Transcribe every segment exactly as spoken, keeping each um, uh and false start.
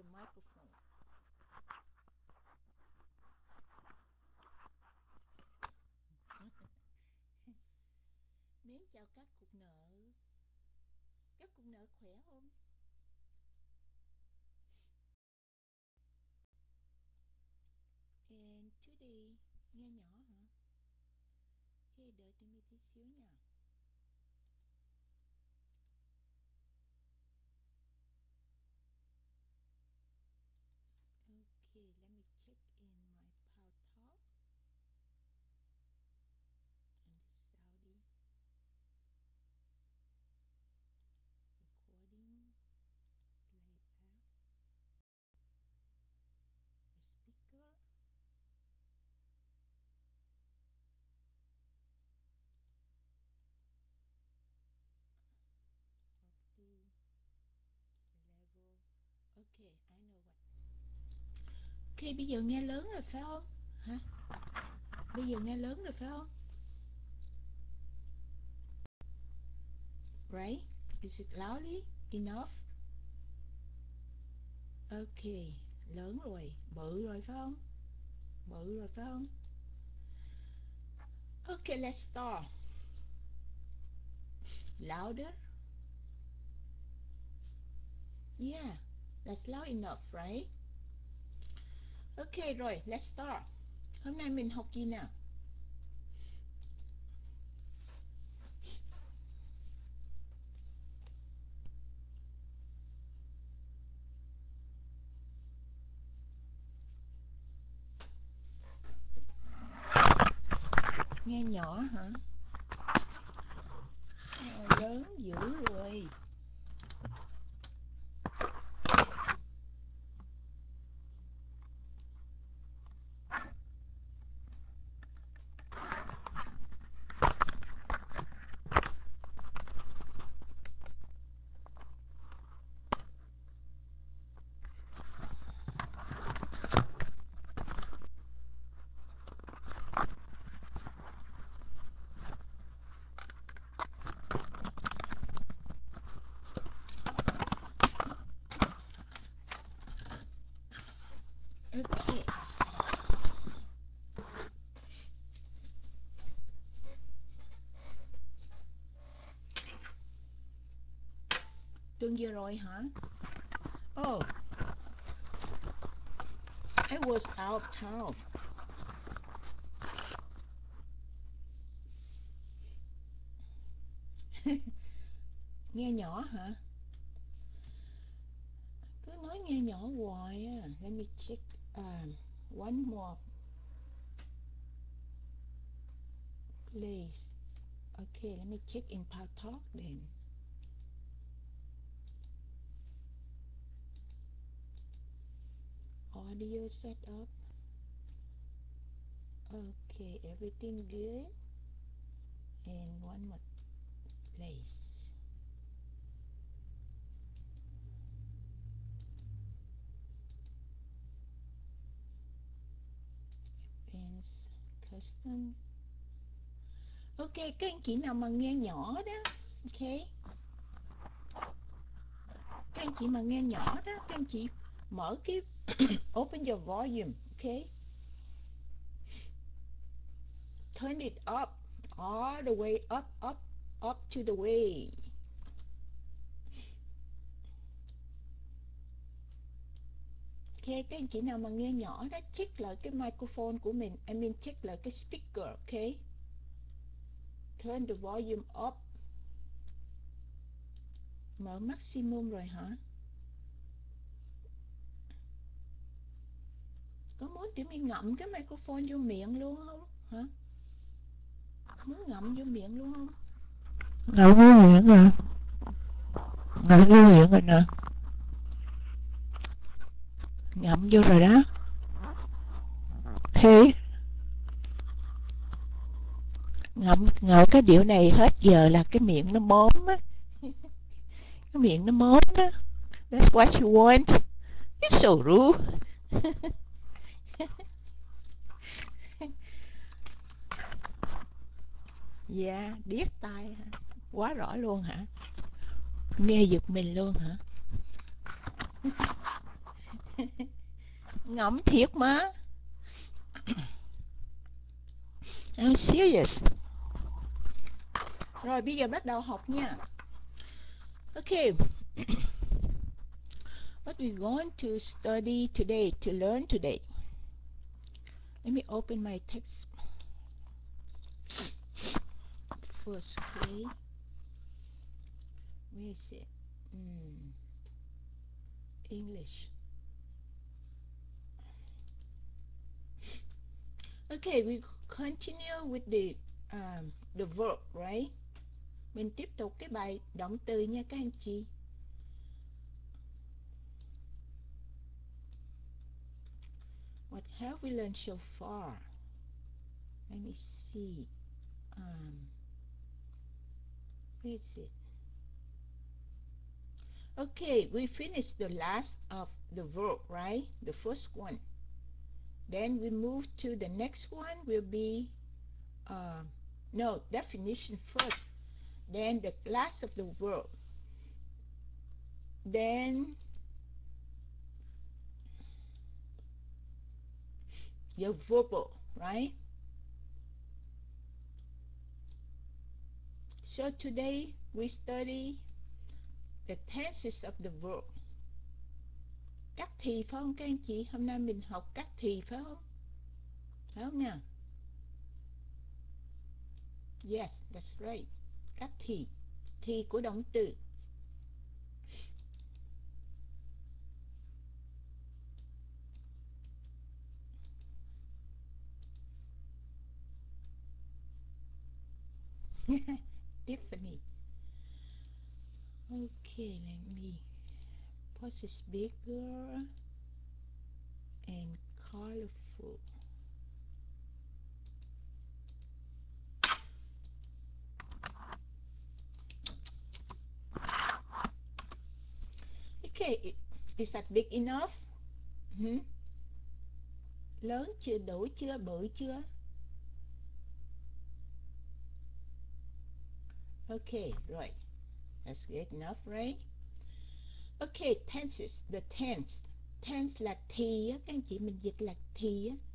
the microphone. Mến chào các cục nợ. Các cục nợ khỏe không? And today, nghe nhỏ hả? Ok, đợi tôi tí xíu nha. Okay, let me check in my Paltalk and the Saudi recording, playback, the speaker. Property, level. Okay, I know what. Ok, bây giờ nghe lớn rồi phải không? Hả? Bây giờ nghe lớn rồi phải không? Right? Is it loudly enough? Ok, lớn rồi, bự rồi phải không? Bự rồi phải không? Okay, let's start. Louder? Yeah, that's loud enough, right? Okay, rồi, let's start. Hôm nay mình học gì nào? Nghe nhỏ hả? À, lớn dữ rồi. Okay. Tuần vừa rồi hả? Oh, I was out of town. Nghe nhỏ hả? Cứ nói nghe nhỏ hoài à. Let me check um, one more place. Okay, let me check in Paltalk then. Audio setup. Okay, everything good. And one more place. Advanced custom. Ok, các anh chị nào mà nghe nhỏ đó. Ok. Các anh chị mà nghe nhỏ đó, các anh chị mở cái open your volume. Ok. Turn it up. All the way up, up, up to the way. Ok, các anh chị nào mà nghe nhỏ đó, check lại cái microphone của mình. I mean check lại cái speaker. Ok. Turn the volume up. Mở maximum rồi hả? Có muốn tụi mình ngậm cái microphone vô miệng luôn không? Hả? Muốn ngậm vô miệng luôn không? Ngậm vô miệng rồi. Ngậm vô miệng rồi nè. Ngậm vô rồi đó. Thế ngậm ngợi cái điệu này hết giờ là cái miệng nó móm á. Cái miệng nó móm đó. That's what you want. You're so rude. Dạ, yeah, điếc tai hả? Quá rõ luôn hả? Nghe giật mình luôn hả? Ngẫm thiệt mà. I'm serious. Rồi bây giờ bắt đầu học nha. Okay. What we're going to study today, to learn today. Let me open my text first, okay? Where is it? Mm. English. Okay, we continue with the um, the verb, right? Mình tiếp tục cái bài động từ nha các anh chị. What have we learned so far? Let me see. Um, where is it? Okay, we finished the last of the verb, right? The first one. Then we move to the next one will be, uh, no, definition first. Then the last of the verb. Then your verbal, right? So today we study the tenses of the verb. Các thì phải không các anh chị? Hôm nay mình học các thì phải không? Phải không nào? Yes, that's right. Các thì. Thì của động từ. Tiffany. Okay, let me put this bigger and colorful. Okay, is that big enough? Hmm? Lớn chưa, đủ chưa, bự chưa? Okay, right. That's good enough, right? Okay, tenses, the tense. Tense là thì á, các anh chị mình dịch là thì á.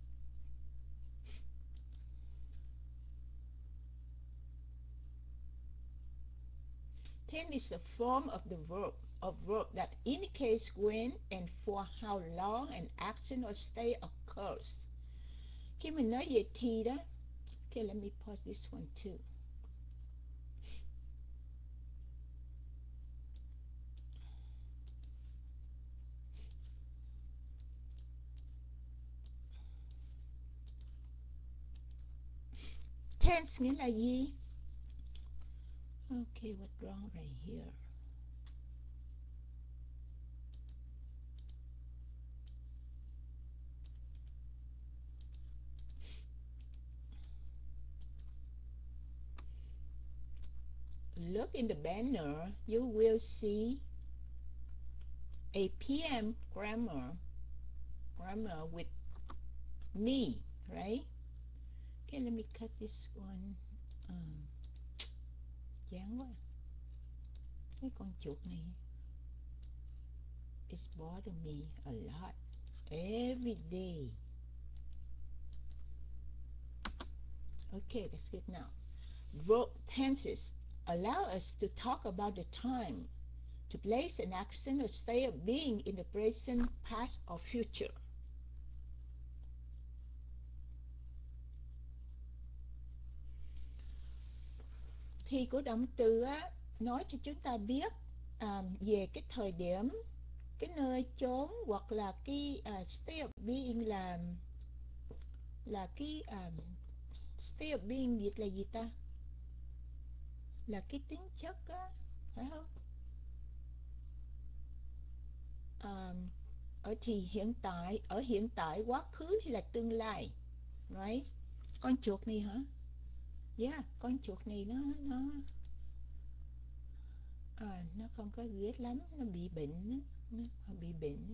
Tense is the form of the verb, a verb that indicates when and for how long an action or state occurs. Khi mình nói về thì đó, okay, let me pause this one too. Tense nghĩa là gì? Okay, what's wrong right here? Look in the banner, you will see a P M grammar, grammar with me, right? Okay, let me cut this one. Um, chán quá. Cái con chuột này. It's bothering me a lot. Every day. Okay, that's good now. Verb tenses allow us to talk about the time, to place an action or state of being in the present, past, or future. Thì của động từ á, nói cho chúng ta biết à, về cái thời điểm, cái nơi chốn, hoặc là cái uh, state of being là là cái uh, state of being dịch là gì ta? Là cái tính chất á, phải không? À, ở thì hiện tại, ở hiện tại, quá khứ hay là tương lai, right? Con chuột này hả? Yeah, con chuột này nó nó à, nó không có ghét lắm, nó bị bệnh, nó bị bệnh.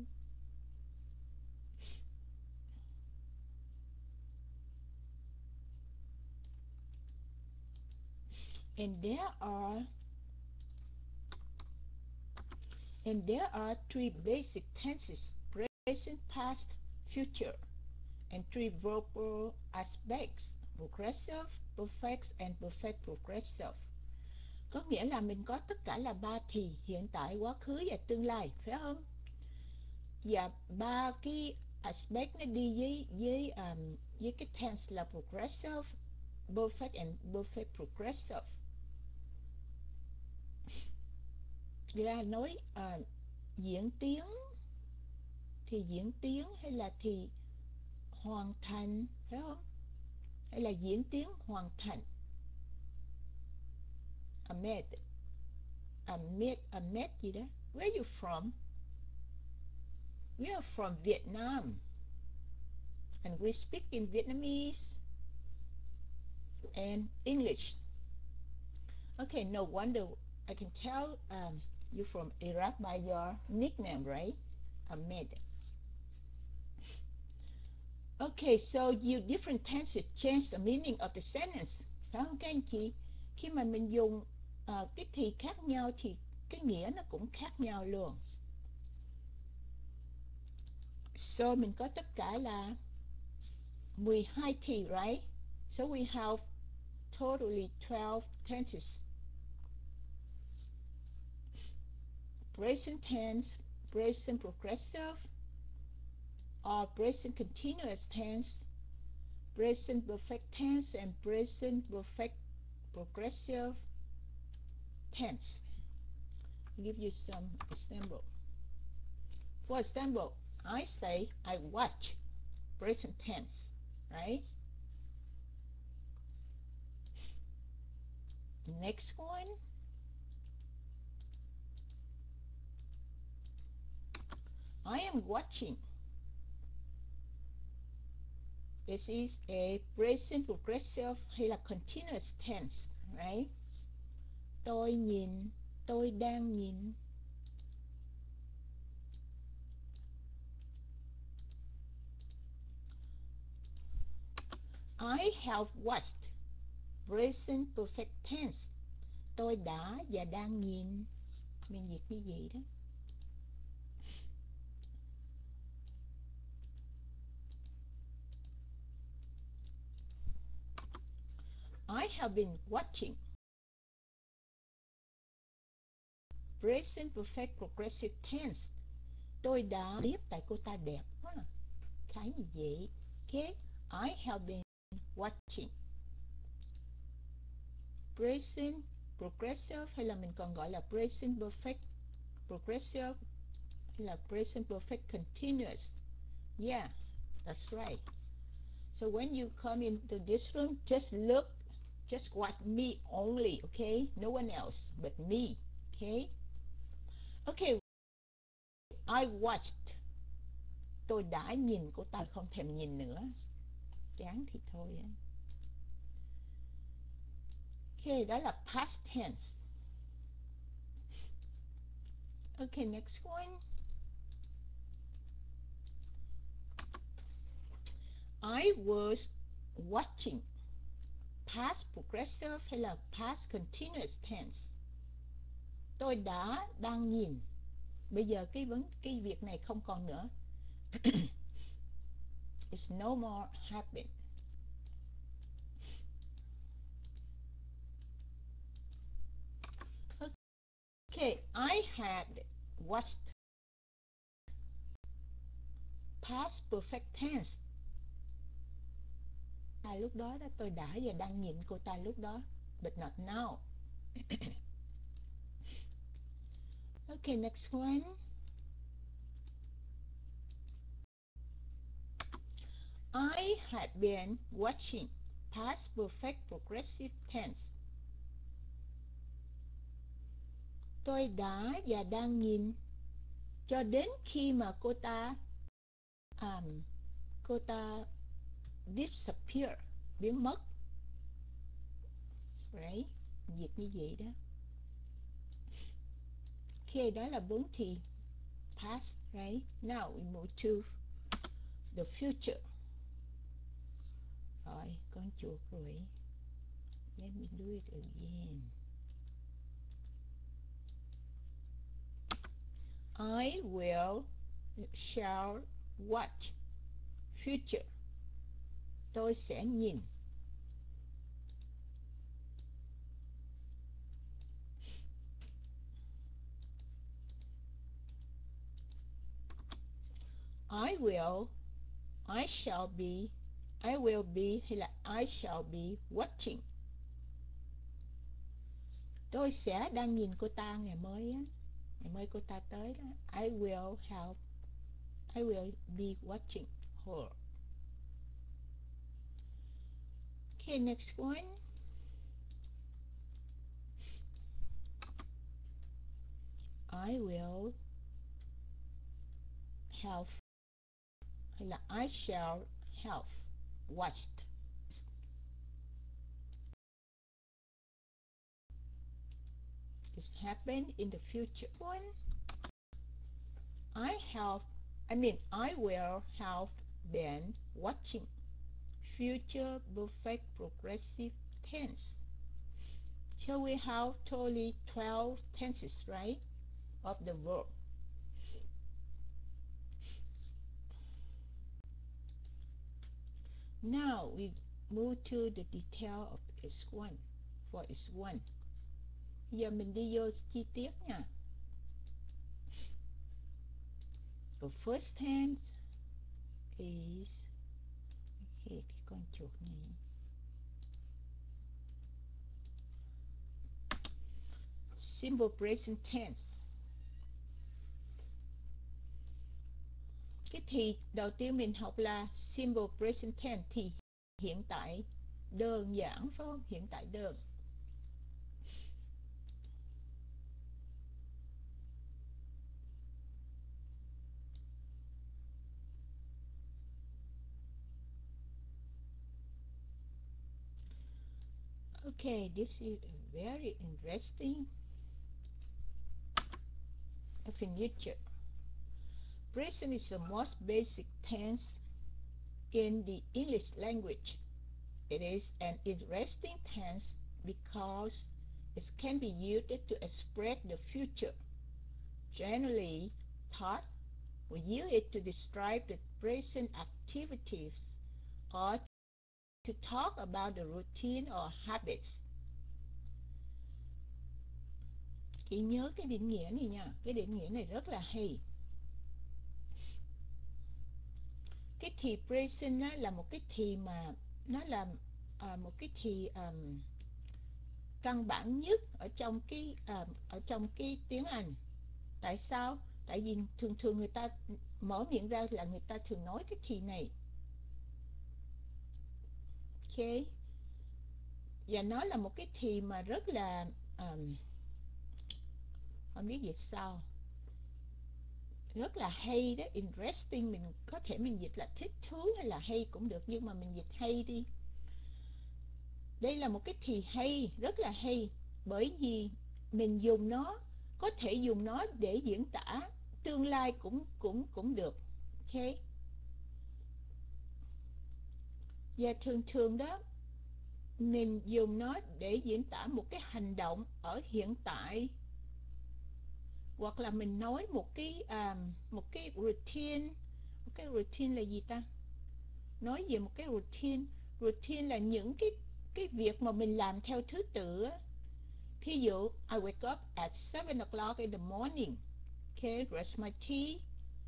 And there are and there are three basic tenses: present, past, future, and three verbal aspects: progressive, perfect, and perfect progressive. Có nghĩa là mình có tất cả là ba thì: hiện tại, quá khứ và tương lai, phải không? Và ba cái aspect nó đi với với um, với cái tense là progressive, perfect and perfect progressive. Là nói uh, diễn tiến thì diễn tiến hay là thì hoàn thành, phải không? Hay là diễn tiến hoàn thành. Ahmed, Ahmed, Ahmed gì đó? Where are you from? We are from Vietnam, and we speak in Vietnamese and English. Okay, no wonder I can tell um, you're from Iraq by your nickname, right? Ahmed. Okay, so you different tenses change the meaning of the sentence. Phải không các anh chị? Khi mà mình dùng uh, cái thì khác nhau thì cái nghĩa nó cũng khác nhau luôn. So mình có tất cả là mười hai thì, right? So we have totally twelve tenses. Present tense, present progressive, or present continuous tense, present perfect tense, and present perfect progressive tense. I'll give you some example. For example, I say I watch, present tense, right? Next one. I am watching. This is a present progressive hay là continuous tense, right? Tôi nhìn, tôi đang nhìn. I have watched, present perfect tense. Tôi đã và đang nhìn. Mình dịch như vậy đó. I have been watching. Present perfect progressive tense. Tôi đã tiếp tại cô ta đẹp quá. Khái như vậy. Okay. I have been watching. Present progressive hay là mình còn gọi là present perfect progressive hay là present perfect continuous. Yeah, that's right. So when you come into this room, just look, just watch me only, okay? No one else but me, okay? Okay, I watched. Tôi đã nhìn cô ta, không thèm nhìn nữa. Chán thì thôi. Okay, đó là past tense. Okay, next one. I was watching. Past progressive hay là past continuous tense. Tôi đã đang nhìn. Bây giờ cái vấn cái việc này không còn nữa. It's no more happen. Okay, I had watched. Past perfect tense. À, lúc đó đó tôi đã và đang nhìn cô ta lúc đó, but not now. Okay, next one. I had been watching. Past perfect progressive tense. Tôi đã và đang nhìn cho đến khi mà cô ta um, cô ta disappear, biến mất. Right? Việc như vậy đó. Okay, đó là bốn thì past, right? Now we move to the future. Rồi, con chuột rồi. Let me do it again. I will, shall, watch. Future, tôi sẽ nhìn. I will, I shall be, I will be hay là I shall be watching. Tôi sẽ đang nhìn cô ta ngày mới á, ngày mới cô ta tới đó. I will have, I will be watching her. Okay, next one. I will have hay là I shall have watched. This happened in the future. One. I have, I mean, I will have been watching. Future perfect progressive tense. So we have totally twelve tenses, right, of the verb. Now we move to the detail of S one. For S one. Giờ mình đi vô chi tiết nha. The first tense is, okay, cái con chuột này. Simple present tense. Cái thì đầu tiên mình học là simple present tense, thì hiện tại đơn giản, phải không? Hiện tại đơn. Okay, this is very interesting. Definition. Present is the most basic tense in the English language. It is an interesting tense because it can be used to express the future. Generally, thought we use it to describe the present activities or to talk about the routine or habits. Chị nhớ cái định nghĩa này nha, cái định nghĩa này rất là hay. Cái thì present á, là một cái thì mà nó là à, một cái thì um, căn bản nhất ở trong cái uh, ở trong cái tiếng Anh. Tại sao? Tại vì thường thường người ta mở miệng ra là người ta thường nói cái thì này. Ok. Và nó là một cái thì mà rất là um, không biết dịch sao, rất là hay đó, interesting. Mình có thể mình dịch là thích thú hay là hay cũng được, nhưng mà mình dịch hay đi. Đây là một cái thì hay, rất là hay, bởi vì mình dùng nó, có thể dùng nó để diễn tả tương lai cũng cũng cũng được. Ok. Và thường thường đó, mình dùng nó để diễn tả một cái hành động ở hiện tại, hoặc là mình nói một cái um, một cái routine. Một cái routine là gì ta? Nói về một cái routine. Routine là những cái cái việc mà mình làm theo thứ tự á. Ví dụ, I wake up at seven o'clock in the morning. Okay, brush my teeth,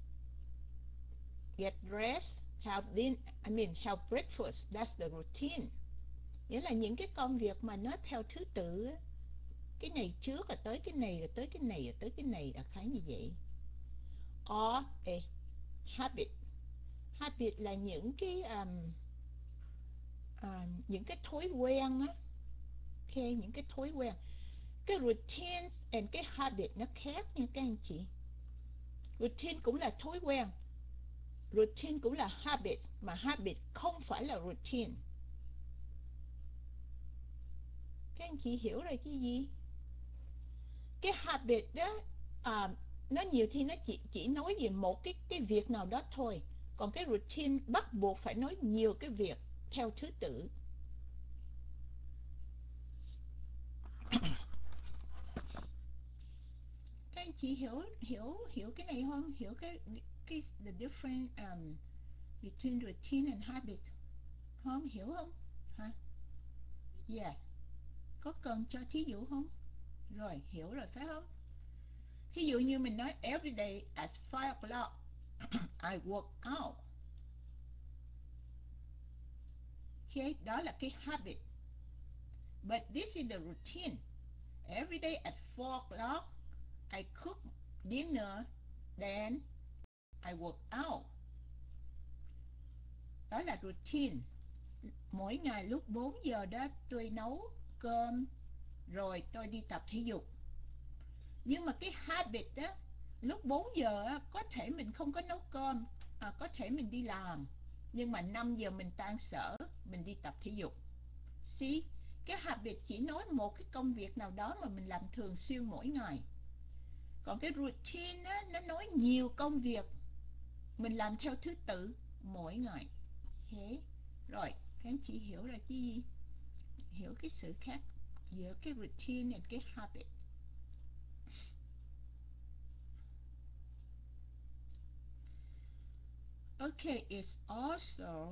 get dressed, have din I mean have breakfast. That's the routine. Nghĩa là những cái công việc mà nó theo thứ tự á. Cái này trước là tới cái này, rồi tới cái này, rồi tới cái này, là khá như vậy. Or a habit. Habit là những cái um, uh, những cái thói quen á. Okay, những cái thói quen. Cái routine and cái habit nó khác nha các anh chị. Routine cũng là thói quen, routine cũng là habit, mà habit không phải là routine. Các anh chị hiểu rồi chứ gì? Cái habit đó à, nó nhiều khi nó chỉ chỉ nói về một cái cái việc nào đó thôi, còn cái routine bắt buộc phải nói nhiều cái việc theo thứ tự. Các anh chị hiểu hiểu hiểu cái này không? Hiểu cái cái the difference um, between routine and habit không? Hiểu không? Hả? Yes. Có cần cho thí dụ không? Rồi, hiểu rồi phải không? Thí dụ như mình nói every day at five o'clock I work out. Okay, đó là cái habit. But this is the routine. Every day at four o'clock I cook dinner, then I work out. Đó là routine. Mỗi ngày lúc bốn giờ đó tôi nấu cơm rồi tôi đi tập thể dục. Nhưng mà cái habit đó, lúc bốn giờ á, có thể mình không có nấu cơm, à, có thể mình đi làm, nhưng mà năm giờ mình tan sở, mình đi tập thể dục. See, cái habit chỉ nói một cái công việc nào đó mà mình làm thường xuyên mỗi ngày. Còn cái routine á, nó nói nhiều công việc mình làm theo thứ tự mỗi ngày. Okay. Rồi, các anh chị hiểu rồi chứ gì? Hiểu cái sự khác giữa cái routine và cái habit. Okay, it's also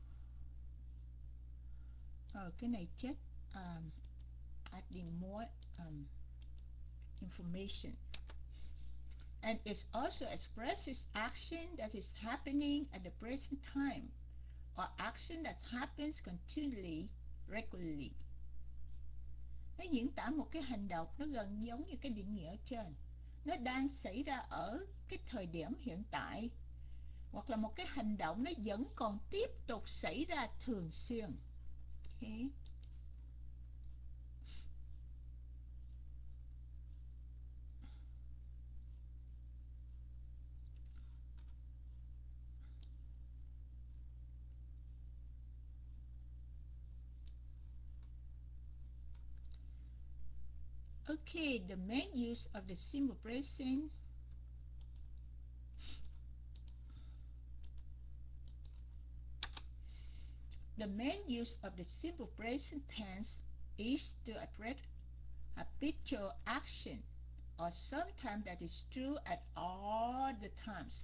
oh, cái này chết um, adding more um, information. And it also expresses action that is happening at the present time or action that happens continually, regularly. Nó diễn tả một cái hành động, nó gần giống như cái định nghĩa ở trên. Nó đang xảy ra ở cái thời điểm hiện tại, hoặc là một cái hành động nó vẫn còn tiếp tục xảy ra thường xuyên. Okay. Okay, the main use of the simple present The main use of the simple present tense is to address habitual action or sometimes that is true at all the times.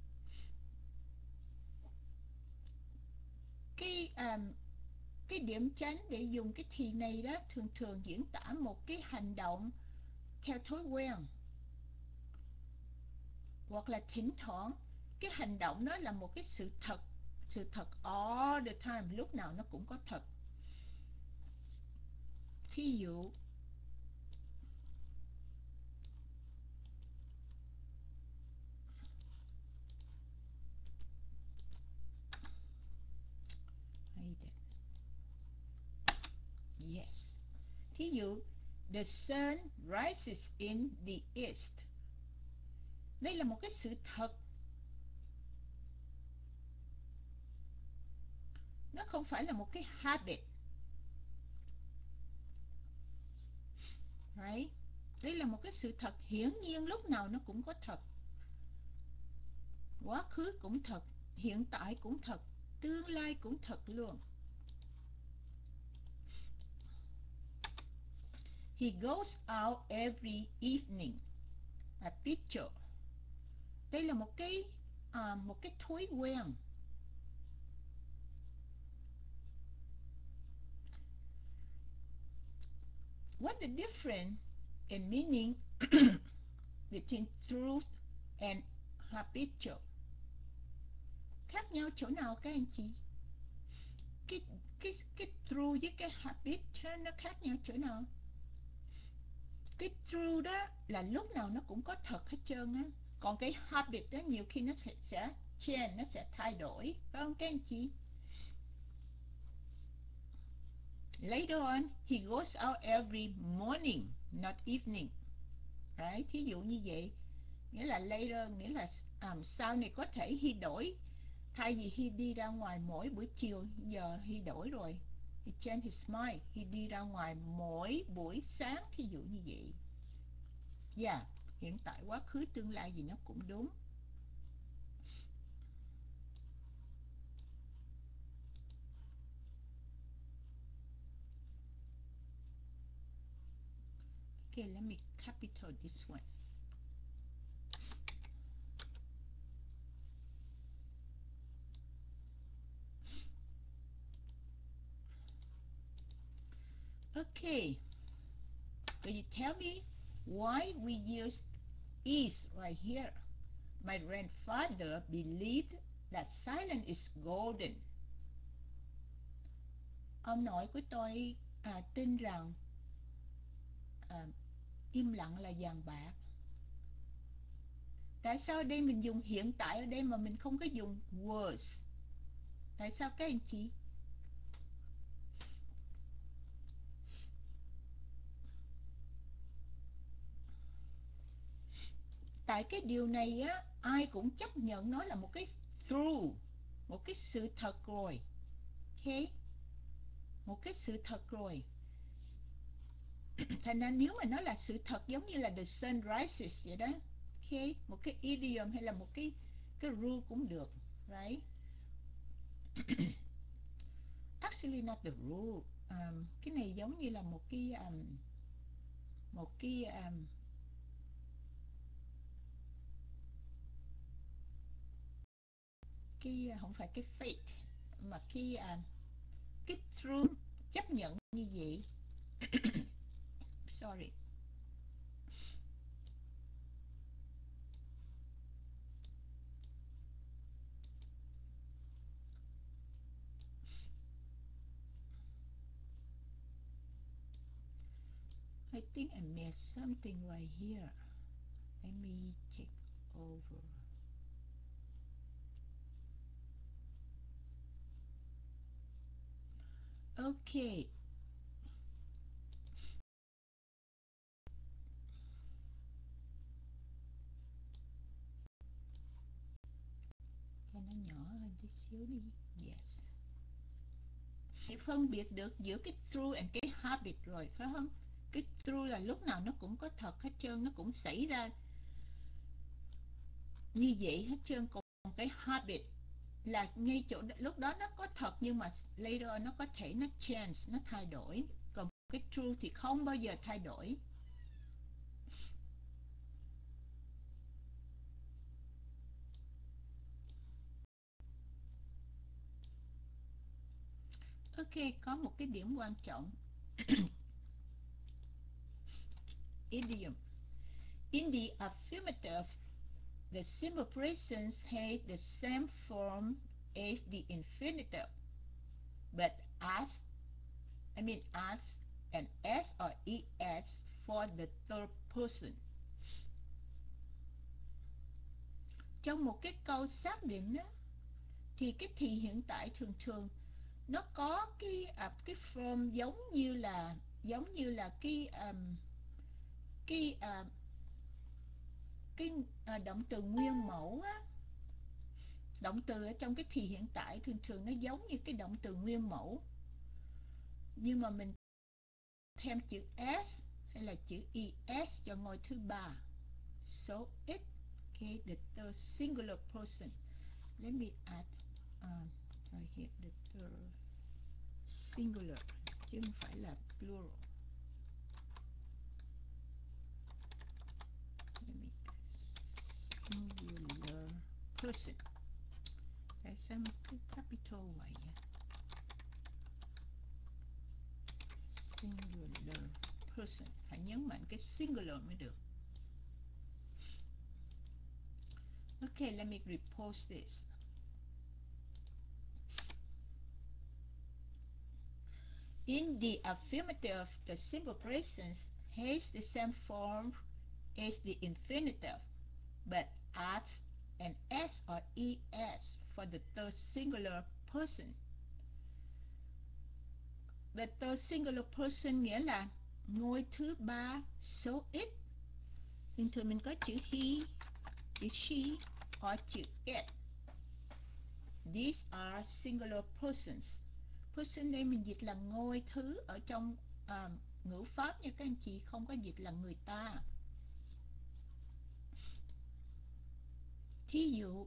Cái um, cái điểm tránh để dùng cái thì này đó thường thường diễn tả một cái hành động theo thói quen, hoặc là thỉnh thoảng cái hành động đó là một cái sự thật, sự thật all the time, lúc nào nó cũng có thật. Thí dụ yes. Thí dụ the sun rises in the east. Đây là một cái sự thật. Nó không phải là một cái habit. Right? Đây là một cái sự thật hiển nhiên, lúc nào nó cũng có thật. Quá khứ cũng thật, hiện tại cũng thật, tương lai cũng thật luôn. He goes out every evening. A picture. Đây là một cái à, một cái thói quen. What the difference in meaning between truth and habitual? Khác nhau chỗ nào các anh chị? Cái cái cái true với cái habit nó khác nhau chỗ nào? Cái true đó là lúc nào nó cũng có thật hết trơn á. Còn cái habit đó nhiều khi nó sẽ, sẽ change, nó sẽ thay đổi. Phải không các anh chị? Later on, he goes out every morning, not evening. Right? Thí dụ như vậy. Nghĩa là later, nghĩa là um, sau này có thể he đổi. Thay vì he đi ra ngoài mỗi buổi chiều, giờ he đổi rồi. He changed his mind. He đi ra ngoài mỗi buổi sáng, thí dụ như vậy. Yeah, hiện tại, quá khứ, tương lai gì nó cũng đúng. Okay, let me capital this one. Okay, will you tell me why we use is right here? My grandfather believed that silence is golden. Ông nội của tôi à, tin rằng à, im lặng là vàng bạc. Tại sao ở đây mình dùng hiện tại ở đây mà mình không có dùng was? Tại sao các anh chị? Tại cái điều này á, ai cũng chấp nhận nó là một cái true, một cái sự thật rồi. Ok? Một cái sự thật rồi. Thành ra nếu mà nó là sự thật giống như là the sun rises vậy đó. Ok? Một cái idiom hay là một cái cái rule cũng được. Right? Actually not the rule. Um, cái này giống như là một cái um, một cái um, cái không phải cái fate mà cái um, cái truth, chấp nhận như vậy. Sorry. I think I missed something right here. Let me check over. Okay. Cho nó nhỏ hơn tí xíu đi. Yes. Để phân biệt được giữa cái true and cái habit rồi, phải không? Cái true là lúc nào nó cũng có thật hết trơn, nó cũng xảy ra như vậy hết trơn. Còn cái habit là ngay chỗ lúc đó nó có thật nhưng mà later nó có thể nó change, nó thay đổi. Còn cái true thì không bao giờ thay đổi. Ok, có một cái điểm quan trọng. Idiom. In the affirmative, the simple present has the same form as the infinitive, but as, I mean as, and s or es for the third person. Trong một cái câu xác định đó, thì cái thì hiện tại thường thường nó có cái à, cái form giống như là giống như là cái um, cái uh, cái uh, động từ nguyên mẫu á. Động từ ở trong cái thì hiện tại thường thường nó giống như cái động từ nguyên mẫu, nhưng mà mình thêm chữ s hay là chữ es cho ngôi thứ ba. So it, okay, the third singular person. Let me add uh, right here the third singular chứ không phải là plural. Let me add singular person. Tại sao cái capital vậy? Singular person. Phải nhấn mạnh cái singular mới được. Okay, let me repost this. In the affirmative, the simple present has the same form as the infinitive, but adds an s or es for the third singular person. The third singular person nghĩa là ngôi thứ ba số ít. Bình thường mình có chữ he, chữ she, or chữ it. These are singular persons. Person đây mình dịch là ngôi thứ ở trong uh, ngữ pháp nha các anh chị, không có dịch là người ta. Thí dụ,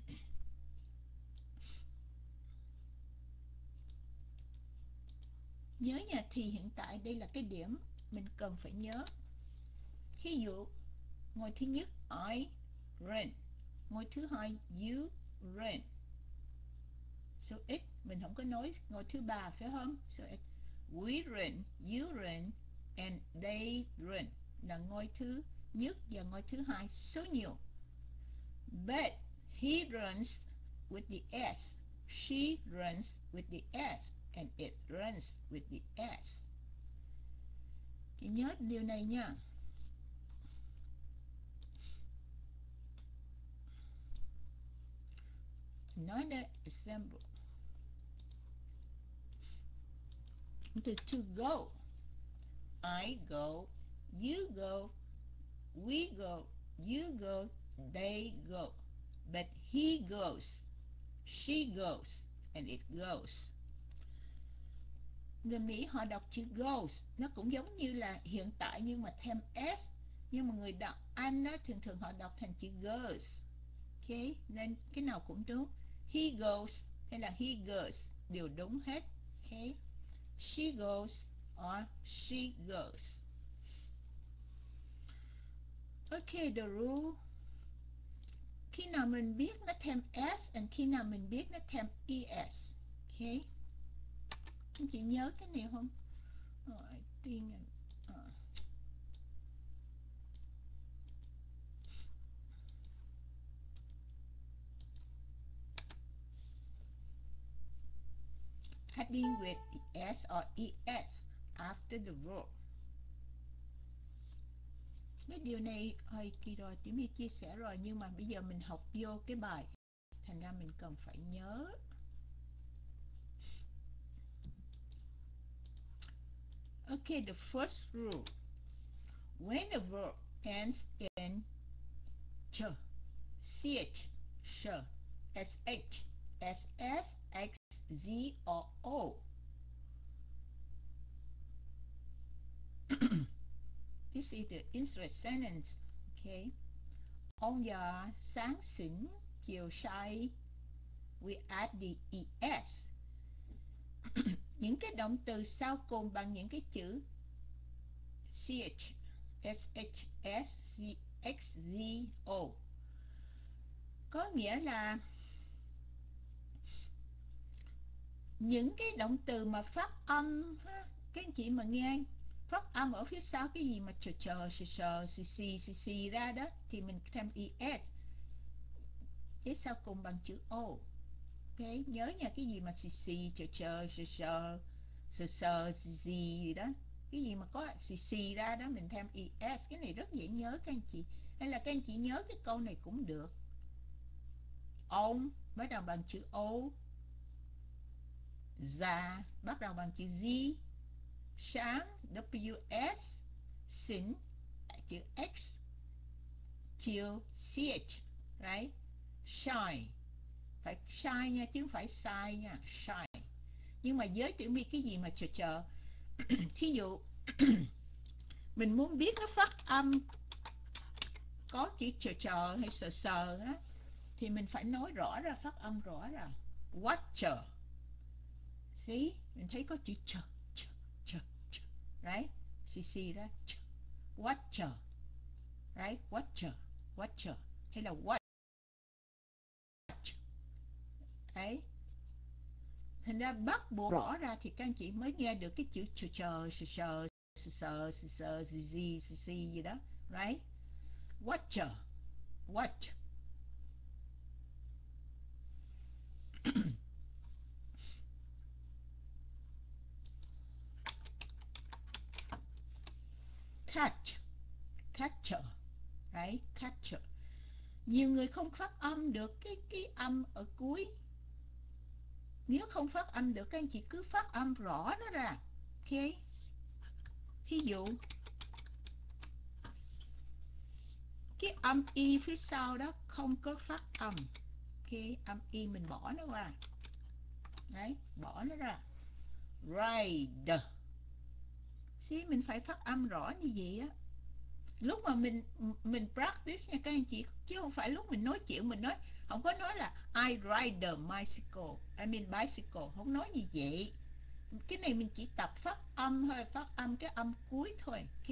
nhớ nhà thì hiện tại đây là cái điểm mình cần phải nhớ. Thí dụ, ngôi thứ nhất I rent, ngôi thứ hai you rent. So it, mình không có nói ngôi thứ ba phải không? So it, We run, you run, and they run là ngôi thứ nhất và ngôi thứ hai số nhiều. But he runs with the S, she runs with the S, and it runs with the S. Chị nhớ điều này nha. Another example. To, to go. I go, you go, we go, you go, they go. But he goes, she goes, and it goes. Người Mỹ họ đọc chữ goes, nó cũng giống như là hiện tại nhưng mà thêm S. Nhưng mà người đọc Anh á, thường thường họ đọc thành chữ goes. Ok, nên cái nào cũng đúng. He goes hay là he goes đều đúng hết. Ok, she goes or she goes. Ok, the rule. Khi nào mình biết nó thêm S and khi nào mình biết nó thêm es. Ok, anh chị nhớ cái này không? Oh, I think uh, heading with S or es after the verb. Mấy điều này hơi kỳ rồi, Tiểu My chia sẻ rồi, nhưng mà bây giờ mình học vô cái bài, thành ra mình cần phải nhớ. Okay, the first rule. When a verb ends in ch, ch, sh, sh, ss, x, z, or o, this is the instruct sentence. Okay. Ông già sáng xỉn, chiều say, we add the es. Những cái động từ sau cùng bằng những cái chữ ch, sh, s, x, z, o. Có nghĩa là những cái động từ mà phát âm, các anh chị mà nghe phát âm ở phía sau cái gì mà chờ chờ, sờ sờ, xì xì, xì xì ra đó thì mình thêm es phía sau cùng bằng chữ o. Ok, nhớ nha, cái gì mà xì xì, chờ chờ, sờ sờ, sờ sờ, xì xì đó, cái gì mà có xì xì ra đó mình thêm es. Cái này rất dễ nhớ các anh chị, hay là các anh chị nhớ cái câu này cũng được. Ông bắt đầu bằng chữ o, già bắt đầu bằng chữ z, sáng ws, xỉn chữ x, chiều ch, right? Shine, phải shine nha chứ không phải sai nha, shine. Nhưng mà với Tiểu My cái gì mà chờ chờ thí dụ mình muốn biết nó phát âm có chữ chờ chờ hay sờ sờ á, thì mình phải nói rõ ra, phát âm rõ ra. Watcher, see, mình thấy có chữ chờ chờ chờ chờ, right? cc ra, watcher, right? Watcher, watcher, hay là watch, đấy. Thành ra bắt buộc rõ ra thì các anh chị mới nghe được cái chữ chờ chờ, sờ sờ, sờ sờ, sờ sờ, gì gì, gì gì gì đó, right? Watcher, watch. Catch, catcher, right? Catcher. Nhiều người không phát âm được cái cái âm ở cuối. Nếu không phát âm được, các anh chị cứ phát âm rõ nó ra. Ok. Ví dụ cái âm y phía sau đó không có phát âm. Ok, âm y mình bỏ nó ra. Đấy, bỏ nó ra. Ride. Xí mình phải phát âm rõ như vậy á. Lúc mà mình mình practice nha các anh chị, chứ không phải lúc mình nói chuyện mình nói, không có nói là I ride a bicycle, I mean bicycle, không nói như vậy. Cái này mình chỉ tập phát âm thôi, phát âm cái âm cuối thôi. Ok.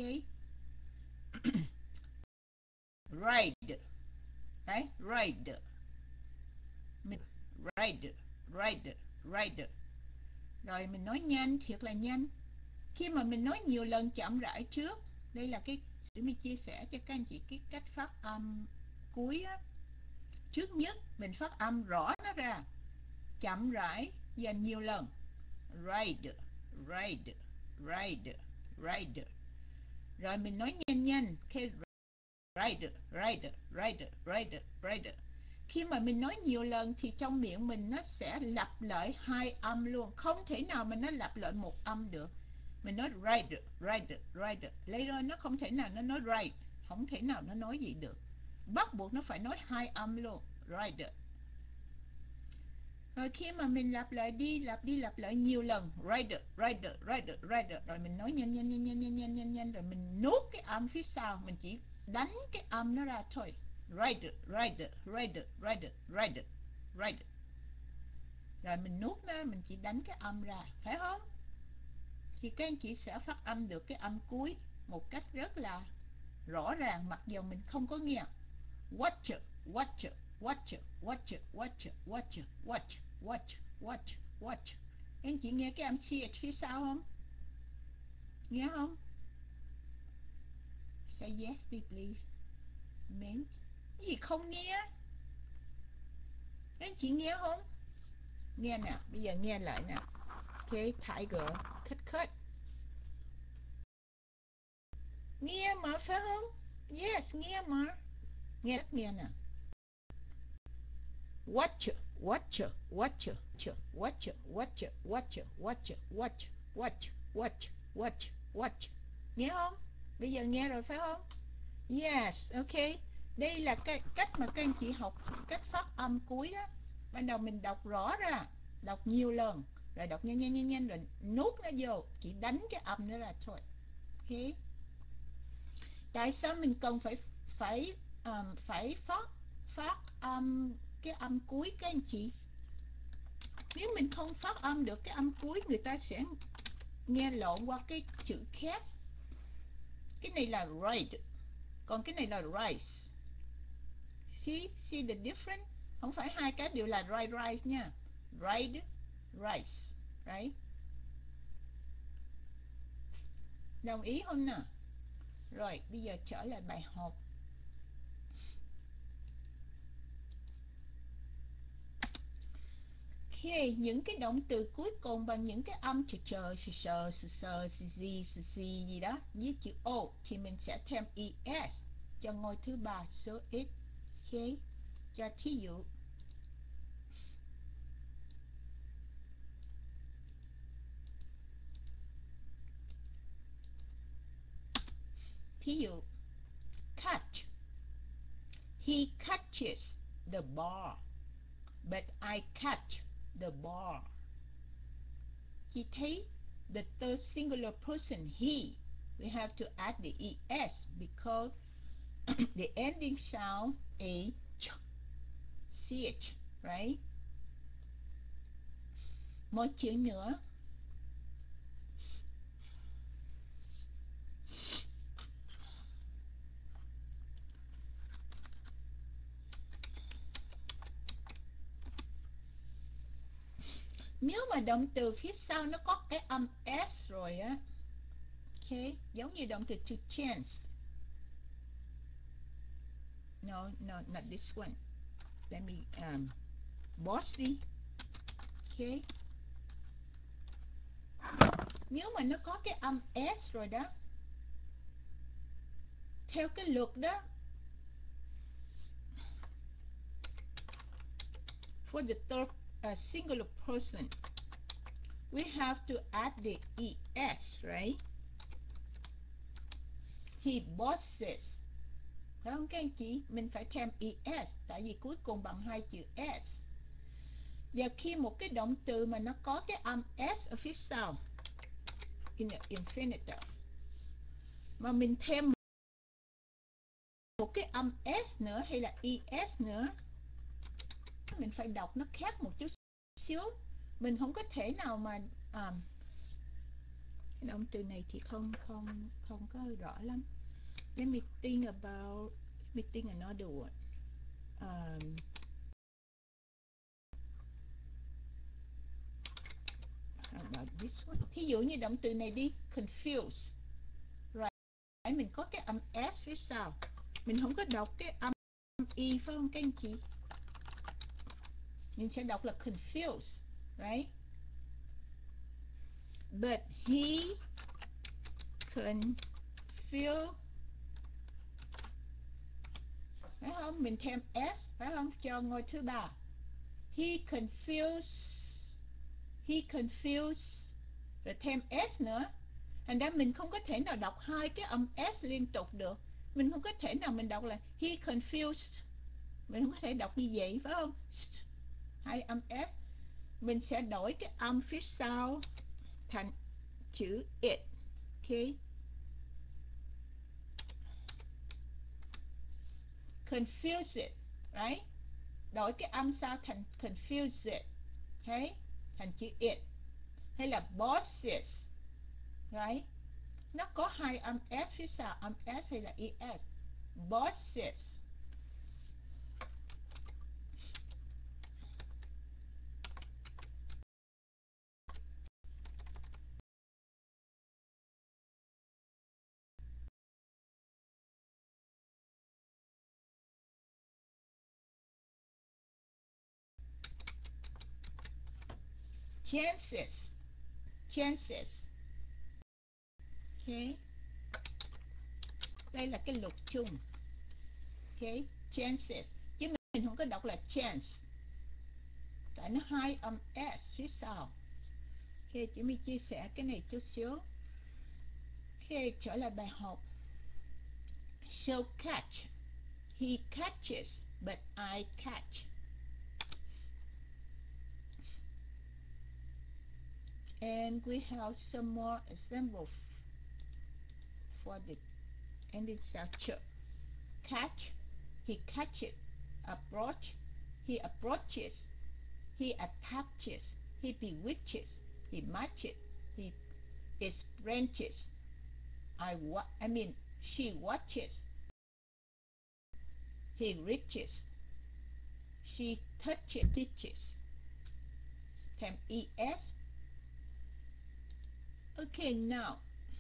Ride. Đấy, ride. Mình ride, ride, ride. Rồi mình nói nhanh, thiệt là nhanh. Khi mà mình nói nhiều lần chậm rãi trước, đây là cái để mình chia sẻ cho các anh chị cái cách phát âm cuối á. Trước nhất mình phát âm rõ nó ra, chậm rãi và nhiều lần. Ride, ride, ride, ride. Rồi mình nói nhanh nhanh, okay. Ride, ride, ride, ride, ride. Khi mà mình nói nhiều lần thì trong miệng mình nó sẽ lặp lại hai âm luôn, không thể nào mà nó lặp lại một âm được. Mình nói ride, ride, ride, lấy rồi nó không thể nào nó nói ride, không thể nào nó nói gì được, bắt buộc nó phải nói hai âm luôn. Ride. Rồi khi mà mình lặp lại đi lặp đi lặp lại nhiều lần, ride, ride, ride, ride, rồi mình nói nhanh nhanh nhanh nhanh nhanh nhanh nhanh nhanh, rồi mình nuốt cái âm phía sau, mình chỉ đánh cái âm nó ra thôi. Ride, ride, ride, ride, ride, ride. Rồi mình nuốt nó, mình chỉ đánh cái âm ra, phải không? Thì các anh chị sẽ phát âm được cái âm cuối một cách rất là rõ ràng, mặc dù mình không có nghe. Watch, watch, watch, watch, watch, watch, watch, watch, watch, watch. Anh chị nghe cái âm ch phía sau không? Nghe không? Say yes đi please. Mến. Cái gì không nghe? Anh chị nghe không? Nghe nè, bây giờ nghe lại nè. Okay, tiger, khích khích. Nghe mà phải không? Yes, nghe mà. Nghe nghe nè. Watch, watch, watch, watch, watch, watch, watch, watch, watch, watch, watch, watch, watch. Nghe không? Bây giờ nghe rồi phải không? Yes, ok. Đây là cái cách mà các anh chị học cách phát âm cuối đó. Ban đầu mình đọc rõ ra, đọc nhiều lần, rồi đọc nhanh nhanh nhanh nhanh, rồi nuốt nó vô, chỉ đánh cái âm nó ra thôi. Ok. Tại sao mình cần phải phải um, phải phát phát âm cái âm cuối các anh chị? Nếu mình không phát âm được cái âm cuối, người ta sẽ nghe lộn qua cái chữ khác. Cái này là ride, còn cái này là rice. See, see the difference? Không phải hai cái đều là ride rice nha. Ride, rice, right? Đồng ý không nào? Rồi, bây giờ trở lại bài học. Okay, những cái động từ cuối cùng bằng những cái âm chờ chờ, sờ sờ, sờ sờ, sờ gì, sờ gì gì đó với chữ O thì mình sẽ thêm es cho ngôi thứ ba số ít. Okay, cho thí dụ. Thí dụ, catch. He catches the ball, but I catch the ball. Chị thấy the third singular person he, we have to add the es because the ending sound a ch, ch, right? Một chữ nữa. Nếu mà động từ phía sau nó có cái âm s rồi á, ok, giống như động từ to chance. No, no, not this one. Let me um, boss đi. Ok. Nếu mà nó có cái âm s rồi đó, theo cái luật đó, for the third uh, singular person, we have to add the es, right? He bosses. Phải không các anh chị? Mình phải thêm es, tại vì cuối cùng bằng hai chữ s. Và khi một cái động từ mà nó có cái âm s ở phía sau, in the infinitive, mà mình thêm một cái âm s nữa hay là es nữa, mình phải đọc nó khác một chút xíu. Mình không có thể nào mà à, cái động từ này thì không không không có rõ lắm. Let me think about let me think another word. Um, Now this one. Thí dụ như động từ này đi, confuse. Right. Mình có cái âm S phía sau. Mình không có đọc cái âm Y phải không các anh chị? Mình sẽ đọc là confuse. Right? But he confused. Phải không? Mình thêm S, phải không? Cho ngôi thứ ba. He confused. He confused. Rồi thêm S nữa. Thành ra mình không có thể nào đọc hai cái âm S liên tục được. Mình không có thể nào mình đọc là he confused. Mình không có thể đọc như vậy, phải không? Hai âm S. Mình sẽ đổi cái âm phía sau thành chữ it. Ok. Confuse it. Right? Đổi cái âm sau thành confuse it. Okay? Thành chữ it. Hay là bosses. Right? Nó có hai âm S phía sau, âm S hay là es. Bosses. Chances. Chances. Okay. Đây là cái luật chung. Okay. Chances. Chứ mình không có đọc là chance. Tại nó hai âm S phía sau. Ok, chị mới chia sẻ cái này chút xíu. Ok, trở lại bài học. So catch. He catches, but I catch. And we have some more examples for the ending structure. Catch, he catches. Approach, he approaches. He attaches, he bewitches, he matches, he is branches. I wa I mean, she watches. He reaches. She touches, teaches. Thêm es. Okay, now.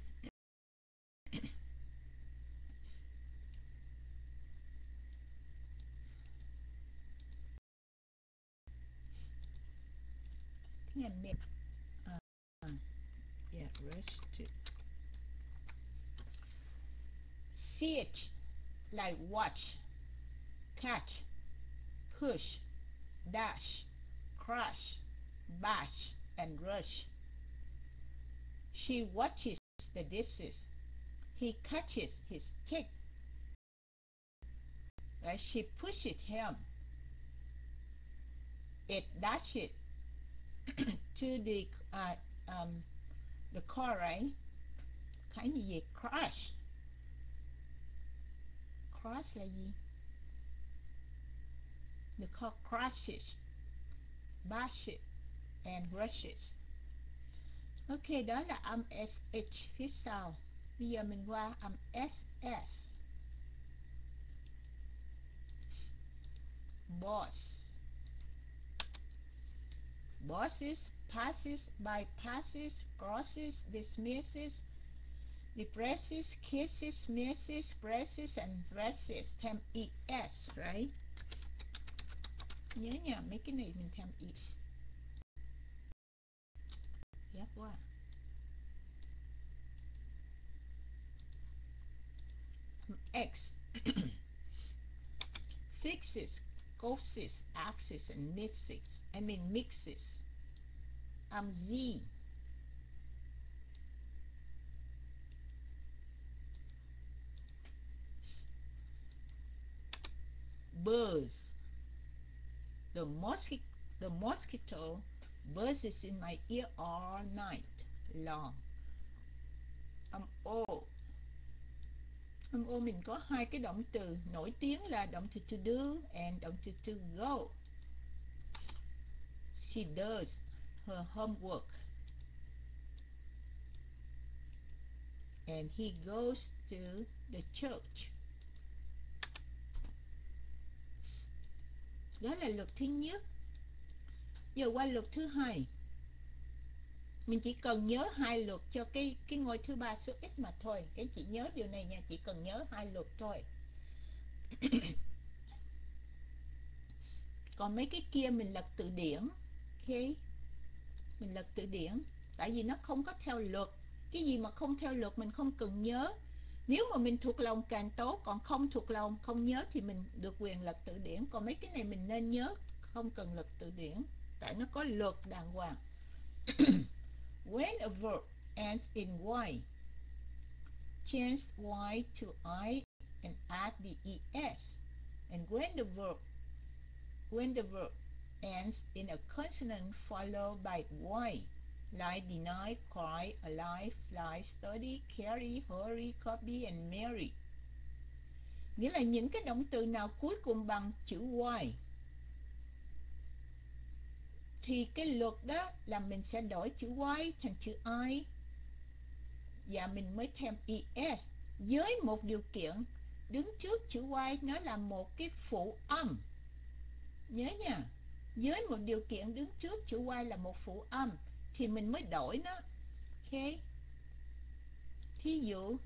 I think I made, uh, yeah, rested. See it, like watch, catch, push, dash, crush, bash, and rush. She watches the dishes. He catches his stick. Right? She pushes him. It dashes to the uh, um, the car, right? Cái gì vậy? Crush. Crush là gì? The car crashes, bashes, and rushes. Ok, đó là âm sh phía sau. Bây giờ mình qua âm ss. Boss. Bosses, passes, bypasses, crosses, dismisses, depresses, kisses, misses, presses, and dresses. Thêm es, right? Nhớ nha, mấy cái này mình thêm e. Ghét quá. X. Fixes, coaxes, axes, and mixes. I mean mixes. Um, Z. Buzz. The mosquito, the mosquito buzzes in my ear all night long. Âm O. Âm O mình có hai cái động từ nổi tiếng là động từ to do and động từ to go. She does her homework. And he goes to the church. Đó là luật thứ nhất. Giờ qua luật thứ hai. Mình chỉ cần nhớ hai luật cho cái cái ngôi thứ ba số x mà thôi. Cái chị nhớ điều này nha, chỉ cần nhớ hai luật thôi. Còn mấy cái kia mình lật từ điển. Ok, mình lật từ điển. Tại vì nó không có theo luật. Cái gì mà không theo luật mình không cần nhớ. Nếu mà mình thuộc lòng càng tốt, còn không thuộc lòng, không nhớ thì mình được quyền lật từ điển. Còn mấy cái này mình nên nhớ, không cần lật từ điển. Tại nó có luật đàng hoàng. When a verb ends in y, change y to I and add the es. And when the verb when the verb ends in a consonant followed by y, like deny, cry, alive, fly, study, carry, hurry, copy, and marry. Nghĩa là những cái động từ nào cuối cùng bằng chữ y thì cái luật đó là mình sẽ đổi chữ y thành chữ I và mình mới thêm es với một điều kiện đứng trước chữ y nó là một cái phụ âm. Nhớ nha, với một điều kiện đứng trước chữ y là một phụ âm thì mình mới đổi nó. Ok, thí dụ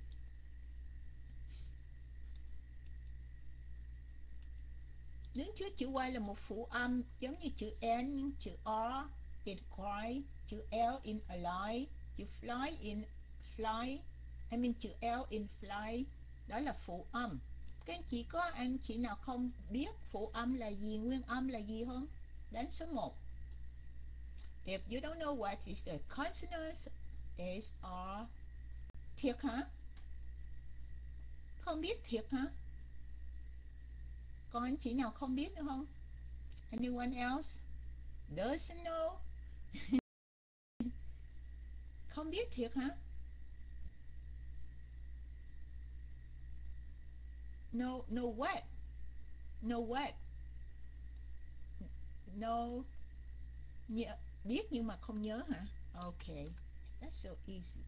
đứng trước chữ y là một phụ âm, giống như chữ N, chữ R in cry, chữ L in alive, chữ fly in fly, I mean chữ L in fly, đó là phụ âm. Các anh chị có anh chị nào không biết phụ âm là gì, nguyên âm là gì không? Đánh số một. If you don't know what is the consonants, S, R. Thiệt hả? Không biết thiệt hả? Còn anh chị nào không biết nữa không? Anyone else doesn't know? Không biết thiệt hả? No, no what? No what? No, nhớ, biết nhưng mà không nhớ hả? Okay, that's so easy.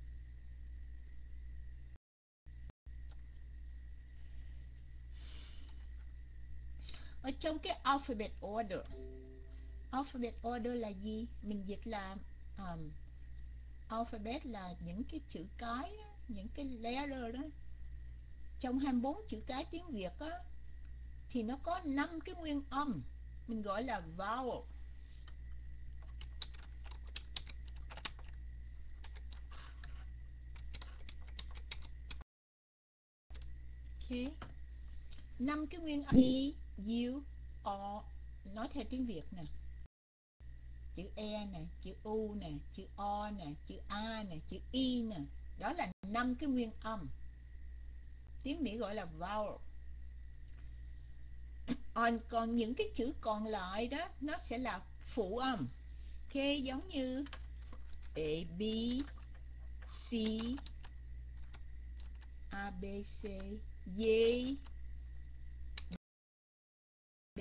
Ở trong cái alphabet order, alphabet order là gì? Mình dịch là um, alphabet là những cái chữ cái đó, những cái letter đó. Trong hai mươi bốn chữ cái tiếng Việt á thì nó có năm cái nguyên âm, mình gọi là vowel. Ok, năm cái nguyên âm E, U, O, nói theo tiếng Việt nè, chữ E nè, chữ U nè, chữ O nè, chữ A nè, chữ I nè, đó là năm cái nguyên âm, tiếng Mỹ gọi là vowel. Còn, còn những cái chữ còn lại đó nó sẽ là phụ âm. Ok, giống như A, B, C, A, B, C, D, D,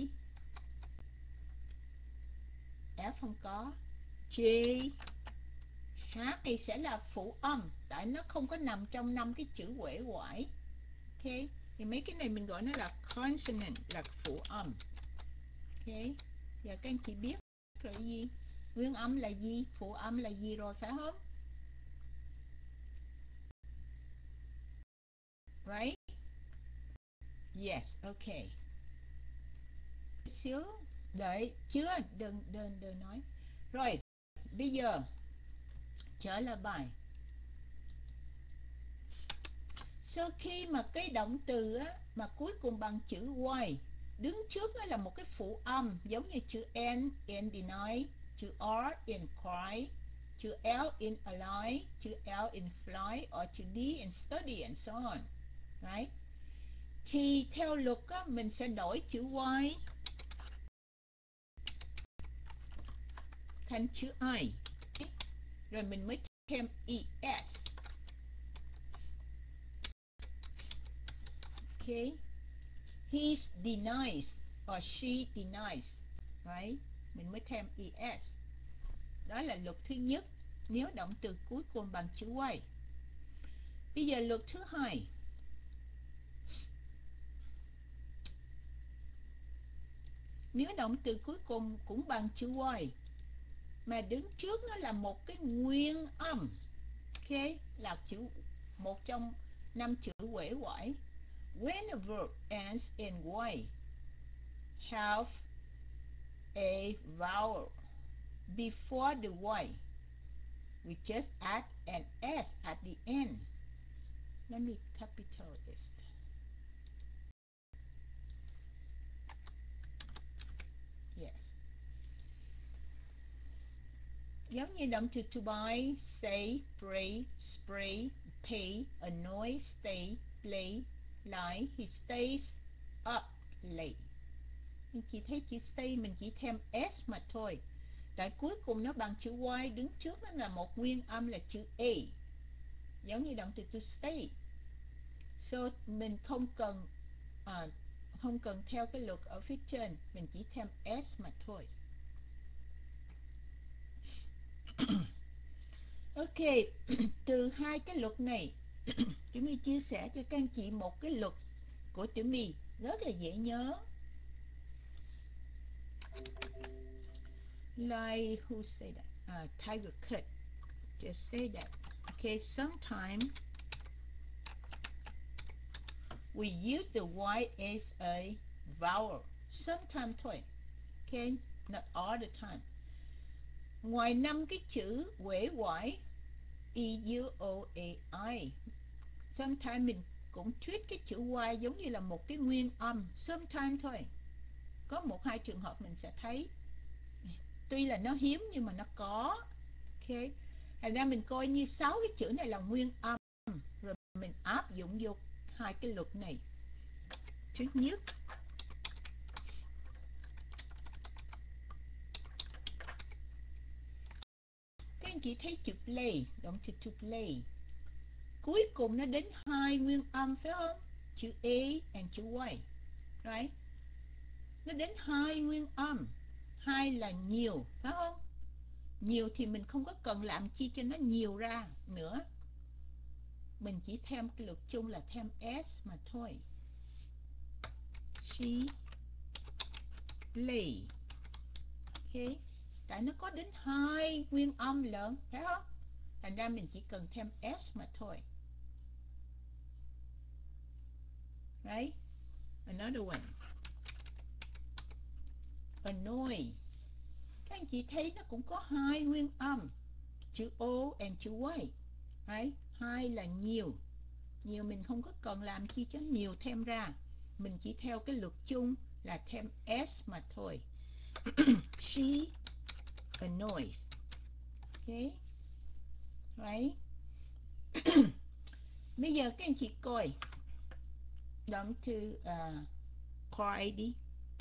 F không có, G, H thì sẽ là phụ âm, tại nó không có nằm trong năm cái chữ uể oải. Ok, thì mấy cái này mình gọi nó là consonant, là phụ âm. Ok, giờ các anh chị biết rồi gì? Nguyên âm là gì? Phụ âm là gì rồi phải không? Right? Yes, ok. Xíu, đợi, chưa, đừng, đừng, đừng nói. Rồi, bây giờ, trở lại bài. Sau khi mà cái động từ á, mà cuối cùng bằng chữ Y, đứng trước đó là một cái phụ âm, giống như chữ N in deny, chữ R in cry, chữ L in alive, chữ L in fly, or chữ D in study, and so on. Right? Thì theo luật á, mình sẽ đổi chữ Y thành chữ I. Okay? Rồi mình mới thêm es. Okay? He denies or she denies. Right? Mình mới thêm es. Đó là luật thứ nhất, nếu động từ cuối cùng bằng chữ Y. Bây giờ luật thứ hai. Nếu động từ cuối cùng cũng bằng chữ Y, mà đứng trước nó là một cái nguyên âm. Ok, là chữ một trong năm chữ uể oải. When a verb ends in y, have a vowel before the y, we just add an s at the end. Let me capital this. Yes. Giống như động từ to buy, say, pray, spray, pay, annoy, stay, play, lie. He stays up late. Nhưng chị thấy chữ stay mình chỉ thêm s mà thôi. Tại cuối cùng nó bằng chữ y, đứng trước nó là một nguyên âm là chữ a. Giống như động từ to stay. So mình không cần à, không cần theo cái luật ở phía trên, mình chỉ thêm s mà thôi. Ok, từ hai cái luật này Tiểu My chia sẻ cho các anh chị một cái luật của Tiểu My rất là dễ nhớ. Like who say that? Uh, Tiger Cut just say that. Okay, sometimes we use the y as a vowel. Sometimes thôi. Okay, not all the time. Ngoài năm cái chữ uể oải E U O A I, sometimes mình cũng treat cái chữ y giống như là một cái nguyên âm. Sometimes thôi. Có một hai trường hợp mình sẽ thấy, tuy là nó hiếm nhưng mà nó có. Ok, thành ra mình coi như sáu cái chữ này là nguyên âm, rồi mình áp dụng vô hai cái luật này. Thứ nhất, các anh chị thấy chữ play, động từ to play, cuối cùng nó đến hai nguyên âm phải không? Chữ A and chữ Y, right? Nó đến hai nguyên âm, hai là nhiều phải không? Nhiều thì mình không có cần làm chi cho nó nhiều ra nữa, mình chỉ thêm cái luật chung là thêm s mà thôi. She play. Ok, tại nó có đến hai nguyên âm lận phải không? Thành ra mình chỉ cần thêm s mà thôi. Right? Another one. Annoy. Các anh chị thấy nó cũng có hai nguyên âm, chữ O and chữ Y. Right? Hai là nhiều. Nhiều mình không có cần làm chi cho nhiều thêm ra, mình chỉ theo cái luật chung là thêm s mà thôi. She annoys. Okay, right? Bây giờ các anh chị coi động từ uh, cry đi.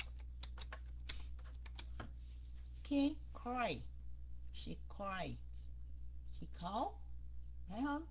Okay, cry. She cried. She called. Phải không?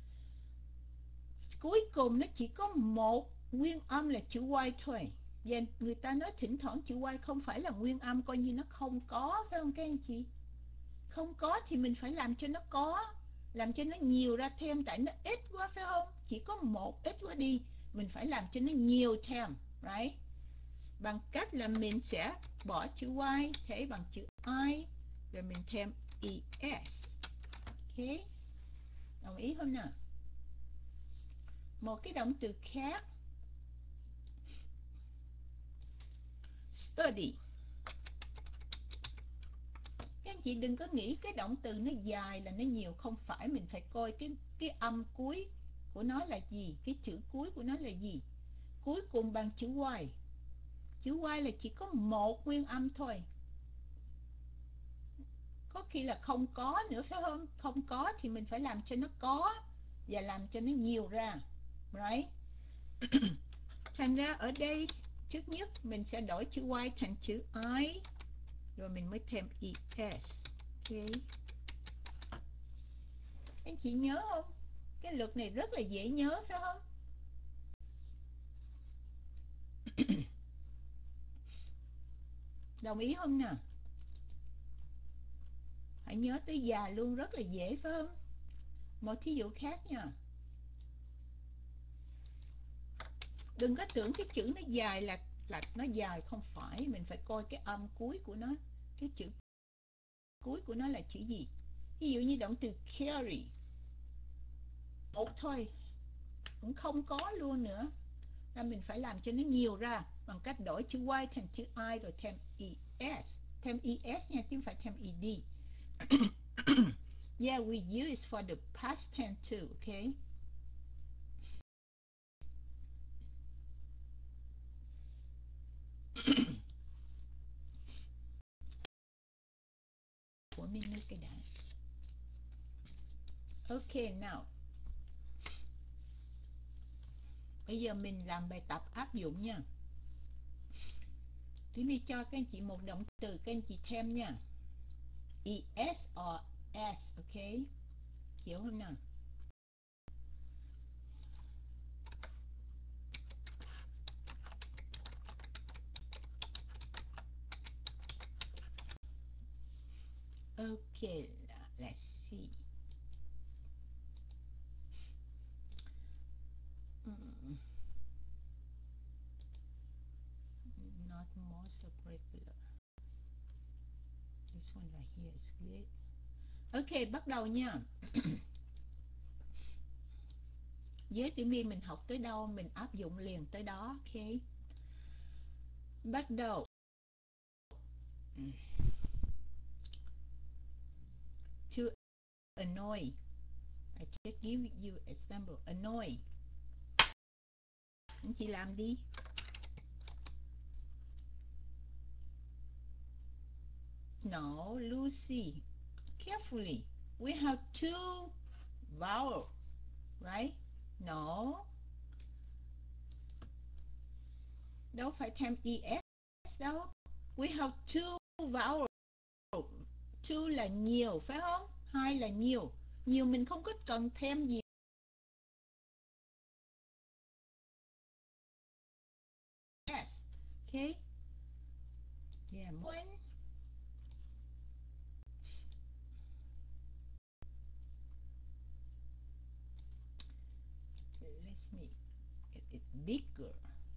Cuối cùng nó chỉ có một nguyên âm là chữ Y thôi. Và người ta nói thỉnh thoảng chữ Y không phải là nguyên âm, coi như nó không có, phải không các anh chị? Không có thì mình phải làm cho nó có, làm cho nó nhiều ra thêm, tại nó ít quá phải không? Chỉ có một ít quá đi, mình phải làm cho nó nhiều thêm, right? Bằng cách là mình sẽ bỏ chữ Y thế bằng chữ I, rồi mình thêm es. Ok, đồng ý không nào? Một cái động từ khác, study. Các anh chị đừng có nghĩ cái động từ nó dài là nó nhiều, không phải, mình phải coi cái cái âm cuối của nó là gì, cái chữ cuối của nó là gì. Cuối cùng bằng chữ Y. Chữ Y là chỉ có một nguyên âm thôi. Có khi là không có nữa phải không? Không có thì mình phải làm cho nó có và làm cho nó nhiều ra. Right? Thành ra ở đây trước nhất mình sẽ đổi chữ Y thành chữ I, rồi mình mới thêm es. Ok, anh chị nhớ không? Cái luật này rất là dễ nhớ phải không? Đồng ý không nè? Hãy nhớ tới già luôn, rất là dễ phải không? Một thí dụ khác nha. Đừng có tưởng cái chữ nó dài là là nó dài, không phải, mình phải coi cái âm cuối của nó, cái chữ cuối của nó là chữ gì? Ví dụ như động từ carry, một thôi, cũng không có luôn nữa. Là mình phải làm cho nó nhiều ra bằng cách đổi chữ y thành chữ I rồi thêm es, thêm es nha, chứ không phải thêm ed. Yeah, we use for the past tense too, okay? Của mình nước cái đã. Okay, now. Bây giờ mình làm bài tập áp dụng nha. Tôi đi cho các anh chị một động từ, các anh chị thêm nha. Es or s, okay? Hiểu không nào? Okay, let's see. Mm. Not most of regular. This one right here is good. Okay, bắt đầu nha. Với tiếng Việt mình học tới đâu mình áp dụng liền tới đó, okay? Bắt đầu. To annoy. I just give you example. Annoy. Anh chị làm đi. No, Lucy. Carefully. We have two vowels, right? No. Đâu phải thêm es đâu. We have two vowels. Two là nhiều, phải không? Hai là nhiều. Nhiều mình không có cần thêm gì. Yes. Okay. Yeah. One. Let me get it bigger.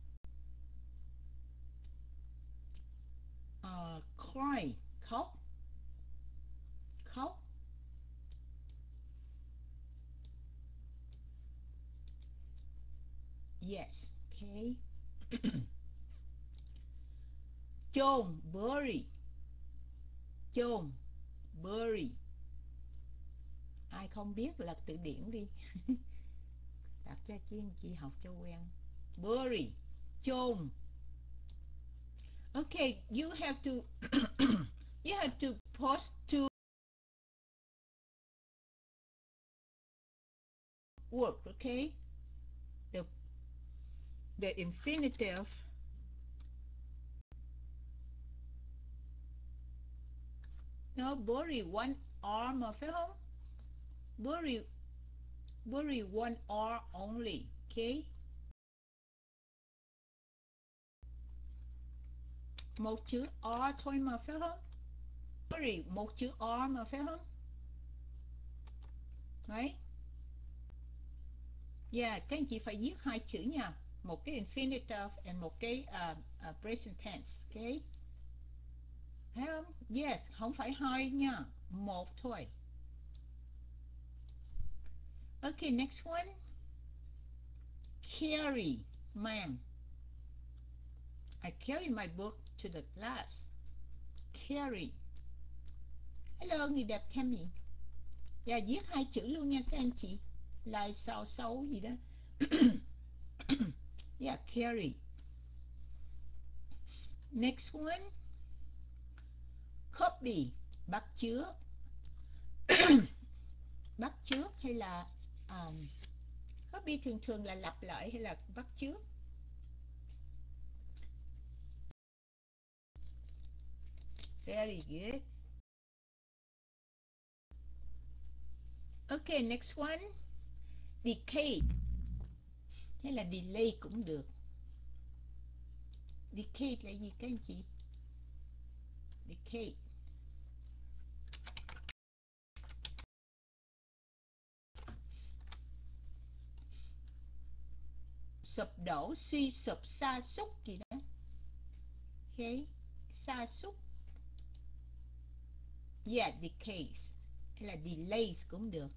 Uh, cry. Khóc. Khóc. Yes. Okay. Chôn. Bury. Chôn. Bury. Ai không biết lật từ điển đi. Đặt cho chị, chị học cho quen. Bury. Chôn. Okay, you have to you have to post two words, okay? The the infinitive no bury one arm, phải không? Bury bury one arm only, okay? Một chữ R thôi mà, phải không? Bury một chữ R mà, phải không? Right? Yeah, các anh chị phải viết hai chữ nha. Một cái infinitive and một cái uh, uh, present tense, okay? Thấy không? Yes, không phải hai nha. Một thôi. Okay, next one. Carry, man. I carry my book to the class. Carry. Hello, người đẹp Tammy. Dạ, viết hai chữ luôn nha các anh chị. Lại sao xấu gì đó. Yeah, carry. Next one. Copy, bắt chước. Bắt chước hay là um, copy thường thường là lặp lại hay là bắt chước? Very good. Okay, next one. Decay. Hay là delay cũng được. Decay là gì các anh chị? Decay. Sụp đổ, suy sụp, sa sút gì đó. Okay, sa sút. Yeah, decays hay là delays cũng được.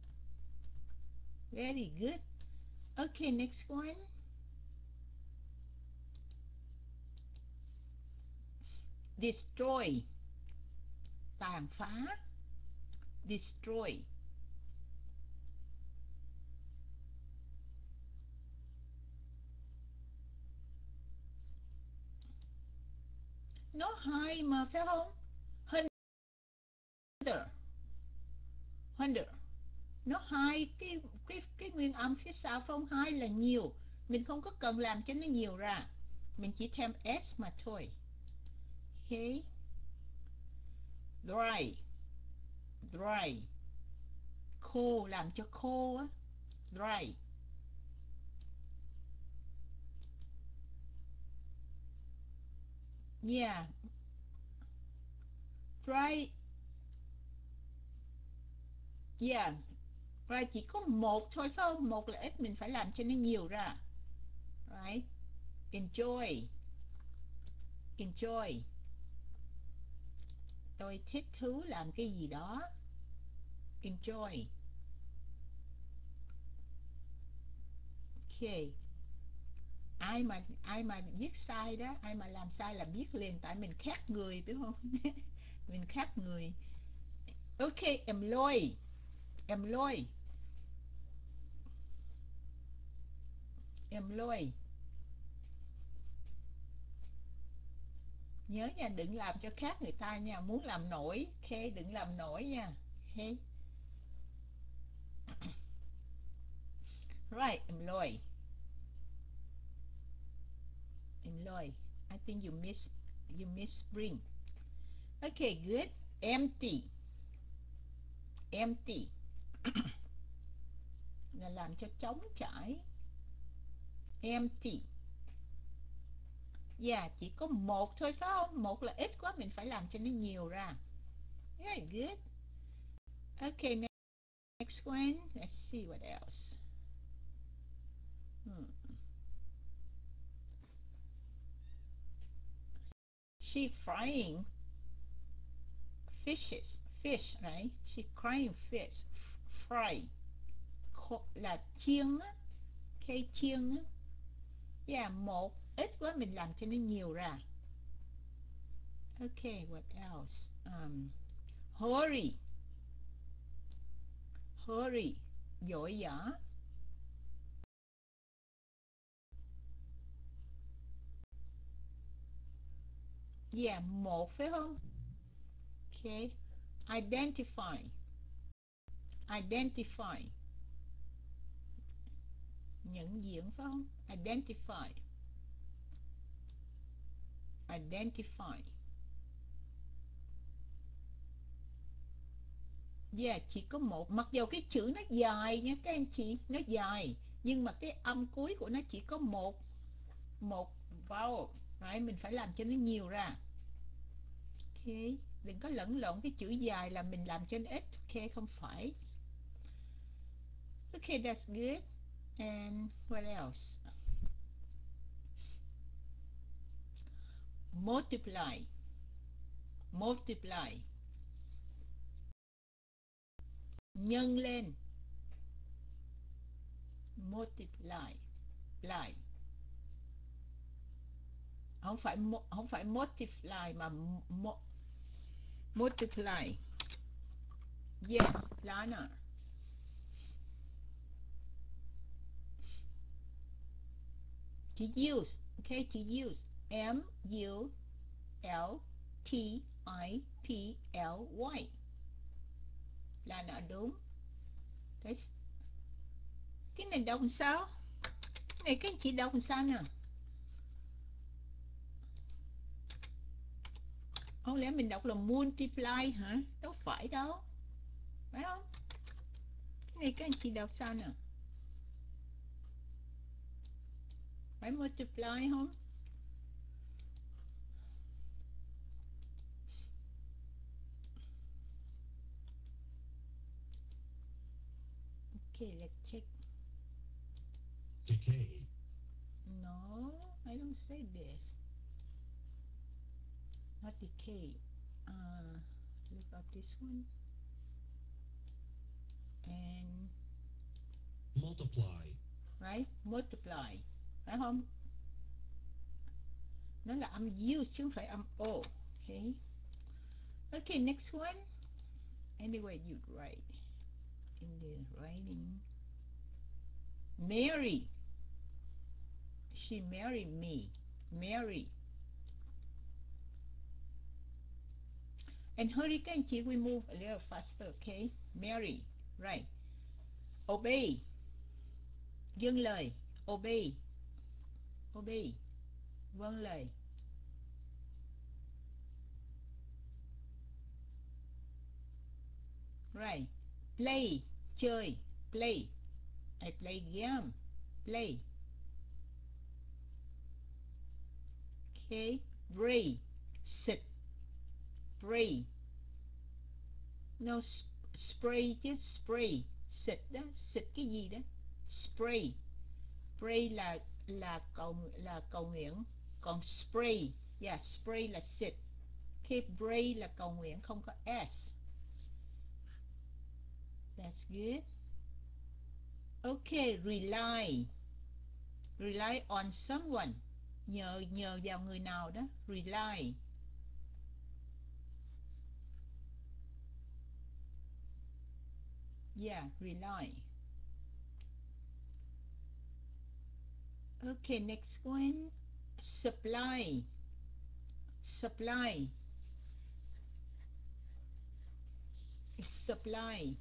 Very good. Okay, next one. Destroy, tàn phá. Destroy. Nó hai mà phải không? Hinder. Hinder. Nó hai cái cái cái nguyên âm phía sau phải không? Hai là nhiều. Mình không có cần làm cho nó nhiều ra. Mình chỉ thêm s mà thôi. Okay. Dry. Dry. Khô, làm cho khô á. Dry. Yeah. Dry. Yeah. Dry chỉ có một thôi phải không? Một là ít, mình phải làm cho nó nhiều ra. Right. Enjoy. Enjoy. Tôi thích thú làm cái gì đó. Enjoy. Okay. Ai mà ai mà viết sai đó, ai mà làm sai là biết liền, tại mình khác người biết không? Mình khác người. Okay, employ. Employ. Employ. Nhớ nha, đừng làm cho khác người ta nha, muốn làm nổi, okay, đừng làm nổi nha. Okay. Right, employ. Employ. I think you miss you miss spring. Okay, good. Empty. Empty. Là làm cho trống trải. Empty. Yeah, chỉ có một thôi phải không? Một là ít quá, mình phải làm cho nó nhiều ra. Very good. Okay, next one. Let's see what else. Hmm. She frying fishes. Fish, right? She frying fish. Fry. Là chiên á. Okay, chiên á. Yeah, một. Ít quá, mình làm cho nó nhiều ra. Okay, what else? Um, hurry. Hurry. Vội vã. Yeah, một phải không? Okay. Identify. Identify. Nhận diện phải không? Identify. Identify. Yeah, chỉ có một. Mặc dù cái chữ nó dài nha các anh chị, nó dài, nhưng mà cái âm cuối của nó chỉ có một một vowel. Right, mình phải làm cho nó nhiều ra. Ok, đừng có lẫn lộn cái chữ dài là mình làm cho nó ít. Ok, không phải. Okay, that's good. And what else? Multiply. Multiply. Nhân lên. Multiply. Lie. Không phải không phải multiply mà mo, multiply. Yes, Lana. To use. Okay, to use. M U L T I P L Y. Lana đúng. Đấy. Cái này đọc sao? Cái này các anh chị đọc sao nè? Không lẽ mình đọc là multiply hả? Đâu phải đâu. Phải không? Cái này các anh chị đọc sao nè? Phải multiply không? Okay, let's check. Decay. No, I don't say this. Not decay. Uh, look up this one. And multiply. Right, multiply. Phải không? Nó là âm U chứ không phải âm O. Okay. Okay, next one. Anyway, you write in the writing. Mary. She married me. Mary. And hurry, can we move a little faster, okay? Mary. Right. Obey. Dâng lời. Obey. Obey. Vâng lời. Right. Play. Chơi. Play. I play game. Play. Okay. Pray. Sit. Pray. No, sp spray chứ. Spray. Xịt đó. Xịt cái gì đó. Spray. Pray là là cầu là cầu nguyện. Còn spray, yeah, spray là xịt. Khi pray là cầu nguyện, không có s. That's good. Okay, rely. Rely on someone. Nhờ nhờ vào người nào đó. Rely. Yeah, rely. Okay, next one. Supply. Supply. Supply.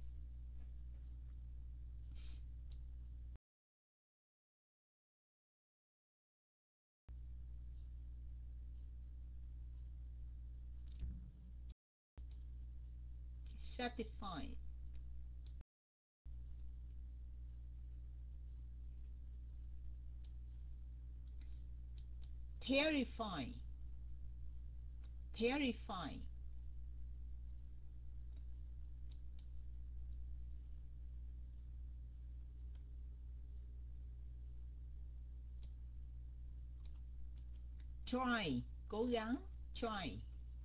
Satisfied. Terrify. Terrify. Try. Cố gắng. Try.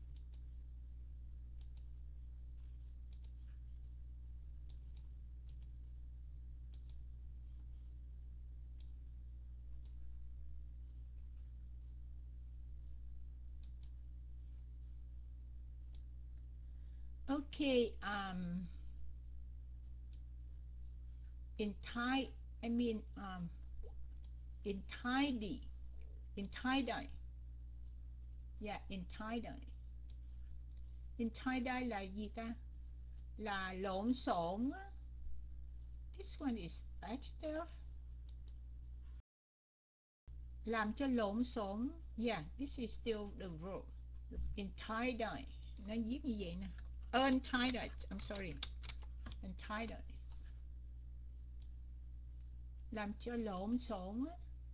Okay, um, in Thai, I mean, um, in tidy, in tie-dye, yeah, in tie-dye. In tie-dye là gì ta? Là lộn xộn. This one is adjective. Làm cho lộn xộn. Yeah, this is still the verb. In tie-dye. Nó viết như vậy nè. Untie-dye, I'm sorry. Untie-dye. Làm cho lộn xộn.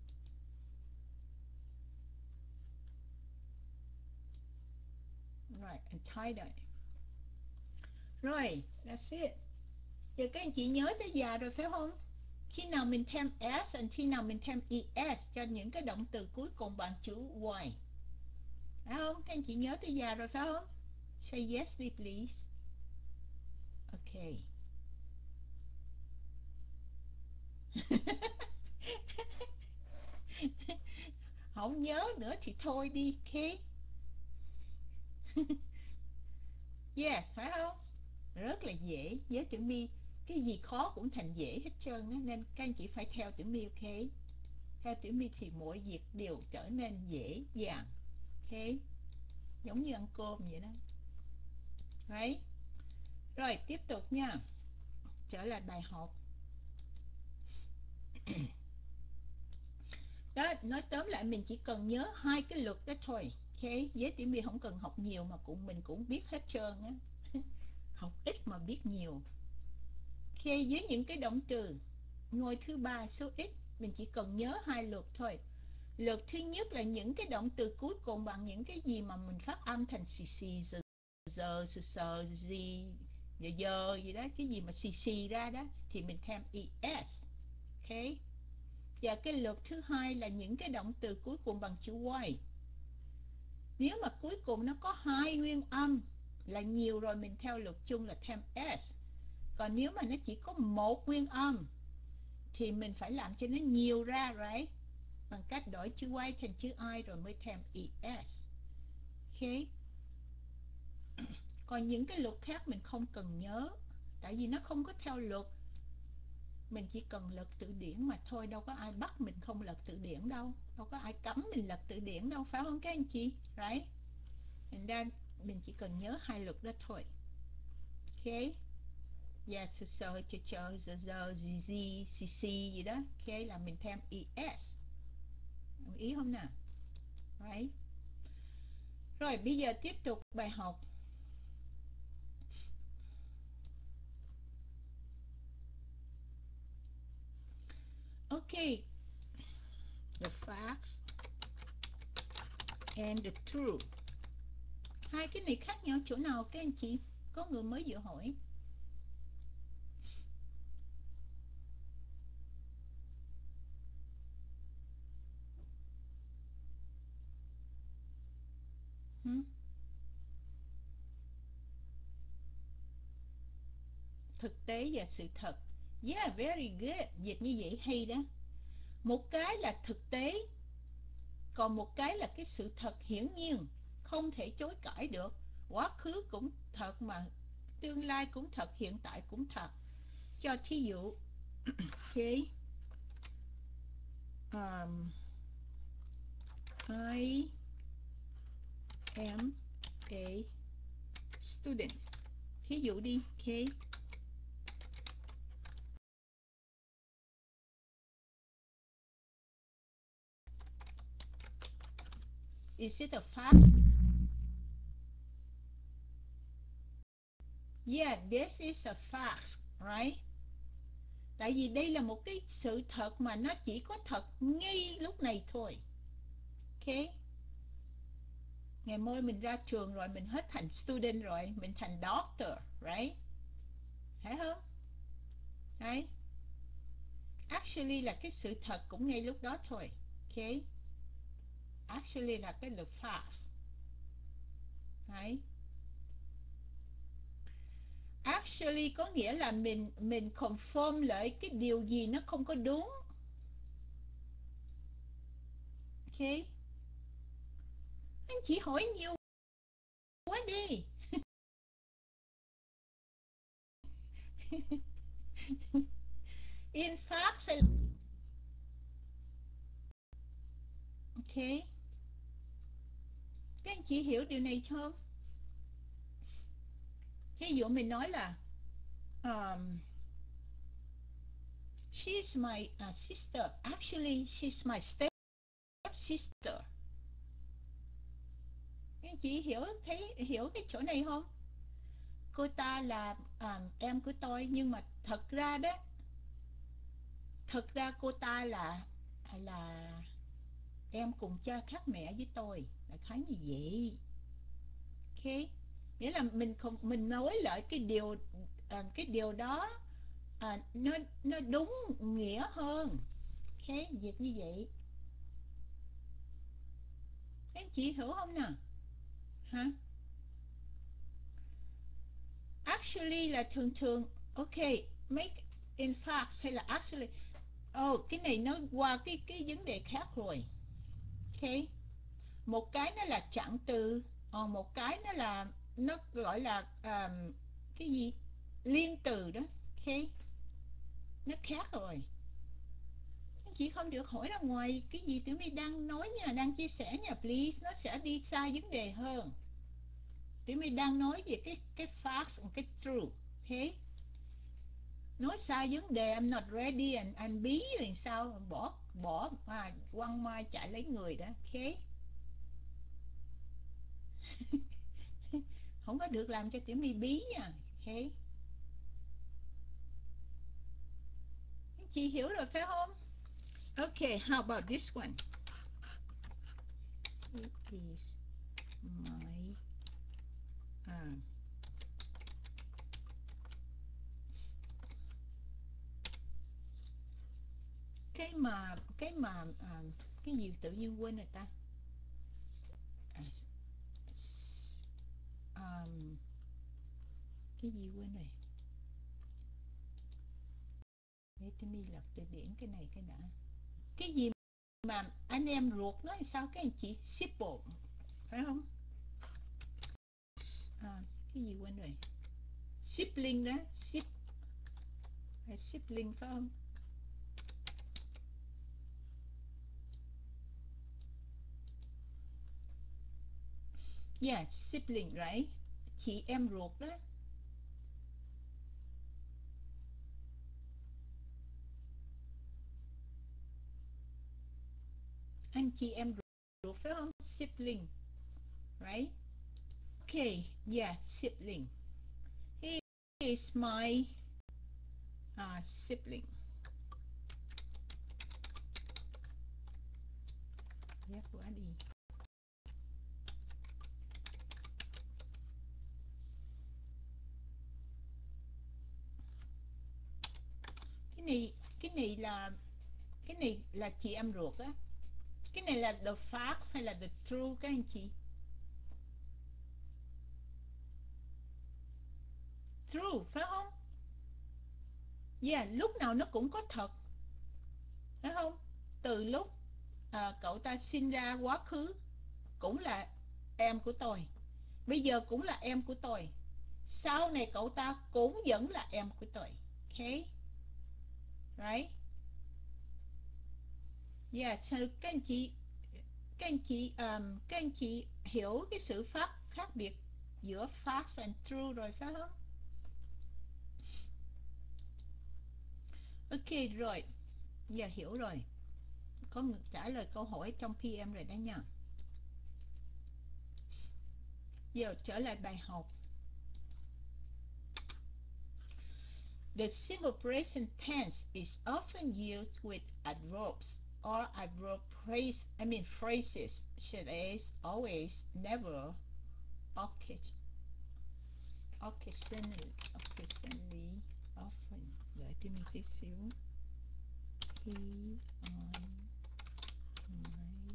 Right, untie-dye. Rồi, that's it. Giờ các anh chị nhớ tới già rồi phải không? Khi nào mình thêm s and khi nào mình thêm es cho những cái động từ cuối cùng bằng chữ y. Phải không? Các anh chị nhớ tới già rồi phải không? Say yes please. Okay. Không nhớ nữa thì thôi đi, okay? Yes, phải không? Rất là dễ. Với chữ mi, cái gì khó cũng thành dễ hết trơn đó. Nên các anh chị phải theo chữ mi, ok? Theo chữ mi thì mỗi việc đều trở nên dễ dàng, ok? Giống như ăn cơm vậy đó. Đấy. Rồi, tiếp tục nha. Trở lại bài học. Đó, nói tóm lại mình chỉ cần nhớ hai cái luật đó thôi, ok? Với chữ mi không cần học nhiều mà cũng mình cũng biết hết trơn á. Học ít mà biết nhiều. Ok, với những cái động từ ngôi thứ ba số ít, mình chỉ cần nhớ hai luật thôi. Luật thứ nhất là những cái động từ cuối cùng bằng những cái gì mà mình phát âm thành xì xì, giờ, giờ, sờ, sờ, gì, giờ, giờ, gì đó, cái gì mà xì xì ra đó, thì mình thêm es. Ok. Và cái luật thứ hai là những cái động từ cuối cùng bằng chữ y. Nếu mà cuối cùng nó có hai nguyên âm là nhiều rồi, mình theo luật chung là thêm s. Còn nếu mà nó chỉ có một nguyên âm thì mình phải làm cho nó nhiều ra, right? Bằng cách đổi chữ y thành chữ I rồi mới thêm es. Ok. Còn những cái luật khác mình không cần nhớ, tại vì nó không có theo luật. Mình chỉ cần lật từ điển mà thôi, đâu có ai bắt mình không lật từ điển đâu, đâu có ai cấm mình lật từ điển đâu, phải không các anh chị? Right? Thành ra mình chỉ cần nhớ hai luật đó thôi. Ok. Yeah, sờ sờ, chờ chờ, giờ giờ, gì gì, xì xì gì đó. Ok, là mình thêm es. Đồng ý không nào? Right? Rồi bây giờ tiếp tục bài học. Ok. The facts and the truth. Hai cái này khác nhau chỗ nào các anh chị? Có người mới vừa hỏi. Hmm? Thực tế và sự thật. Yeah, very good. Dịch như vậy hay đó. Một cái là thực tế, còn một cái là cái sự thật hiển nhiên, không thể chối cãi được. Quá khứ cũng thật mà tương lai cũng thật, hiện tại cũng thật. Cho thí dụ, okay. um, I am a student. Thí dụ đi, okay. Is it a fact? Yeah, this is a fact, right? Tại vì đây là một cái sự thật mà nó chỉ có thật ngay lúc này thôi. Ok. Ngày mai mình ra trường rồi, mình hết thành student rồi, mình thành doctor, right? Phải không? Right? Actually là cái sự thật cũng ngay lúc đó thôi. Ok. Actually là cái the fact. Right? Actually có nghĩa là mình mình confirm lại cái điều gì nó không có đúng. Ok. Anh chỉ hỏi nhiều quá đi. In fact hay ok. Các anh chị hiểu điều này không? Ví dụ mình nói là um, she's my uh, sister. Actually, she's my step sister. Các anh chị hiểu thấy hiểu cái chỗ này không? Cô ta là um, em của tôi, nhưng mà thật ra đó, thật ra cô ta là là em cùng cha khác mẹ với tôi, là khái như vậy. Ok, nghĩa là mình không mình nói lại cái điều à, cái điều đó à, nó nó đúng nghĩa hơn. Ok, việc như vậy các anh chị hiểu không nào? Hả? Actually là thường thường. Ok, make in fact hay là actually. Oh, cái này nó qua cái cái vấn đề khác rồi. Ok, một cái nó là trạng từ, còn một cái nó là nó gọi là um, cái gì liên từ đó. Ok, nó khác rồi. Anh chị không được hỏi ra ngoài cái gì Tiểu My đang nói nha, đang chia sẻ nha, please. Nó sẽ đi xa vấn đề hơn. Tiểu My đang nói về cái cái fact, cái true. Ok, nói xa vấn đề. I'm not ready and anh bí rồi sao bỏ bỏ mà quăng mai chạy lấy người đó. Ok. Không có được làm cho Tiểu My bí nha. Ok, chị hiểu rồi phải không? Okay, how about this one? It is my uh, cái mà cái mà uh, cái gì tự nhiên quên rồi ta. Um, Cái gì quên rồi. Để tôi mi lật từ điển cái này cái đã. Cái gì mà anh em ruột nói sao các anh chị? Simple, phải không? À, cái gì quên rồi. Sibling đó, sib hay sibling phải không? Yeah, sibling, right? Chị em ruột đó. Anh chị em ruột phải không? Sibling, right? Okay, yeah, sibling. He is my uh, sibling. Giác quá đi. Cái này, cái này là cái này là chị em ruột á. Cái này là the fact hay là the truth các anh chị? True phải không? Yeah, lúc nào nó cũng có thật, phải không? Từ lúc à, cậu ta sinh ra quá khứ cũng là em của tôi, bây giờ cũng là em của tôi, sau này cậu ta cũng vẫn là em của tôi. Okay, right? Yeah, so các anh chị các anh chị um, các anh chị hiểu cái sự phát khác biệt giữa facts and true rồi phải không? Ok rồi, giờ hiểu rồi, có người trả lời câu hỏi trong pê em rồi đó nha. Giờ trở lại bài học. The simple present tense is often used with adverbs or adverb phrase, I mean phrases such as always, never, occasionally, occasionally, often. Đợi tôi mình tí xíu. He on my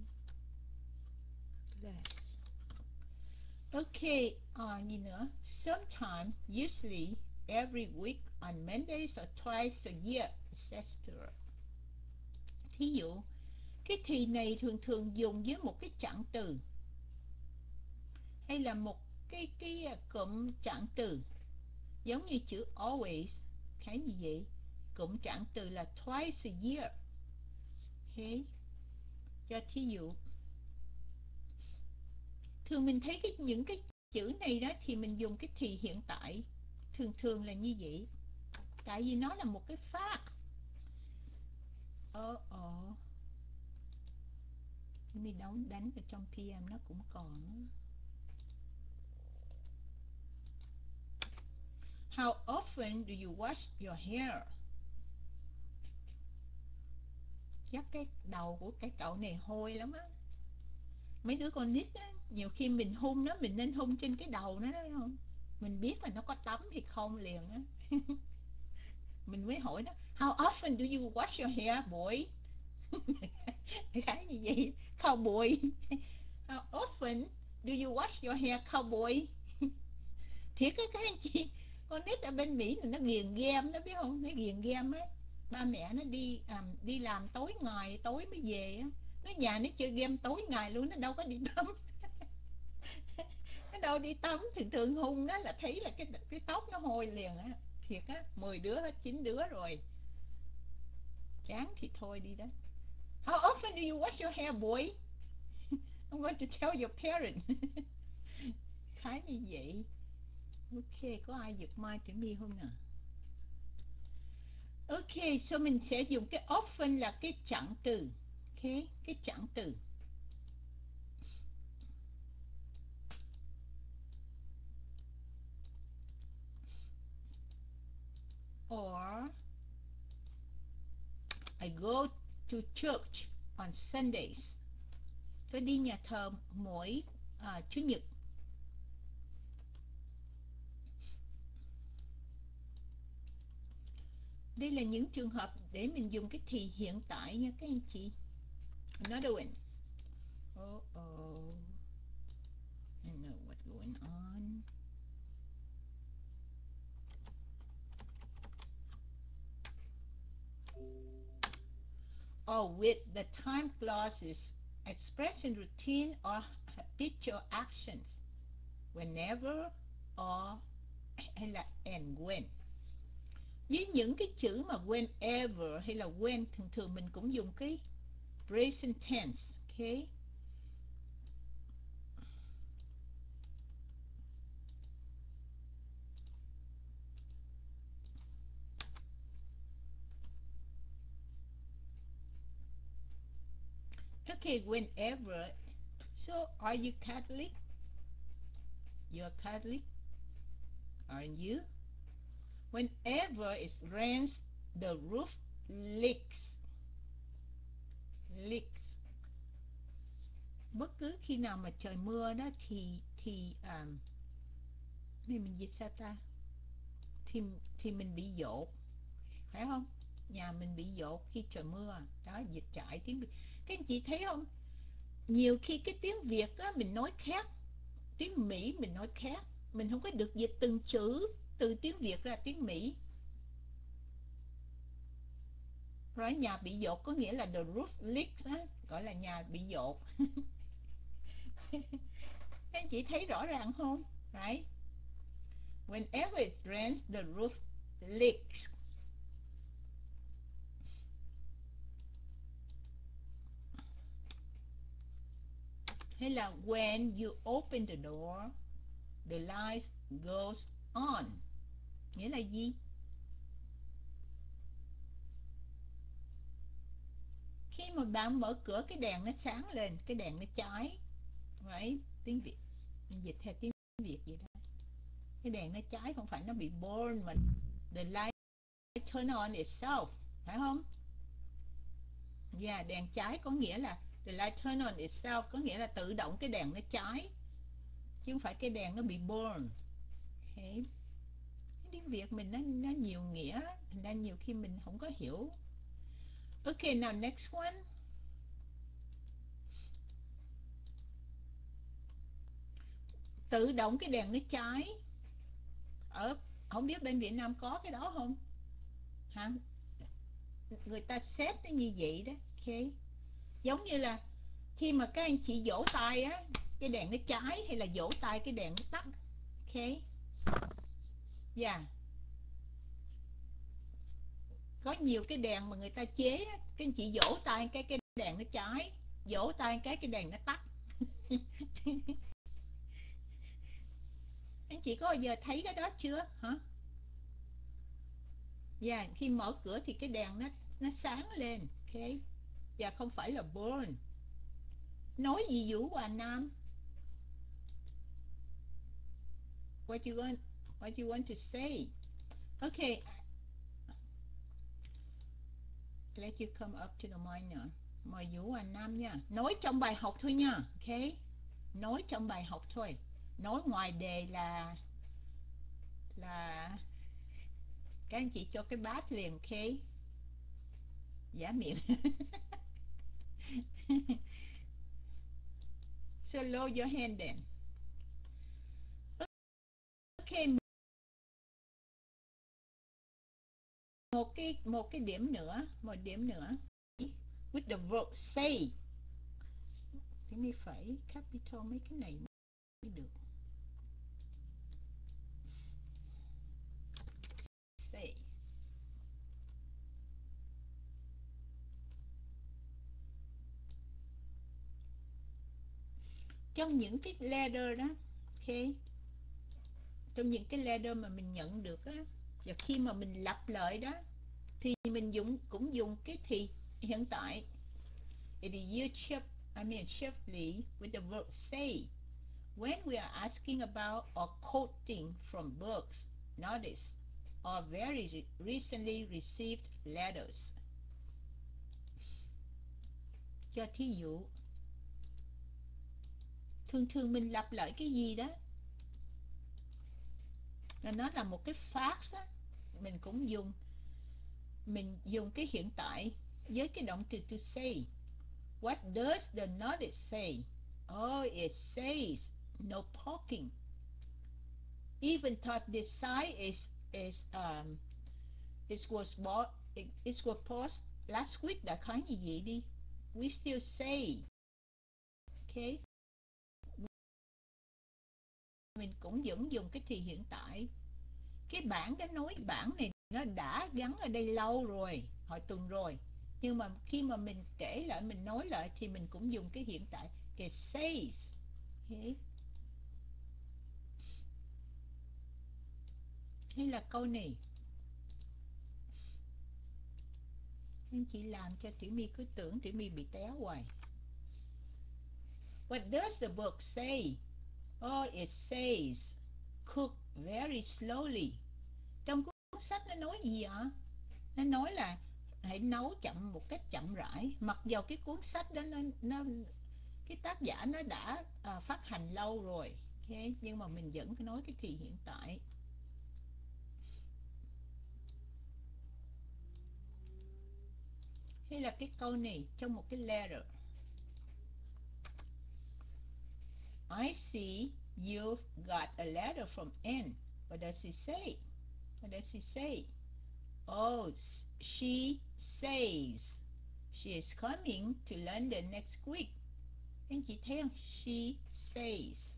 glass. Okay, uh, gì nữa? Sometimes, usually, every week on Mondays or twice a year, et cetera. Thí dụ, cái thì này thường thường dùng với một cái trạng từ hay là một cái cái cụm trạng từ, giống như chữ always, cái gì vậy? Cụm trạng từ là twice a year. Okay. Cho thí dụ, thường mình thấy cái những cái chữ này đó thì mình dùng cái thì hiện tại, thường thường là như vậy, tại vì nó là một cái fact. Ờ ờ mình đóng đánh vào trong pê em nó cũng còn. How often do you wash your hair? Chắc cái đầu của cái cậu này hôi lắm á. Mấy đứa con nít á, nhiều khi mình hun nó, mình nên hun trên cái đầu nó đấy không? Mình biết là nó có tắm thì không liền á. Mình mới hỏi nó, how often do you wash your hair, boy? Cái gì vậy? Cowboy. How often do you wash your hair, cowboy? Thiệt á các anh chị, con nít ở bên Mỹ là nó ghiền game đó biết không? Nó ghiền game á. Ba mẹ nó đi um, đi làm tối ngày, tối mới về á. Nó nhà nó chơi game tối ngày luôn, nó đâu có đi tắm. Nó đâu đi tắm, thường thường hung đó là thấy là cái cái tóc nó hôi liền á. Thiệt á, mười đứa hết chín đứa rồi. Chán thì thôi đi đó. How often do you wash your hair, boy? I'm going to tell your parent. Khá như vậy. Ok, có ai giật mai cho mi không nè? Ok, so mình sẽ dùng cái often là cái trạng từ. Ok, cái trạng từ. Or I go to church on Sundays. Tôi đi nhà thờ mỗi à, Chủ nhật. Đây là những trường hợp để mình dùng cái thì hiện tại nha các anh chị. Another one. Oh oh. I know what's going on. or with the time clauses expressing routine or habitual actions. Whenever or hay là and when. Với những cái chữ mà whenever hay là when, thường thường mình cũng dùng cái present tense. Okay. Okay, whenever. So, are you Catholic? You're Catholic? Aren't you? Whenever it rains, the roof leaks. Leaks. Bất cứ khi nào mà trời mưa đó thì thì um, này mình dịch sao ta? Thì thì mình bị dột, phải không? Nhà mình bị dột khi trời mưa. Đó, dịch trải tiếng Việt. Các anh chị thấy không? Nhiều khi cái tiếng Việt á mình nói khác, tiếng Mỹ mình nói khác, mình không có được dịch từng chữ từ tiếng Việt ra tiếng Mỹ. Rồi nhà bị dột có nghĩa là the roof leaks á, gọi là nhà bị dột. Các anh chị thấy rõ ràng không? Right? Whenever it rains, the roof leaks. Hay là when you open the door, the light goes on. Nghĩa là gì? Khi mà bạn mở cửa, cái đèn nó sáng lên, cái đèn nó cháy. Right? Tiếng Việt, dịch theo tiếng Việt vậy đó. Cái đèn nó cháy, không phải nó bị burn mà the light turn on itself, phải không? Yeah, đèn cháy có nghĩa là the light turn on itself, có nghĩa là tự động cái đèn nó cháy, chứ không phải cái đèn nó bị burn. Okay. Tiếng Việt mình nó nó nhiều nghĩa, thành ra nhiều khi mình không có hiểu. Okay, now next one. Tự động cái đèn nó cháy. Ở không biết bên Việt Nam có cái đó không? Hả? Người ta xếp nó như vậy đó. Okay. Giống như là khi mà các anh chị vỗ tay á, cái đèn nó cháy, hay là vỗ tay cái đèn nó tắt. Okay. Yeah. Có nhiều cái đèn mà người ta chế á, các anh chị vỗ tay cái cái đèn nó cháy, vỗ tay cái cái đèn nó tắt. Anh chị có bao giờ thấy cái đó chưa hả? Dạ, yeah, khi mở cửa thì cái đèn nó nó sáng lên. Ok. Dạ, không phải là burn. Nói gì Vũ Hòa Nam? What you want what you want to say? Okay. Let you come up to the mic nữa. Mời Vũ Hòa Nam nha. Nói trong bài học thôi nha. Ok. Nói trong bài học thôi. Nói ngoài đề là là các anh chị cho cái bát liền. Ok. Giả miệng. So lower your hand then. Okay. Một cái một cái điểm nữa, một điểm nữa. With the verb say. Thì mình phải capital mấy cái này mới được. Say. Trong những cái letter đó, ok, trong những cái letter mà mình nhận được á, và khi mà mình lặp lại đó, thì mình dùng cũng dùng cái thì hiện tại. It is used shift, I mean shiftly with the verb say when we are asking about or quoting from books, notice, or very re recently received letters. Cho thí dụ, thường thường mình lặp lại cái gì đó là nó là một cái fact á, mình cũng dùng mình dùng cái hiện tại với cái động từ to say. What does the notice say? Oh, it says no parking. Even though this sign is is um it was bought it, it was post last week đã có như vậy đi. We still say. Okay. Mình cũng vẫn dùng cái thì hiện tại. Cái bản đã nói bản này nó đã gắn ở đây lâu rồi, hồi tuần rồi. Nhưng mà khi mà mình kể lại, mình nói lại thì mình cũng dùng cái hiện tại. It says. Okay. Hay là câu này. Anh chị làm cho Tiểu My cứ tưởng Tiểu My bị té hoài. What does the book say? Oh, it says, cook very slowly. Trong cuốn sách nó nói gì ạ? Nó nói là hãy nấu chậm một cách chậm rãi. Mặc dầu cái cuốn sách đó nó, nó cái tác giả nó đã à, phát hành lâu rồi, okay? Nhưng mà mình vẫn nói cái thì hiện tại. Hay là cái câu này trong một cái letter. I see you've got a letter from Anne. What does it say? What does it say? Oh, she says she is coming to London next week. Anh chị thấy không? She says.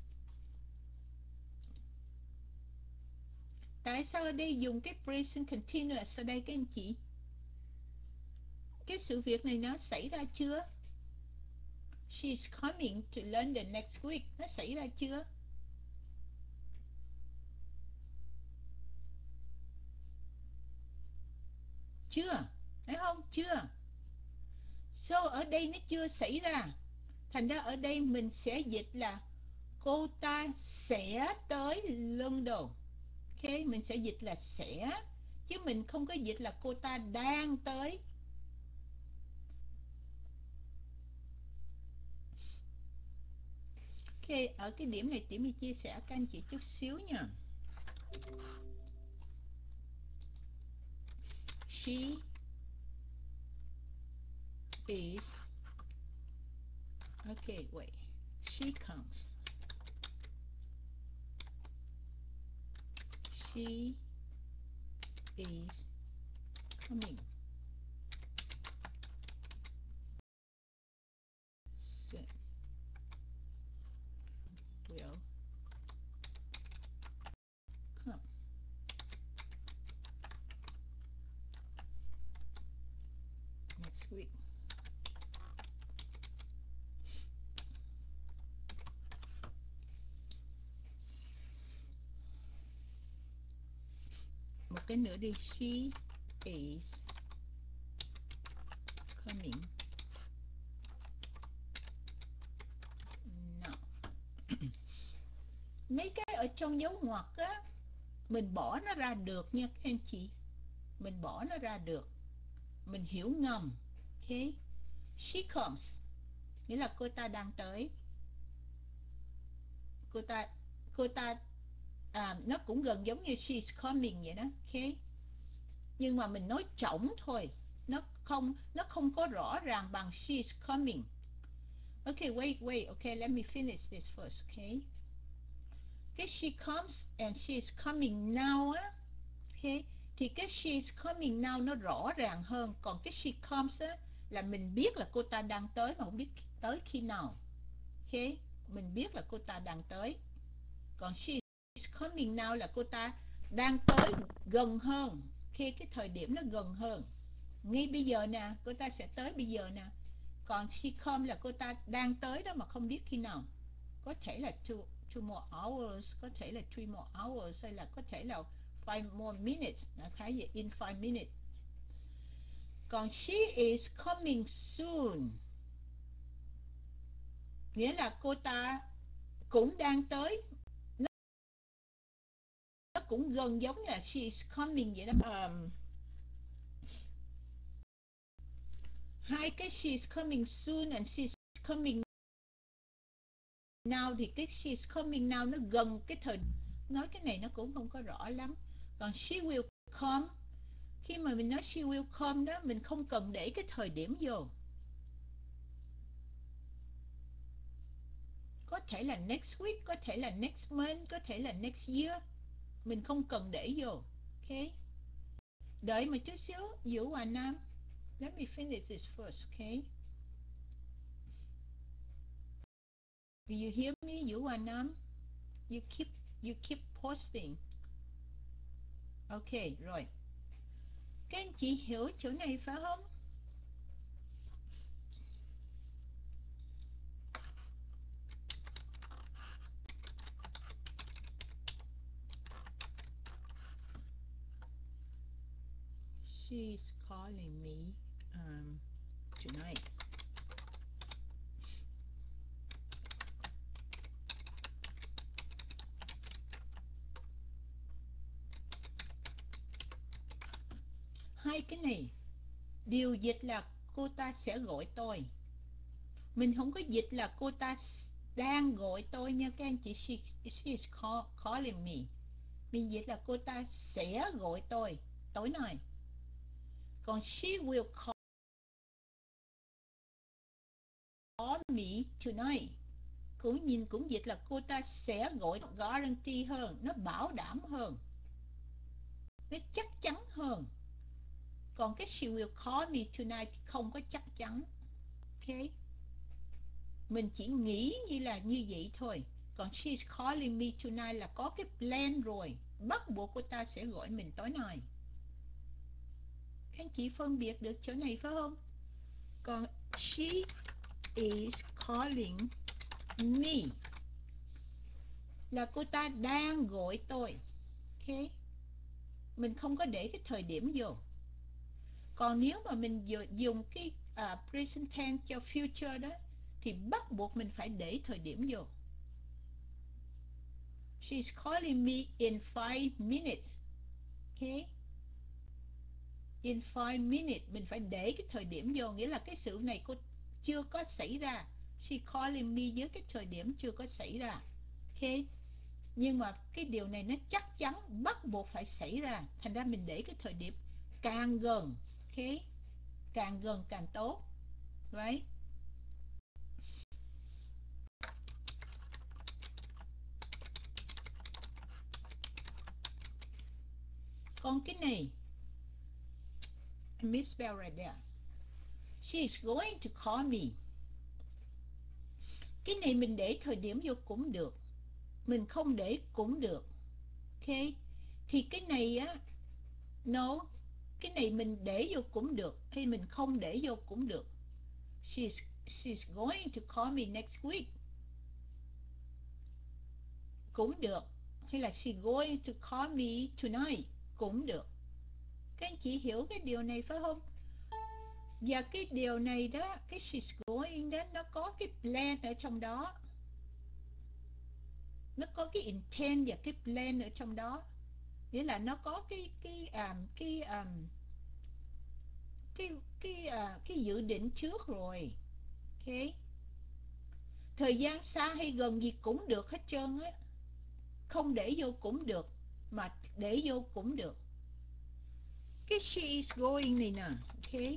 Tại sao ở đây dùng cái present continuous ở đây các anh chị? Cái sự việc này nó xảy ra chưa? She is coming to London next week. Nó xảy ra chưa? Chưa. Thấy không? Chưa. So ở đây nó chưa xảy ra. Thành ra ở đây mình sẽ dịch là cô ta sẽ tới London. Ok, mình sẽ dịch là sẽ, chứ mình không có dịch là cô ta đang tới. Ok, ở cái điểm này Tiểu My chia sẻ các anh chị chút xíu nha. She is, okay, wait, she comes. She is coming. Soon. Will come. Next week. Một cái nữa đi. She is coming now. Mấy cái ở trong dấu ngoặc á, mình bỏ nó ra được nha các anh chị. Mình bỏ nó ra được. Mình hiểu ngầm. Okay. She comes. Nghĩa là cô ta đang tới. Cô ta, cô ta, à, nó cũng gần giống như she's coming vậy đó. Okay. Nhưng mà mình nói trỏng thôi. Nó không, nó không có rõ ràng bằng she's coming. Okay, wait, wait. Okay, let me finish this first. Okay. Cái she comes and she's coming now á. Okay. Thì cái she's coming now nó rõ ràng hơn. Còn cái she comes á, là mình biết là cô ta đang tới mà không biết tới khi nào. Okay. Mình biết là cô ta đang tới. Còn she's coming now là cô ta đang tới gần hơn. Khi cái thời điểm nó gần hơn. Ngay bây giờ nè, cô ta sẽ tới bây giờ nè. Còn she come là cô ta đang tới đó mà không biết khi nào. Có thể là two, two more hours, có thể là three more hours, hay là có thể là five more minutes. Khá vậy, in five minutes. Còn she is coming soon. Nghĩa là cô ta cũng đang tới. Nó cũng gần giống như là she is coming vậy đó. Um, hai cái she is coming soon and she is coming now thì cái she is coming now nó gần cái thời. Nói cái này nó cũng không có rõ lắm. Còn she will come, khi mà mình nói she will come đó, mình không cần để cái thời điểm vô. Có thể là next week, có thể là next month, có thể là next year. Mình không cần để vô. Ok. Đợi một chút xíu, Vũ Hòa Nam. Let me finish this first, okay? Do you hear me, Vũ Hòa Nam? You keep you keep posting. Okay, rồi. Các anh chị hiểu chỗ này phải không? She's calling me um, tonight. Hai cái này điều dịch là cô ta sẽ gọi tôi. Mình không có dịch là cô ta đang gọi tôi nha các anh chị. She, she's call, calling me. Mình dịch là cô ta sẽ gọi tôi tối nay. Còn she will call me tonight. Cũng nhìn cũng dịch là cô ta sẽ gọi, guarantee hơn, nó bảo đảm hơn, nó chắc chắn hơn. Còn cái she will call me tonight thì không có chắc chắn. Ok, mình chỉ nghĩ như là như vậy thôi. Còn she's calling me tonight là có cái plan rồi, bắt buộc cô ta sẽ gọi mình tối nay. Các anh chị phân biệt được chỗ này phải không? Còn she is calling me là cô ta đang gọi tôi. Ok, mình không có để cái thời điểm vô. Còn nếu mà mình dùng cái uh, present tense cho future đó thì bắt buộc mình phải để thời điểm vô. She's calling me in five minutes. Okay? In five minutes mình phải để cái thời điểm vô, nghĩa là cái sự này cô chưa có xảy ra. She calling me với cái thời điểm chưa có xảy ra. Okay? Nhưng mà cái điều này nó chắc chắn bắt buộc phải xảy ra, thành ra mình để cái thời điểm càng gần. Okay? Càng gần càng tốt. Right? Còn cái này I misspelled right there. She is going to call me. Cái này mình để thời điểm vô cũng được, mình không để cũng được. Ok, thì cái này á, no, cái này mình để vô cũng được, hay mình không để vô cũng được. She's, she's going to call me next week cũng được, hay là she's going to call me tonight cũng được. Các anh chị hiểu cái điều này phải không? Và cái điều này đó, cái she's going đó, nó có cái plan ở trong đó. Nó có cái intent và cái plan ở trong đó. Nghĩa là nó có cái cái um, cái um, cái cái uh, cái dự định trước rồi. Ok. Thời gian xa hay gần gì cũng được hết trơn á. Không để vô cũng được, mà để vô cũng được. Cái she is going này nè. Ok.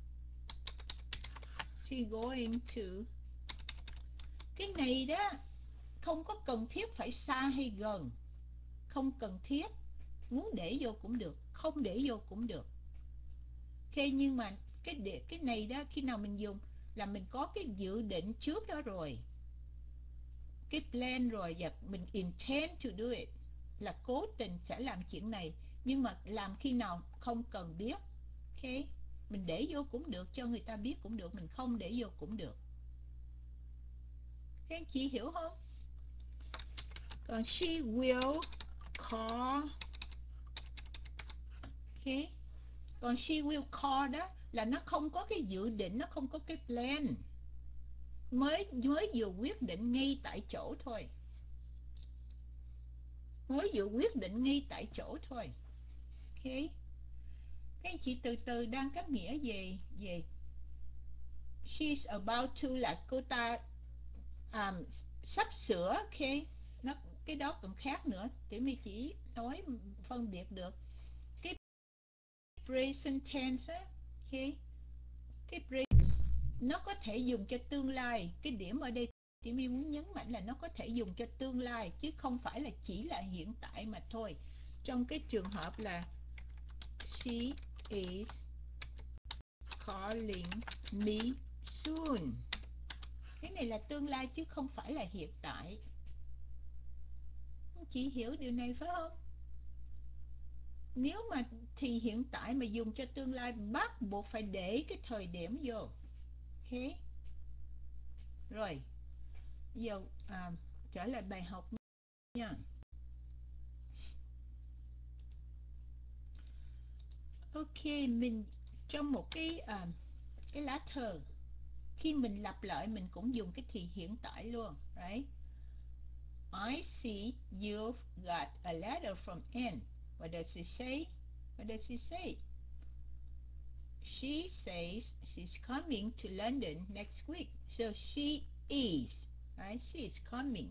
She going to. Cái này đó không có cần thiết phải xa hay gần. Không cần thiết. Muốn để vô cũng được, không để vô cũng được. Ok, nhưng mà cái để, cái này đó khi nào mình dùng là mình có cái dự định trước đó rồi, cái plan rồi, và mình intend to do it, là cố tình sẽ làm chuyện này, nhưng mà làm khi nào không cần biết. Ok, mình để vô cũng được, cho người ta biết cũng được, mình không để vô cũng được. Các anh chị hiểu không? Còn she will call. Ok, còn she will call đó là nó không có cái dự định, nó không có cái plan, mới mới vừa quyết định ngay tại chỗ thôi, mới vừa quyết định ngay tại chỗ thôi. Ok, các anh chị từ từ đang cắt nghĩa về về she's about to là cô ta um, sắp sửa. Ok, nó cái đó còn khác nữa, để mình chỉ nói phân biệt được cái present tense á. Ok, cái present nó có thể dùng cho tương lai. Cái điểm ở đây thì mình muốn nhấn mạnh là nó có thể dùng cho tương lai, chứ không phải là chỉ là hiện tại mà thôi. Trong cái trường hợp là she is calling me soon. Cái này là tương lai chứ không phải là hiện tại. Chị hiểu điều này phải không? Nếu mà thì hiện tại mà dùng cho tương lai bắt buộc phải để cái thời điểm vô. Ok. Rồi. Giờ à, trở lại bài học nha. Ok, mình trong một cái à, cái lá thơ, khi mình lặp lại mình cũng dùng cái thì hiện tại luôn, right? I see you've got a letter from Anne. What does she say? What does she say? She says she's coming to London next week. So she is, right? She is coming.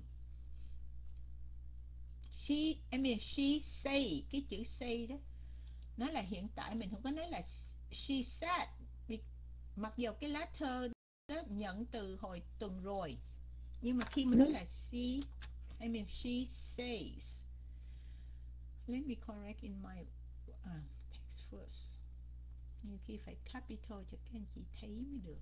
She, I mean, she say, cái chữ say đó, nó là hiện tại, mình không có nói là she said. Mặc dù cái lá thơ đó nhận từ hồi tuần rồi, nhưng mà khi mình nói là she, I mean, she says. Let me correct in my uh, text first. Nhiều khi phải capital cho các anh chị thấy mới được.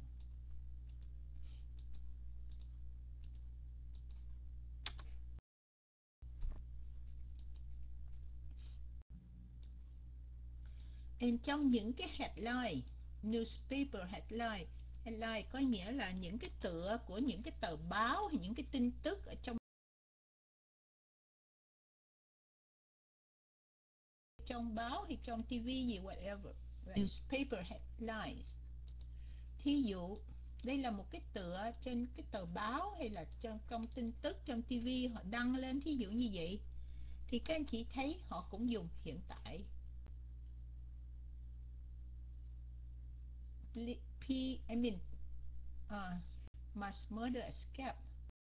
And trong những cái headline, newspaper headline, headline có nghĩa là những cái tựa của những cái tờ báo hay những cái tin tức ở trong trong báo hay trong ti vi gì whatever. Newspaper headlines. Thí dụ, đây là một cái tựa trên cái tờ báo hay là trong, trong tin tức trong ti vi họ đăng lên, thí dụ như vậy, thì các anh chị thấy họ cũng dùng hiện tại. P, I mean, uh, mass murder escape.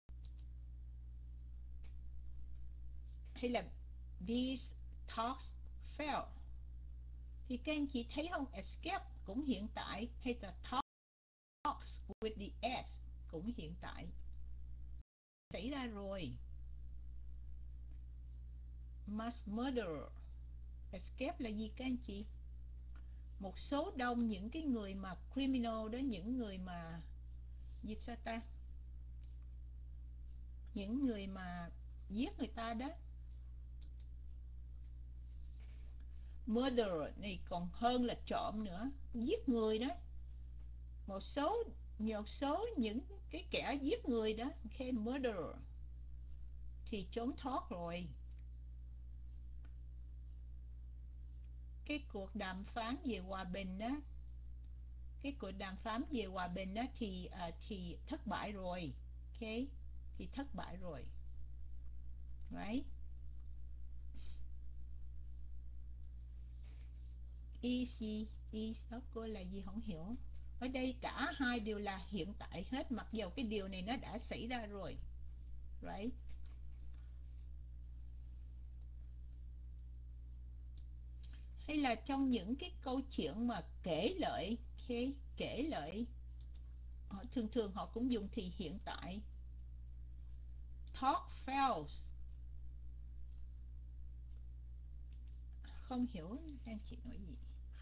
Hay là these talks fail. Thì các anh chị thấy không, escape cũng hiện tại, hay là talks with the S cũng hiện tại. Xảy ra rồi. Mass murder escape là gì các anh chị? Một số đông những cái người mà criminal đó, những người mà gì sao ta? Những người mà giết người ta đó. Murder này còn hơn là trộm nữa, giết người đó. Một số một số những cái kẻ giết người đó, okay, murder thì trốn thoát rồi. Cái cuộc đàm phán về hòa bình đó, cái cuộc đàm phán về hòa bình đó thì uh, thì thất bại rồi, okay, thì thất bại rồi, right? Easy, easy đó cô là gì không hiểu. Ở đây cả hai đều là hiện tại hết, mặc dù cái điều này nó đã xảy ra rồi, right? Hay là trong những cái câu chuyện mà kể lại, okay, kể lại, họ, thường thường họ cũng dùng thì hiện tại. Talk fails. Không hiểu anh chị nói gì.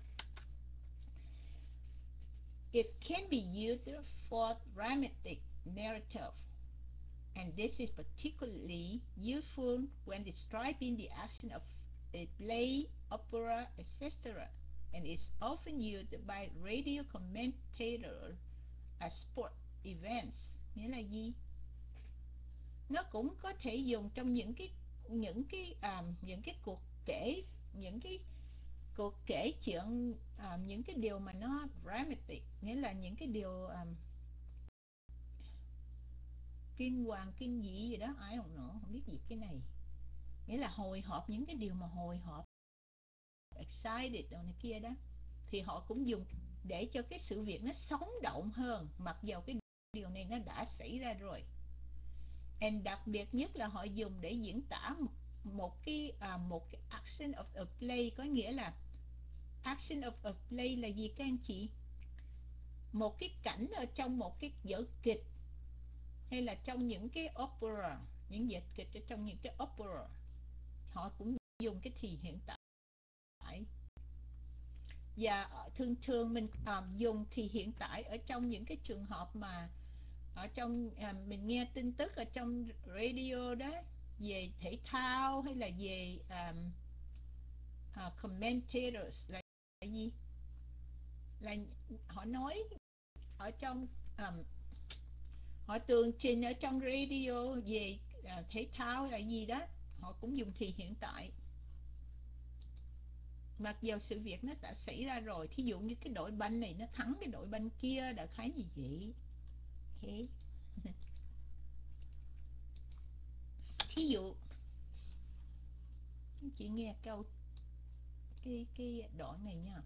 It can be used for dramatic narrative, and this is particularly useful when describing the action of a play, opera, et cetera, and is often used by radio commentators as sport events. Nghĩa là gì? Nó cũng có thể dùng trong những cái những cái um, những cái cuộc kể, những cái cuộc kể chuyện, um, những cái điều mà nó dramatic, nghĩa là những cái điều um, kinh hoàng, kinh dị gì đó, ai không nữa, không biết gì cái này. Nghĩa là hồi hộp, những cái điều mà hồi hộp, excited đồ này kia đó, thì họ cũng dùng để cho cái sự việc nó sống động hơn, mặc dù cái điều này nó đã xảy ra rồi. And đặc biệt nhất là họ dùng để diễn tả một cái à, một cái action of a play, có nghĩa là action of a play là gì các anh chị? Một cái cảnh ở trong một cái vở kịch, hay là trong những cái opera, những vở kịch ở trong những cái opera, họ cũng dùng cái thì hiện tại. Và thường thường mình uh, dùng thì hiện tại ở trong những cái trường hợp mà ở trong uh, mình nghe tin tức ở trong radio đó, về thể thao hay là về um, uh, commentators là gì, là họ nói ở trong um, họ tường trình ở trong radio về uh, thể thao là gì đó, họ cũng dùng thì hiện tại. Mặc dù sự việc nó đã xảy ra rồi, thí dụ như cái đội banh này nó thắng cái đội banh kia, đại khái như vậy. Okay. Thí dụ chị nghe câu cái cái đoạn này nha.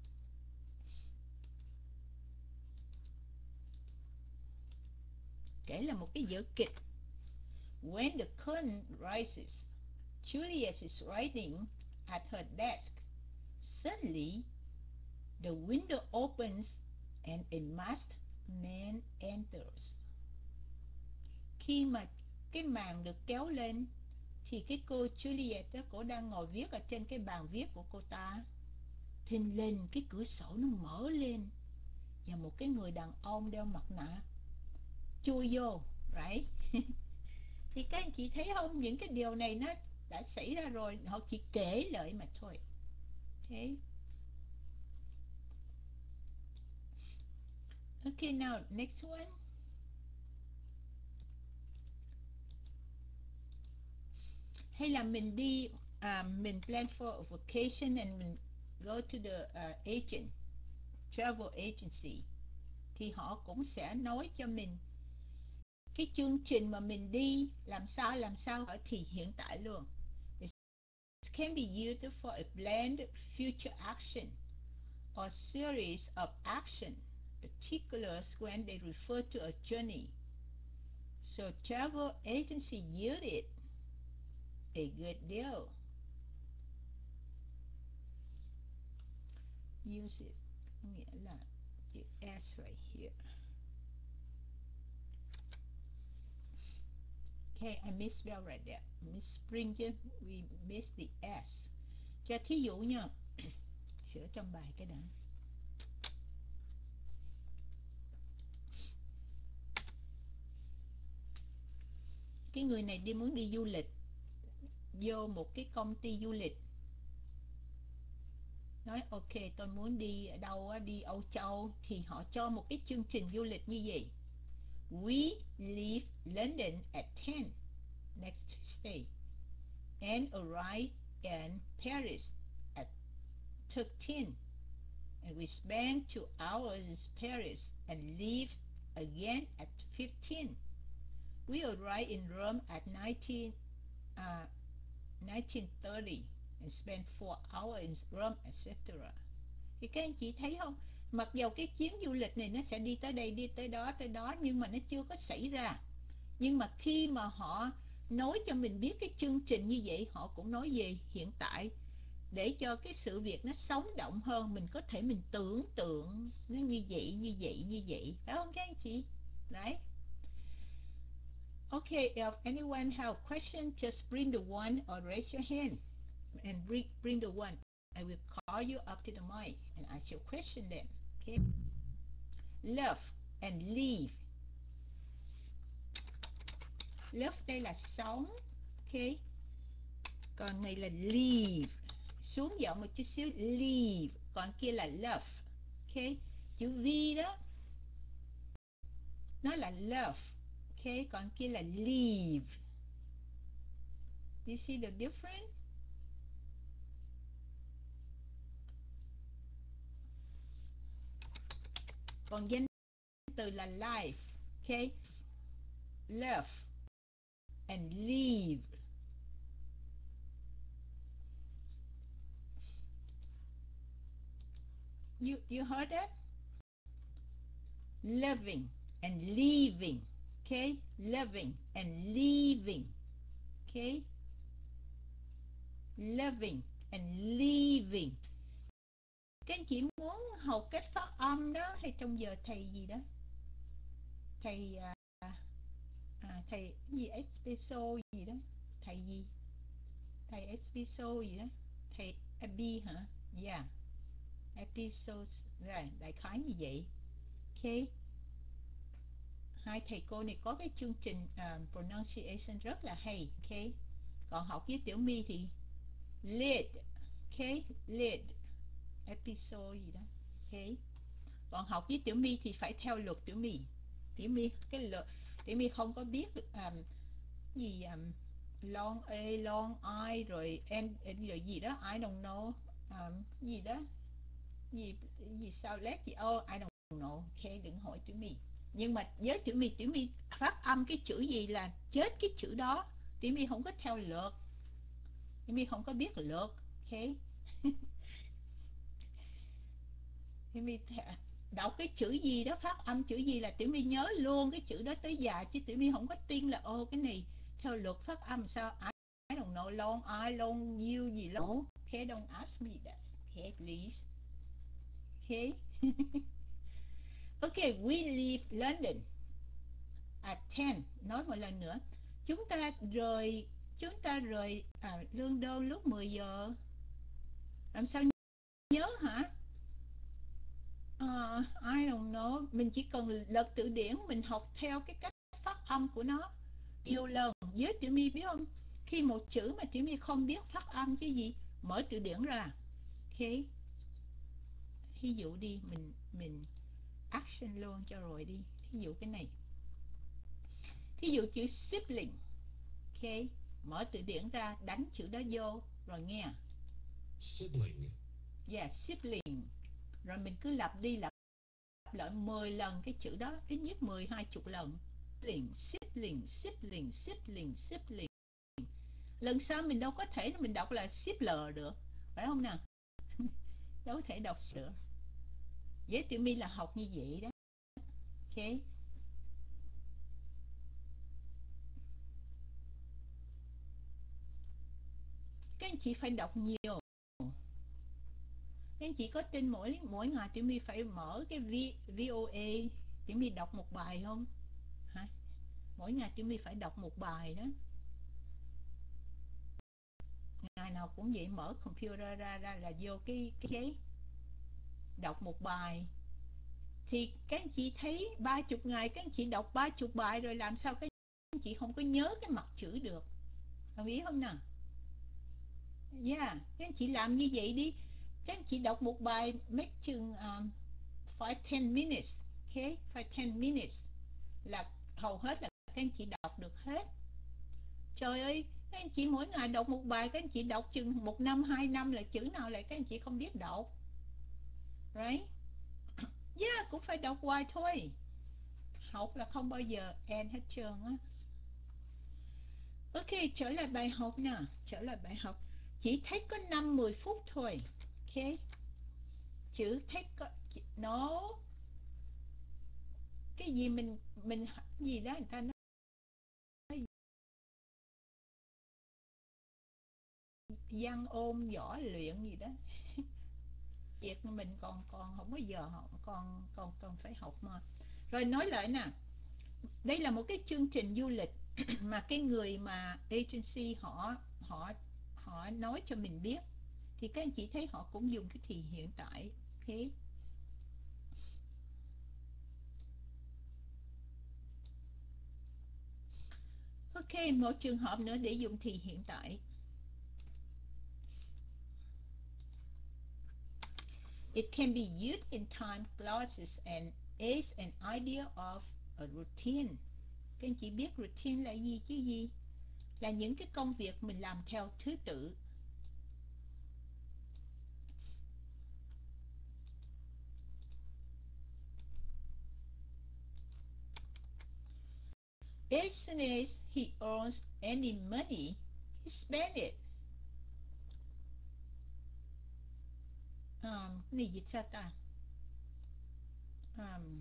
Kể là một cái vở kịch. When the curtain rises, Juliet is writing at her desk. Suddenly, the window opens and a masked man enters. Khi mà cái màn được kéo lên thì cái cô Juliet đó, cô đang ngồi viết ở trên cái bàn viết của cô ta. Thình lình cái cửa sổ nó mở lên và một cái người đàn ông đeo mặt nạ chui vô, right? Thì các anh chị thấy không, những cái điều này nó đã xảy ra rồi, họ chỉ kể lại mà thôi. Okay. Okay, now next one. Hay là mình đi, uh, mình plan for a vacation and mình go to the uh, agent, travel agency, thì họ cũng sẽ nói cho mình cái chương trình mà mình đi làm sao làm sao ở thì hiện tại luôn. It can be used for a planned future action or series of action, particulars when they refer to a journey. So travel agency use it a good deal. Use it nghĩa là chữ S right here. Okay, I misspelled right there. Miss Springer, we missed the S. Cho thí dụ nha, sửa trong bài cái đó. Cái người này đi muốn đi du lịch, vô một cái công ty du lịch, nói ok tôi muốn đi ở đâu á, đi Âu Châu, thì họ cho một cái chương trình du lịch như vậy. We leave London at ten next Tuesday and arrive in Paris at thirteen, and we spend two hours in Paris and leave again at fifteen. We arrive in Rome at nineteen, uh, nineteen thirty and spend four hours in Rome, et cetera. Thì các anh chị thấy không? Mặc dầu cái chuyến du lịch này nó sẽ đi tới đây, đi tới đó, tới đó, nhưng mà nó chưa có xảy ra. Nhưng mà khi mà họ nói cho mình biết cái chương trình như vậy, họ cũng nói về hiện tại, để cho cái sự việc nó sống động hơn, mình có thể mình tưởng tượng nó như vậy, như vậy, như vậy. Phải không các anh chị? Right? Okay, if anyone have a question, just bring the one or raise your hand and bring, bring the one. I will call you up to the mic and ask your question then. Okay. Love and leave. Love đây là sống. Okay. Còn này là leave. Xuống giọng một chút xíu, leave. Còn kia là love. Okay. Chữ V đó, nó là love. Okay. Còn kia là leave. You see the difference? Còn danh từ là life. Okay. Love and leave. You, you heard that? Loving and leaving. Okay? Loving and leaving. Okay? Loving and leaving. Các anh chị muốn học cách phát âm đó, hay trong giờ thầy gì đó? Thầy à, à, thầy gì espresso gì đó? Thầy gì? Thầy espresso gì đó? Thầy Abby hả? Yeah. episodes, rồi đại khái như vậy. Ok, hai thầy cô này có cái chương trình uh, pronunciation rất là hay. Ok, còn học với Tiểu My thì lead, ok, lead episode gì đó. Ok, còn học với Tiểu My thì phải theo luật Tiểu My. Tiểu My cái luật Tiểu My không có biết um, gì um, long a long I rồi n rồi gì đó I don't know, um, gì đó gì gì sao let gì oh I don't know. Ok, đừng hỏi Tiểu My. Nhưng mà với Tiểu My, Tiểu My phát âm cái chữ gì là chết cái chữ đó. Tiểu My không có theo luật, Tiểu My không có biết luật. Ok, Tiểu My đọc cái chữ gì đó, phát âm chữ gì là Tiểu My nhớ luôn cái chữ đó tới già, chứ Tiểu My không có tin là ô cái này theo luật phát âm sao. I don't know long I long you gì long. Okay, don't ask me that. Okay, please. Okay. Okay, we leave London at ten. Nói một lần nữa. Chúng ta rời chúng ta rời à, London lúc mười giờ. Làm sao nhớ hả? Uh, I don't know. Mình chỉ cần lật từ điển, mình học theo cái cách phát âm của nó nhiều lần. Với Tiểu My biết không? Khi một chữ mà Tiểu My không biết phát âm chứ gì, mở từ điển ra. Ok. Ví dụ đi, mình mình action luôn cho rồi đi. Ví dụ cái này. Ví dụ chữ sibling. Ok. Mở từ điển ra, đánh chữ đó vô rồi nghe. Sibling. Yeah, sibling. Rồi mình cứ lặp đi lặp lại mười lần cái chữ đó, ít nhất mười hai chục lần. Sibling, sibling, sibling, sibling, sibling. Lần sau mình đâu có thể mình đọc là sibler được, phải không nào? Đâu có thể đọc được. Với Tiểu My là học như vậy đó. Ok. Các anh chị phải đọc nhiều. Các anh chị có tin mỗi mỗi ngày Tiểu My phải mở cái v, vê o a Tiểu My đọc một bài không? Hả? Mỗi ngày Tiểu My phải đọc một bài đó. Ngày nào cũng vậy, mở computer ra ra là vô cái cái giấy đọc một bài. Thì các anh chị thấy ba chục ngày các anh chị đọc ba chục bài rồi, làm sao các anh chị không có nhớ cái mặt chữ được? Đồng ý không nào? Yeah, các anh chị làm như vậy đi. Các anh chị đọc một bài mấy chừng um, five ten minutes. Ok, five ten minutes là hầu hết là các anh chị đọc được hết. Trời ơi, các anh chị mỗi ngày đọc một bài, các anh chị đọc chừng một năm, hai năm là chữ nào lại các anh chị không biết đọc. Right? Yeah, cũng phải đọc hoài thôi. Học là không bao giờ end hết trơn á. Ok, trở lại bài học nè. Trở lại bài học. Chỉ thấy có năm mười phút thôi. Ok. Chữ thấy có nó cái gì mình mình gì đó người ta nói văn ôn võ luyện gì đó. Việc mình còn còn không có giờ học, còn còn còn phải học mà. Rồi nói lại nè. Đây là một cái chương trình du lịch mà cái người mà agency họ họ họ nói cho mình biết, thì các anh chị thấy họ cũng dùng cái thì hiện tại. Ok. Ok, một trường hợp nữa để dùng thì hiện tại. It can be used in time clauses and is an idea of a routine. Các anh chị biết routine là gì chứ gì? Là những cái công việc mình làm theo thứ tự. As soon as he earns any money, he spends it. Um, cái này dịch sao ta? Um,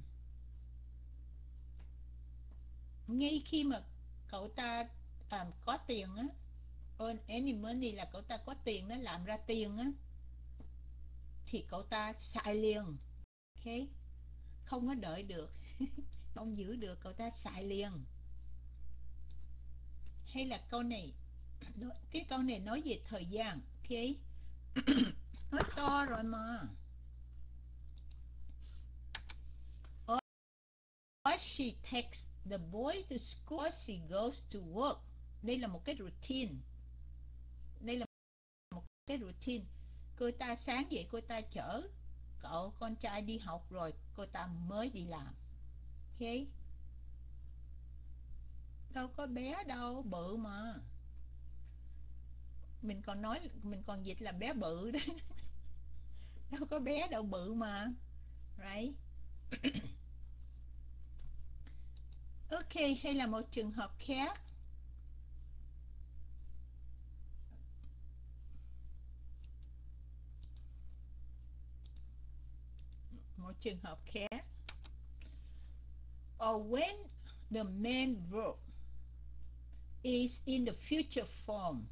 ngay khi mà cậu ta um, có tiền á, earn any money là cậu ta có tiền, nó làm ra tiền á, thì cậu ta xài liền. Ok, không có đợi được, không giữ được, cậu ta xài liền. Hay là câu này, cái câu này nói về thời gian. Ok. Nói to rồi mà. she takes the boy to school, she goes to work. Đây là một cái routine. Đây là một cái routine. Cô ta sáng dậy cô ta chở cậu con trai đi học rồi cô ta mới đi làm. Ok. Đâu có bé đâu, bự mà. Mình còn nói, mình còn dịch là bé bự đó. Đâu có bé đâu, bự mà. Right? Ok, hay là một trường hợp khác. Một trường hợp khác. Or when the main verb is in the future form.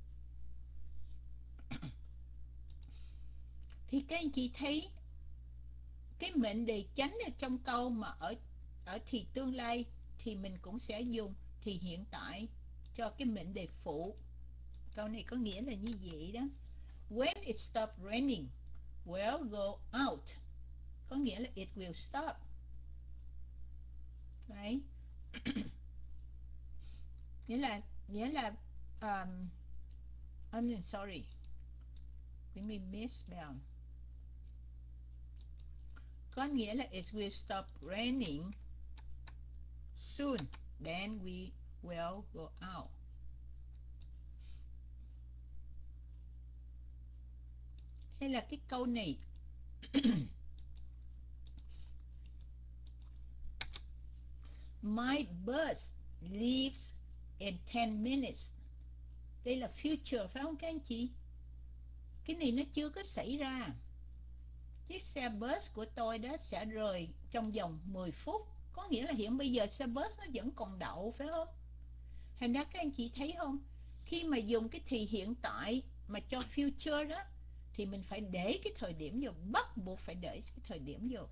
Thì các anh chị thấy cái mệnh đề chánh ở trong câu mà ở ở thì tương lai thì mình cũng sẽ dùng thì hiện tại cho cái mệnh đề phụ. Câu này có nghĩa là như vậy đó. When it stops raining, we'll go out. Có nghĩa là it will stop. Đấy. nghĩa là nghĩa là um, I'm sorry. Let me misspell. Có nghĩa là it will stop raining soon, then we will go out. Hay là cái câu này My bus leaves in ten minutes. Đây là future phải không các anh chị? Cái này nó chưa có xảy ra. Chiếc xe bus của tôi đó sẽ rời trong vòng mười phút. Có nghĩa là hiện bây giờ xe bus nó vẫn còn đậu phải không? Thành ra các anh chị thấy không? Khi mà dùng cái thì hiện tại mà cho future đó thì mình phải để cái thời điểm vô, bắt buộc phải để cái thời điểm vô.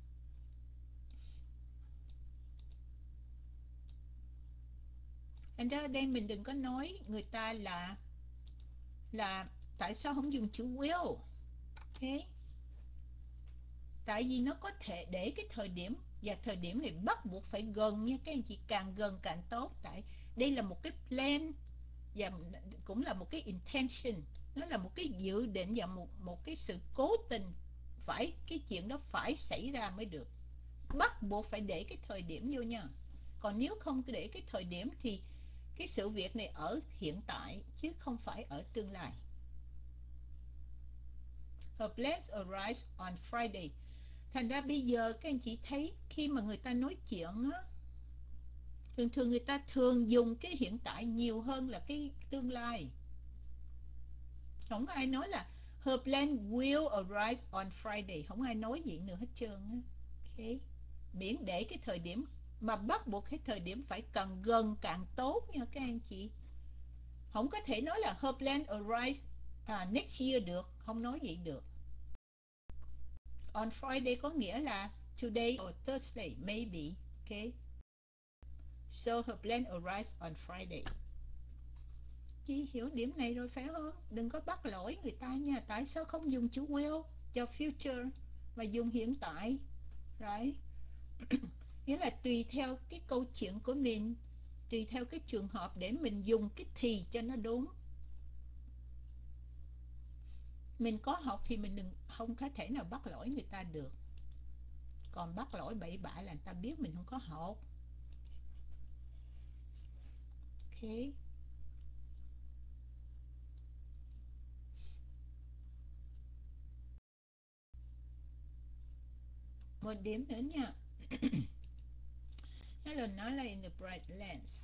Thành ra đây mình đừng có nói người ta là là tại sao không dùng chữ will. Okay. Tại vì nó có thể để cái thời điểm, và thời điểm này bắt buộc phải gần nha các anh chị, càng gần càng tốt. Tại đây là một cái plan và cũng là một cái intention, nó là một cái dự định và một một cái sự cố tình, phải cái chuyện đó phải xảy ra mới được, bắt buộc phải để cái thời điểm vô nha. Còn nếu không để cái thời điểm thì cái sự việc này ở hiện tại chứ không phải ở tương lai. Her plans arise on Friday. Thành ra bây giờ các anh chị thấy khi mà người ta nói chuyện á, thường thường người ta thường dùng cái hiện tại nhiều hơn là cái tương lai. Không có ai nói là her plan will arise on Friday. Không ai nói gì nữa hết trơn á. Okay. Miễn để cái thời điểm, mà bắt buộc cái thời điểm phải càng gần càng tốt nha các anh chị. Không có thể nói là her plan arise à, next year được. Không nói vậy được. On Friday có nghĩa là today or Thursday, maybe. Okay. So her plan arise on Friday. Chị hiểu điểm này rồi phải không? Đừng có bắt lỗi người ta nha. Tại sao không dùng chữ will cho future mà dùng hiện tại? Right? Nghĩa là tùy theo cái câu chuyện của mình, tùy theo cái trường hợp để mình dùng cái thì cho nó đúng. Mình có học thì mình đừng, không có thể nào bắt lỗi người ta được. Còn bắt lỗi bậy bạ là người ta biết mình không có học. Ok. Một điểm nữa nha. Hello, nói là in the bright lens.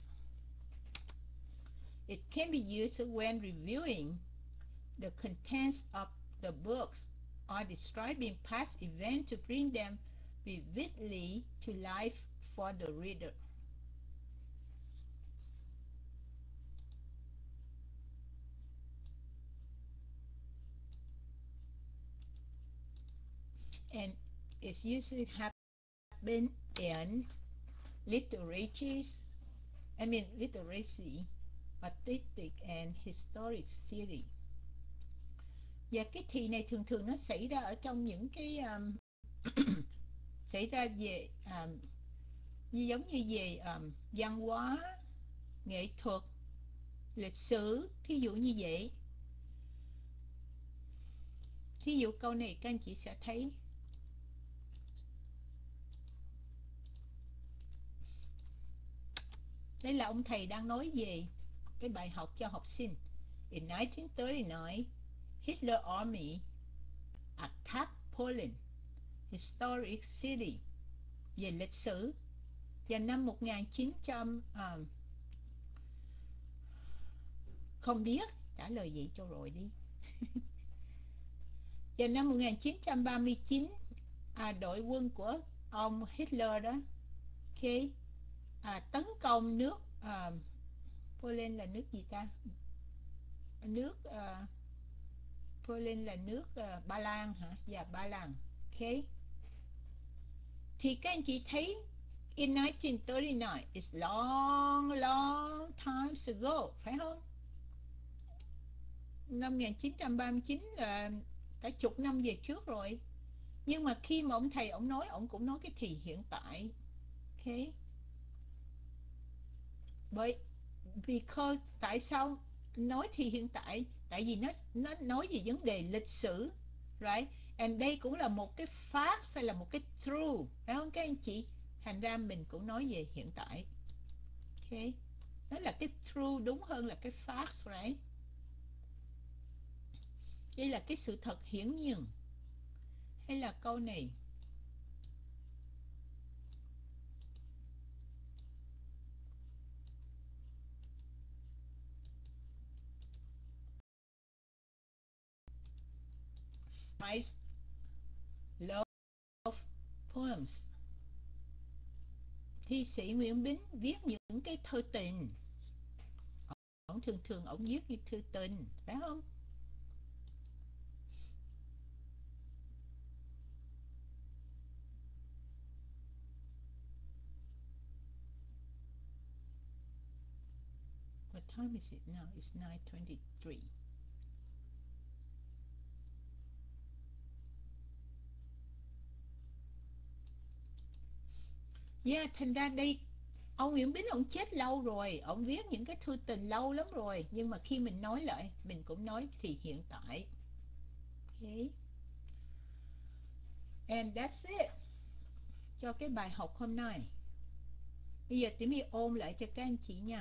It can be used when reviewing the contents of the books or describing past events to bring them vividly to life for the reader. And it's usually happen in literature, I mean literacy, artistic and historic series. Và cái thì này thường thường nó xảy ra ở trong những cái um, xảy ra về um, như giống như về um, văn hóa, nghệ thuật, lịch sử, thí dụ như vậy. Thí dụ câu này các anh chị sẽ thấy đây là ông thầy đang nói về cái bài học cho học sinh. In nineteen thirty-nine, Hitler Army attacked Poland, historic city. Về lịch sử, vào năm một nghìn chín trăm à, không biết, trả lời vậy cho rồi đi. Vào năm một nghìn chín trăm ba mươi chín, à, đội quân của ông Hitler đó, okay, à, tấn công nước à, Poland là nước gì ta? Nước à, Poland là nước uh, Ba Lan hả? Dạ, Ba Lan. Ok. Thì các anh chị thấy in nineteen thirty-nine, it's long, long time ago, phải không? Năm một nghìn chín trăm ba mươi chín là cả chục năm về trước rồi. Nhưng mà khi mà ông thầy ông nói, ông cũng nói cái thì hiện tại. Ok. Bởi because tại sao nói thì hiện tại? Tại vì nó nó nói về vấn đề lịch sử, right? And đây cũng là một cái fact hay là một cái true, phải không các anh chị? Thành ra mình cũng nói về hiện tại. Ok, đó là cái true đúng hơn là cái fact, right? Đây là cái sự thật hiển nhiên. Hay là câu này, I love poems. Thi sĩ Nguyễn Bính viết những cái thơ tình. Ông thường thường ông viết như thư tình, phải không? What time is it now? It's nine twenty-three. Yeah, thành ra đây ông Nguyễn Bính ông chết lâu rồi, ông viết những cái thư tình lâu lắm rồi, nhưng mà khi mình nói lại mình cũng nói thì hiện tại. Okay. And that's it cho cái bài học hôm nay. Bây giờ Tím My ôm lại cho các anh chị nha.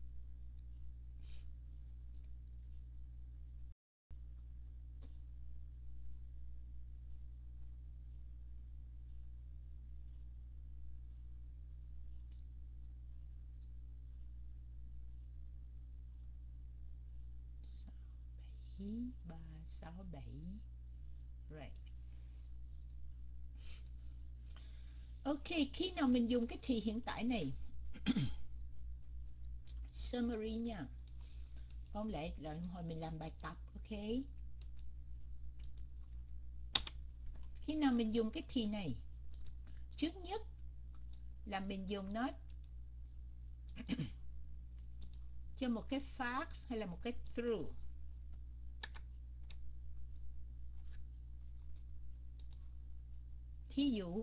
Ba sáu bảy. Right. Ok, khi nào mình dùng cái thì hiện tại này? Summary nha. Ôm lại rồi hồi mình làm bài tập, ok? Khi nào mình dùng cái thì này? Trước nhất là mình dùng nó cho một cái fact hay là một cái true. Thí dụ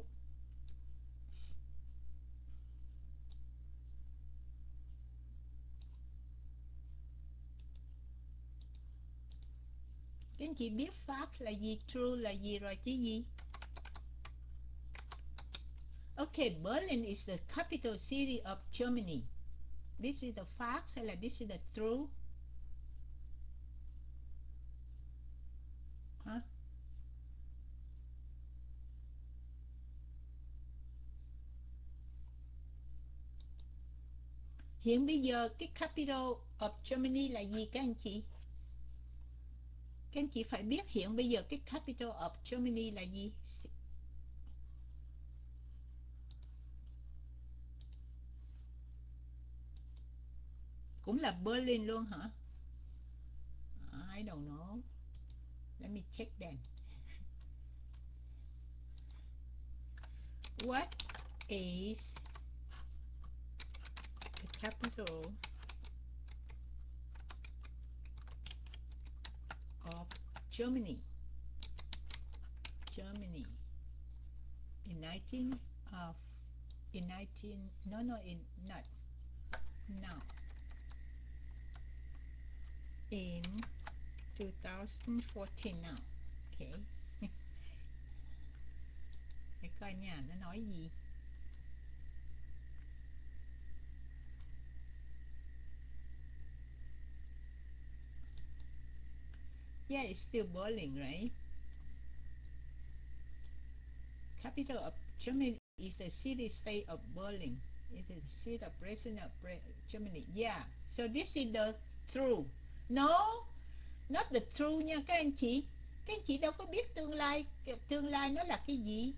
các anh chị biết fact là gì, true là gì rồi chứ gì? Okay, Berlin is the capital city of Germany. This is the fact hay là this is the true? Hả? Hiện bây giờ cái capital of Germany là gì các anh chị? Các anh chị phải biết hiện bây giờ cái capital of Germany là gì? Cũng là Berlin luôn hả? I don't know. Let me check then. What is the capital of Germany? Germany in nineteen of in nineteen no no in not now in twenty fourteen now. Okay. Để coi nha, nó nói gì. Yeah, it's still Berlin, right? Capital of Germany is the city-state of Berlin. It is the seat of President of Germany. Yeah, so this is the true. No, not the true nha các anh chị. Các anh chị đâu có biết tương lai, tương lai nó là cái gì,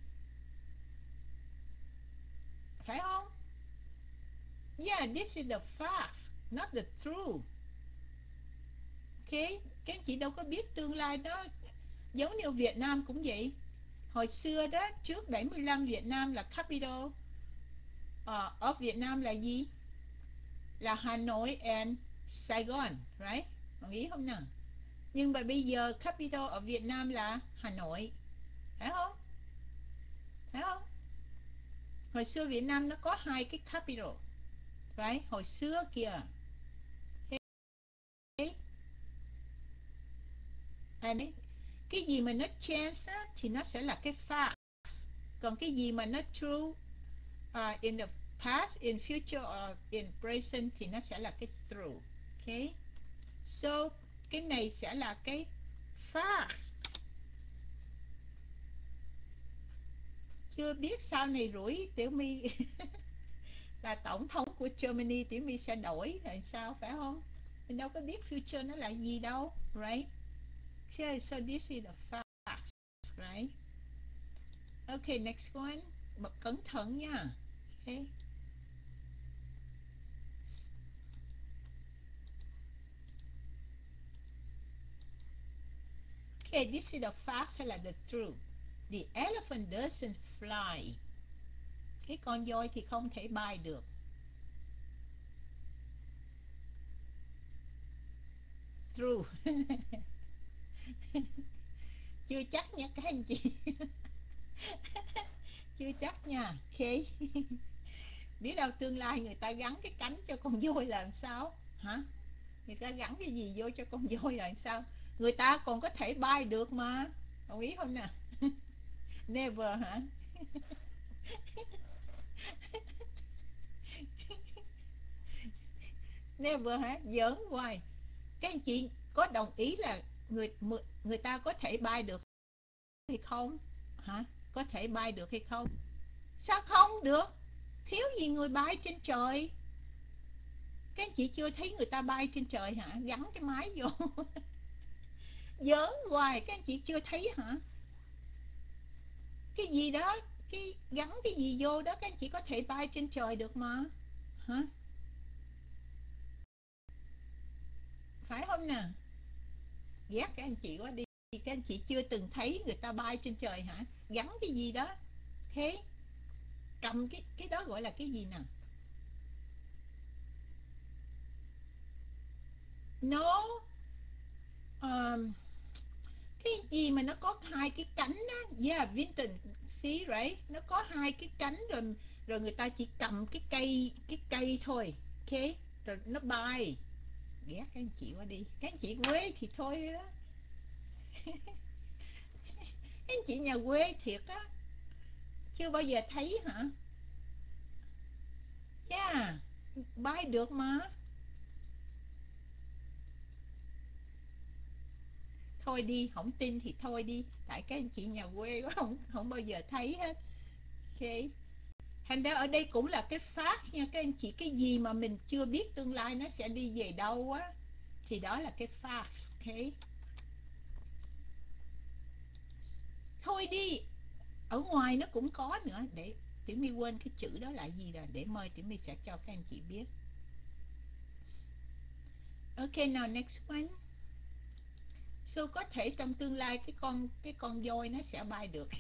phải không? Yeah, this is the fact, not the true. Okay, các anh chị đâu có biết tương lai đó. Giống như Việt Nam cũng vậy. Hồi xưa đó, trước bảy mươi lăm Việt Nam là capital uh, of Việt Nam là gì? Là Hà Nội and Sài Gòn, right? Đồng ý không nào? Nhưng mà bây giờ capital ở Việt Nam là Hà Nội, phải không? Phải không? Hồi xưa Việt Nam nó có hai cái capital, right? Hồi xưa kìa. Okay. And cái gì mà nó chance á, thì nó sẽ là cái fact. Còn cái gì mà nó true uh, in the past, in future or in present thì nó sẽ là cái true. Okay. So cái này sẽ là cái fact. Chưa biết sau này rủi Tiểu My là tổng thống của Germany, Tiểu My sẽ đổi là sao, phải không? Mình đâu có biết future nó là gì đâu, right? Okay, so this is the fact, right? Okay, next one. Mà cẩn thận nha. Okay. Okay, this is the fact hay là the truth? The elephant doesn't fly. Cái con voi thì không thể bay được. True. Chưa chắc nha các anh chị. Chưa chắc nha. Okay. Biết đâu tương lai người ta gắn cái cánh cho con voi là làm sao? Hả? Người ta gắn cái gì vô cho con voi là làm sao? Người ta còn có thể bay được mà. Đồng ý không nè? Never hả? Never hả? Giỡn hoài. Các anh chị có đồng ý là người người ta có thể bay được hay không? Hả? Có thể bay được hay không? Sao không được? Thiếu gì người bay trên trời? Các anh chị chưa thấy người ta bay trên trời hả? Gắn cái máy vô. Giỡn hoài, các anh chị chưa thấy hả? Cái gì đó, cái gắn cái gì vô đó, các anh chị có thể bay trên trời được mà. Hả? Phải không nè? Ghét các anh chị quá đi. Các anh chị chưa từng thấy người ta bay trên trời hả? Gắn cái gì đó. Thế cầm cái cái đó gọi là cái gì nè? No. Um, cái gì mà nó có hai cái cánh đó? Yeah, Vinton, see right? Nó có hai cái cánh rồi rồi người ta chỉ cầm cái cây cái cây thôi. Ok, rồi nó bay. Ghét các anh chị quá đi. Các anh chị quê thì thôi đó. Các anh chị nhà quê thiệt á. Chưa bao giờ thấy hả? Yeah, bay được mà. Thôi đi, không tin thì thôi đi. Tại các anh chị nhà quê quá, không, không bao giờ thấy hết. Ok. Thành ra ở đây cũng là cái fact nha các anh chị. Cái gì mà mình chưa biết tương lai nó sẽ đi về đâu á, thì đó là cái fact. Ok. Thôi đi. Ở ngoài nó cũng có nữa. Để Tiểu My quên cái chữ đó là gì rồi. Để mời Tiểu My sẽ cho các anh chị biết. Ok, now next one. So có thể trong tương lai cái con cái con voi nó sẽ bay được.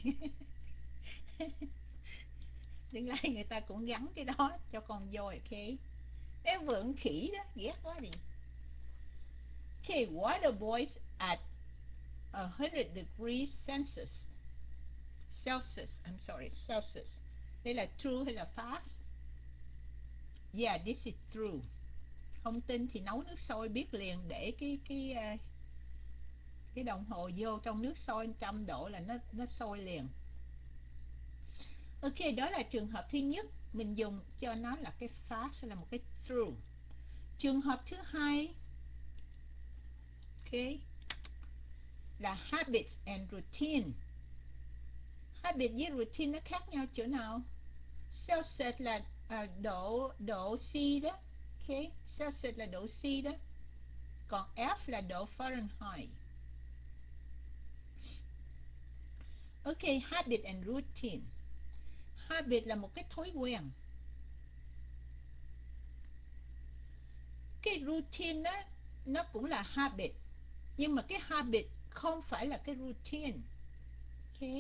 Tương lai người ta cũng gắn cái đó cho con voi. Ok. Cái vượn khỉ đó, ghét quá đi. Okay, water boils at one hundred degrees Celsius. Celsius, I'm sorry, Celsius. Đây là true hay là false? Yeah, this is true. Không tin thì nấu nước sôi biết liền, để cái cái cái đồng hồ vô trong nước sôi một trăm độ là nó nó sôi liền. Ok, đó là trường hợp thứ nhất, mình dùng cho nó là cái false hay là một cái true. Trường hợp thứ hai, ok, là habits and routine. Habit với routine nó khác nhau chỗ nào? Celsius là à, độ độ C đó, ok, Celsius là độ C đó, còn F là độ Fahrenheit. Ok, habit and routine. Habit là một cái thói quen. Cái routine đó, nó cũng là habit, nhưng mà cái habit không phải là cái routine. Ok.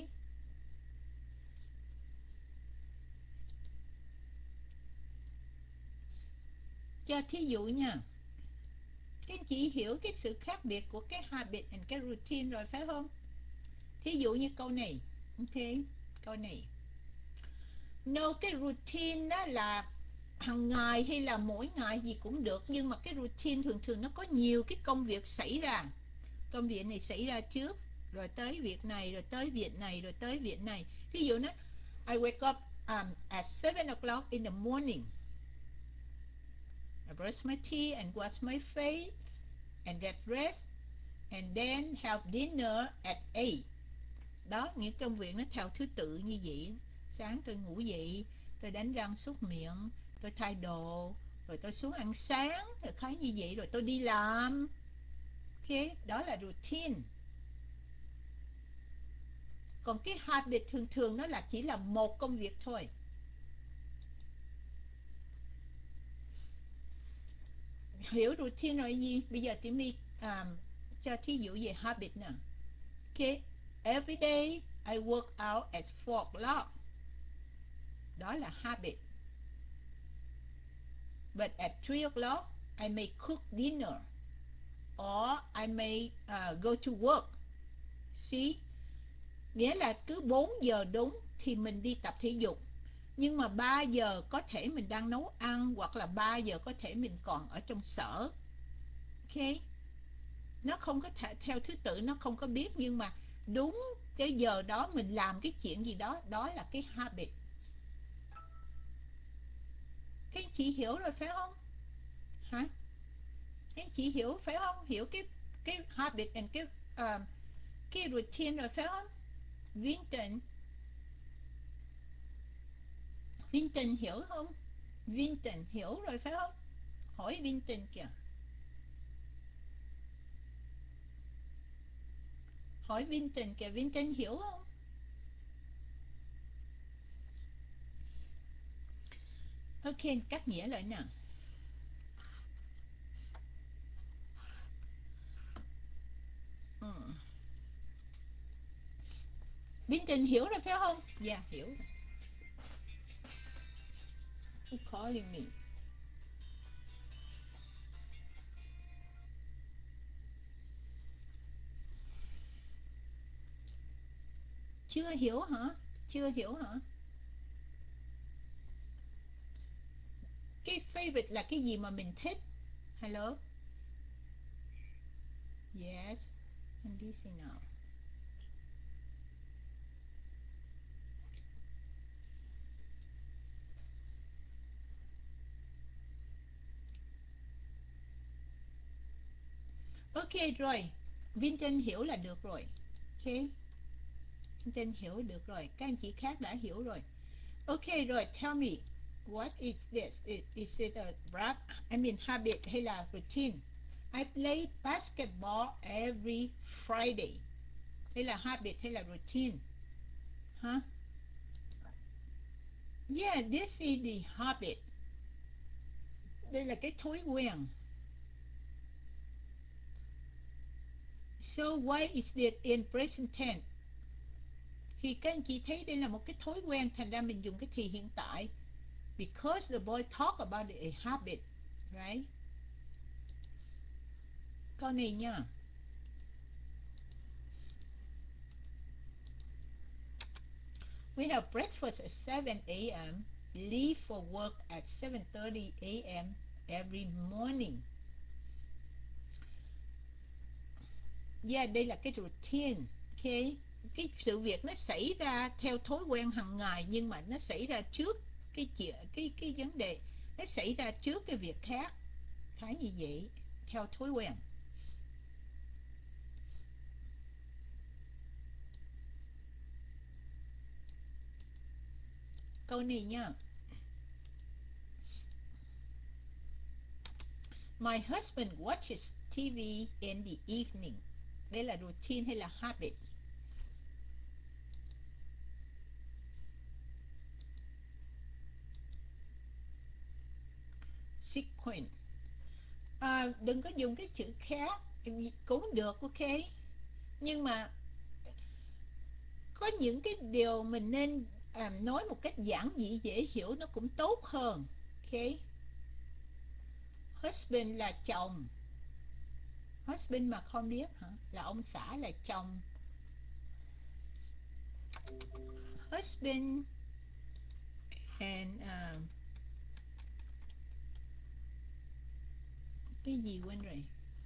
Cho thí dụ nha. Các anh chị hiểu cái sự khác biệt của cái habit and cái routine rồi phải không? Thí dụ như câu này. Ok, câu này. No, cái routine đó là hàng ngày hay là mỗi ngày gì cũng được, nhưng mà cái routine thường thường nó có nhiều cái công việc xảy ra. Công việc này xảy ra trước, rồi tới việc này, rồi tới việc này, rồi tới việc này. Ví dụ nó, I wake up um, at seven o'clock in the morning. I brush my teeth and wash my face and get dressed and then have dinner at eight. Đó, những công việc nó theo thứ tự như vậy. Sáng tôi ngủ dậy, tôi đánh răng súc miệng, tôi thay đồ, rồi tôi xuống ăn sáng, rồi thấy như vậy rồi tôi đi làm. Ok, đó là routine. Còn cái habit thường thường nó là chỉ là một công việc thôi. Hiểu routine rồi gì? Bây giờ Tiểu My um, cho thí dụ về habit nè. Ok, every day I work out at four o'clock. Đó là habit. But at three o'clock I may cook dinner, or I may uh, go to work. See? Nghĩa là cứ bốn giờ đúng thì mình đi tập thể dục. Nhưng mà ba giờ có thể mình đang nấu ăn, hoặc là ba giờ có thể mình còn ở trong sở. Ok? Nó không có thể, theo thứ tự nó không có biết, nhưng mà đúng cái giờ đó mình làm cái chuyện gì đó, đó là cái habit. Các anh chị hiểu rồi phải không? Hả? Các anh chị hiểu phải không? Hiểu cái cái habit and cái uh, cái routine rồi phải không? Vinton Vinton hiểu không? Vinton hiểu rồi phải không? Hỏi Vinton kìa. Hỏi Vinton kìa, Vinton hiểu không? Ok, cắt nghĩa lại nè. Ừ. Vinton hiểu rồi phải không? Dạ, yeah, hiểu. Who calling me? Chưa hiểu hả? Chưa hiểu hả? Cái favorite là cái gì mà mình thích? Hello? Yes, I'm busy now. Ok rồi, Vinton hiểu là được rồi. Ok, Vinton hiểu được rồi, các anh chị khác đã hiểu rồi. Ok rồi, tell me, what is this? Is, is it a rap, I mean habit hay là routine? I play basketball every Friday. Hay là habit hay là routine? Huh? Yeah, this is the habit. Đây là cái thói quen. So why is it in present tense? Thì các anh chị thấy đây là một cái thói quen, thành ra mình dùng cái thì hiện tại. Because the boy talk about a habit, right? Câu này nha. We have breakfast at seven a m Leave for work at seven thirty a m every morning. Yeah, đây là cái routine. Okay. Cái sự việc nó xảy ra theo thói quen hàng ngày, nhưng mà nó xảy ra trước cái chuyện cái cái vấn đề, nó xảy ra trước cái việc khác. Phải như vậy, theo thói quen. Câu này nha. My husband watches ti vi in the evening. Đây là routine hay là habit? Sequence. À, đừng có dùng cái chữ khác cũng được, ok. Nhưng mà có những cái điều mình nên à, nói một cách giản dị dễ hiểu nó cũng tốt hơn, ok. Husband là chồng. Husband mà không biết hả? Là ông xã, là chồng. Husband and uh, cái gì quên rồi.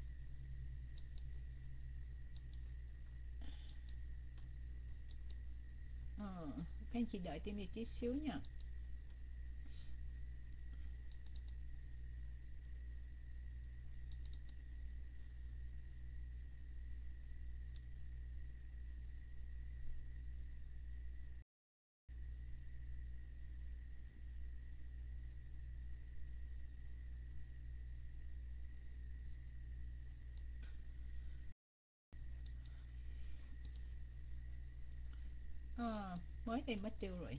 Ờ, các anh chị đợi tim đi tí xíu nha. Ờ, mới đây mất tiêu rồi.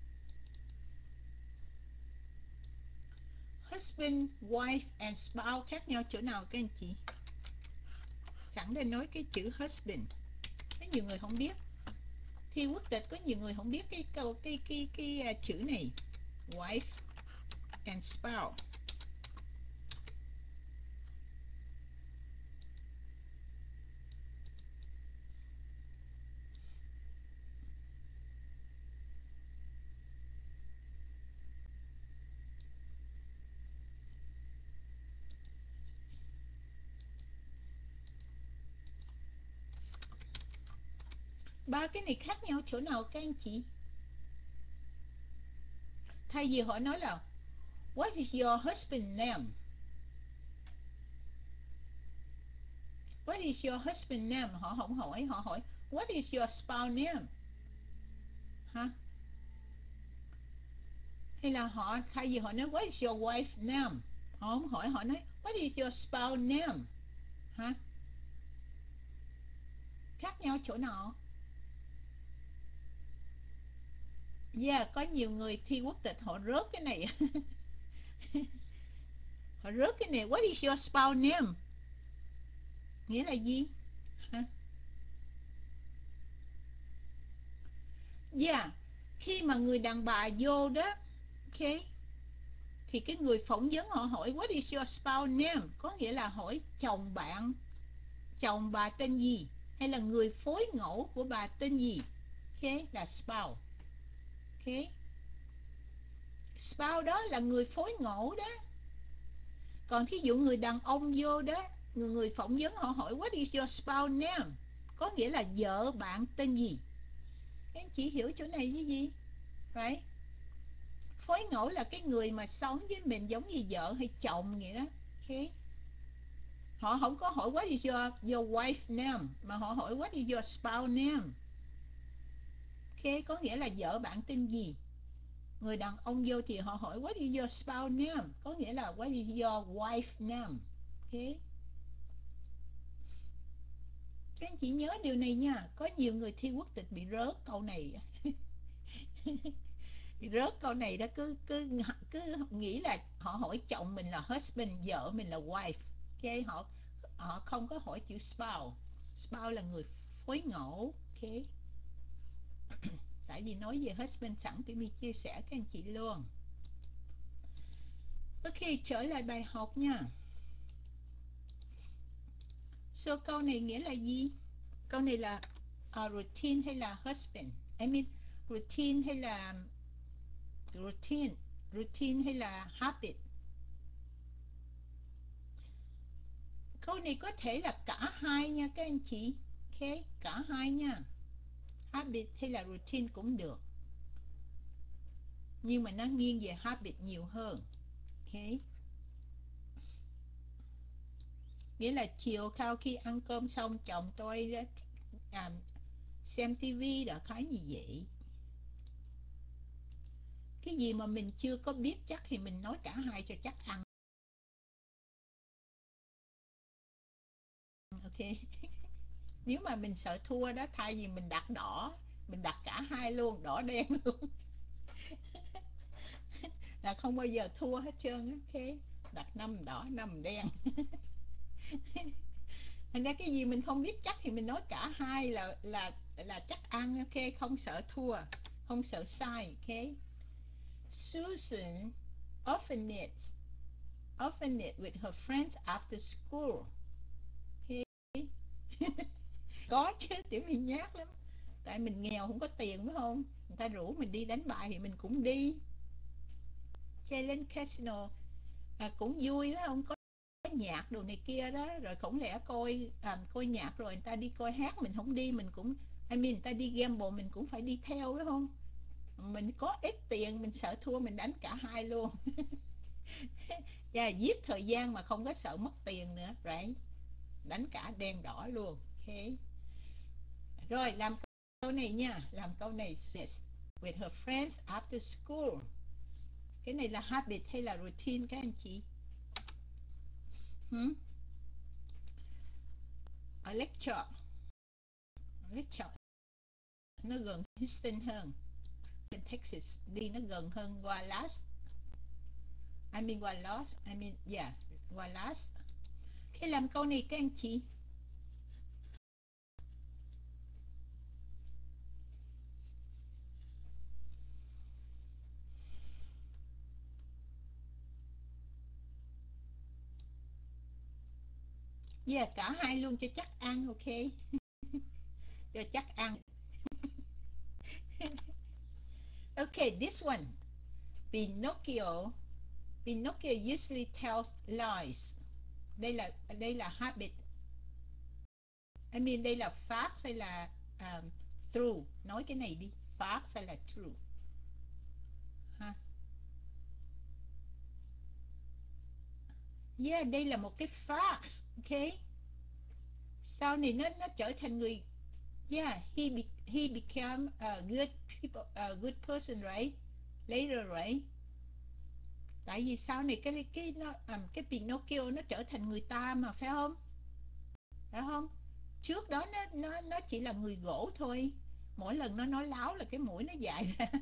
Husband, wife and spouse khác nhau chỗ nào các anh chị? Sẵn đây nói cái chữ husband, có nhiều người không biết. Thi quốc tịch có nhiều người không biết cái câu cái cái cái, cái uh, chữ này, wife and spouse. Ba cái này khác nhau chỗ nào các anh chị? Thay vì họ nói là what is your husband name? What is your husband name? Họ không hỏi, họ hỏi what is your spouse name? Hả? Hay là họ thay vì họ nói what is your wife name? Họ không hỏi, họ nói what is your spouse name? Hả? Khác nhau chỗ nào? Yeah, có nhiều người thi quốc tịch họ rớt cái này. Họ rớt cái này. What is your spouse name? Nghĩa là gì? Hả? Yeah, khi mà người đàn bà vô đó, ok, thì cái người phỏng vấn họ hỏi what is your spouse name? Có nghĩa là hỏi chồng bạn, chồng bà tên gì? Hay là người phối ngẫu của bà tên gì? Ok, là spouse. Ok, spouse đó là người phối ngẫu đó. Còn thí dụ người đàn ông vô đó, người, người phỏng vấn họ hỏi what is your spouse name? Có nghĩa là vợ bạn tên gì? Các anh chị hiểu chỗ này cái gì? Right? Phối ngẫu là cái người mà sống với mình giống như vợ hay chồng vậy đó. Ok. Họ không có hỏi what is your, your wife name, mà họ hỏi what is your spouse name. Ok, có nghĩa là vợ bạn tên gì? Người đàn ông vô thì họ hỏi what is your spouse name? Có nghĩa là what is your wife name? Ok. Các anh chị nhớ điều này nha. Có nhiều người thi quốc tịch bị rớt câu này. Bị rớt câu này đó, cứ cứ cứ nghĩ là họ hỏi chồng mình là husband, vợ mình là wife. Ok, họ họ không có hỏi chữ spouse. Spouse là người phối ngẫu. Ok. Tại vì nói về husband sẵn thì mình chia sẻ các anh chị luôn. Ok, trở lại bài học nha. So câu này nghĩa là gì? Câu này là uh, routine hay là husband? I mean routine hay là routine routine hay là habit? Câu này có thể là cả hai nha các anh chị. Ok, cả hai nha. Habit hay là routine cũng được, nhưng mà nó nghiêng về habit nhiều hơn. Ok, nghĩa là chiều sau khi ăn cơm xong, chồng tôi à, xem tivi đã khá như vậy. Cái gì mà mình chưa có biết chắc thì mình nói cả hai cho chắc ăn. Ok. Nếu mà mình sợ thua đó, thay vì mình đặt đỏ, mình đặt cả hai luôn, đỏ đen luôn. Là không bao giờ thua hết trơn. Ok, đặt năm đỏ năm đen. Thành ra cái gì mình không biết chắc thì mình nói cả hai là là là chắc ăn. Ok, không sợ thua, không sợ sai. Ok. Susan often knits often knit with her friends after school. Okay. Có chứ, Tiểu My nhát lắm. Tại mình nghèo không có tiền phải không? Người ta rủ mình đi đánh bài thì mình cũng đi. Chơi lên casino à, cũng vui phải không? Có nhạc đồ này kia đó, rồi không lẽ coi à, coi nhạc rồi người ta đi coi hát mình không đi, mình cũng I mean, người ta đi gamble mình cũng phải đi theo phải không? Mình có ít tiền, mình sợ thua mình đánh cả hai luôn. Yeah, giết thời gian mà không có sợ mất tiền nữa, right? Đánh cả đen đỏ luôn. Ok. Rồi làm câu này nha, làm câu này with her friends after school. Cái này là habit hay là routine các anh chị? Hmm? Ở lecture, lecture nó gần Houston hơn, bên Texas đi nó gần hơn Dallas. I mean Dallas, I mean yeah, Dallas. Khi làm câu này các anh chị, yeah, cả hai luôn cho chắc ăn. Ok. Cho chắc ăn. Okay, this one. Pinocchio Pinocchio usually tells lies. Đây là đây là habit. I mean đây là fact hay là um, true? Nói cái này đi, fact hay là true? Ha. Yeah, đây là một cái fact. Ok. Sau này nó nó trở thành người. Yeah, he be, he became a good people, a good person, right? Later, right? Tại vì sau này cái cái nó um, cái Pinocchio nó trở thành người ta mà phải không? Phải không? Trước đó nó nó nó chỉ là người gỗ thôi. Mỗi lần nó nói láo là cái mũi nó dài ra.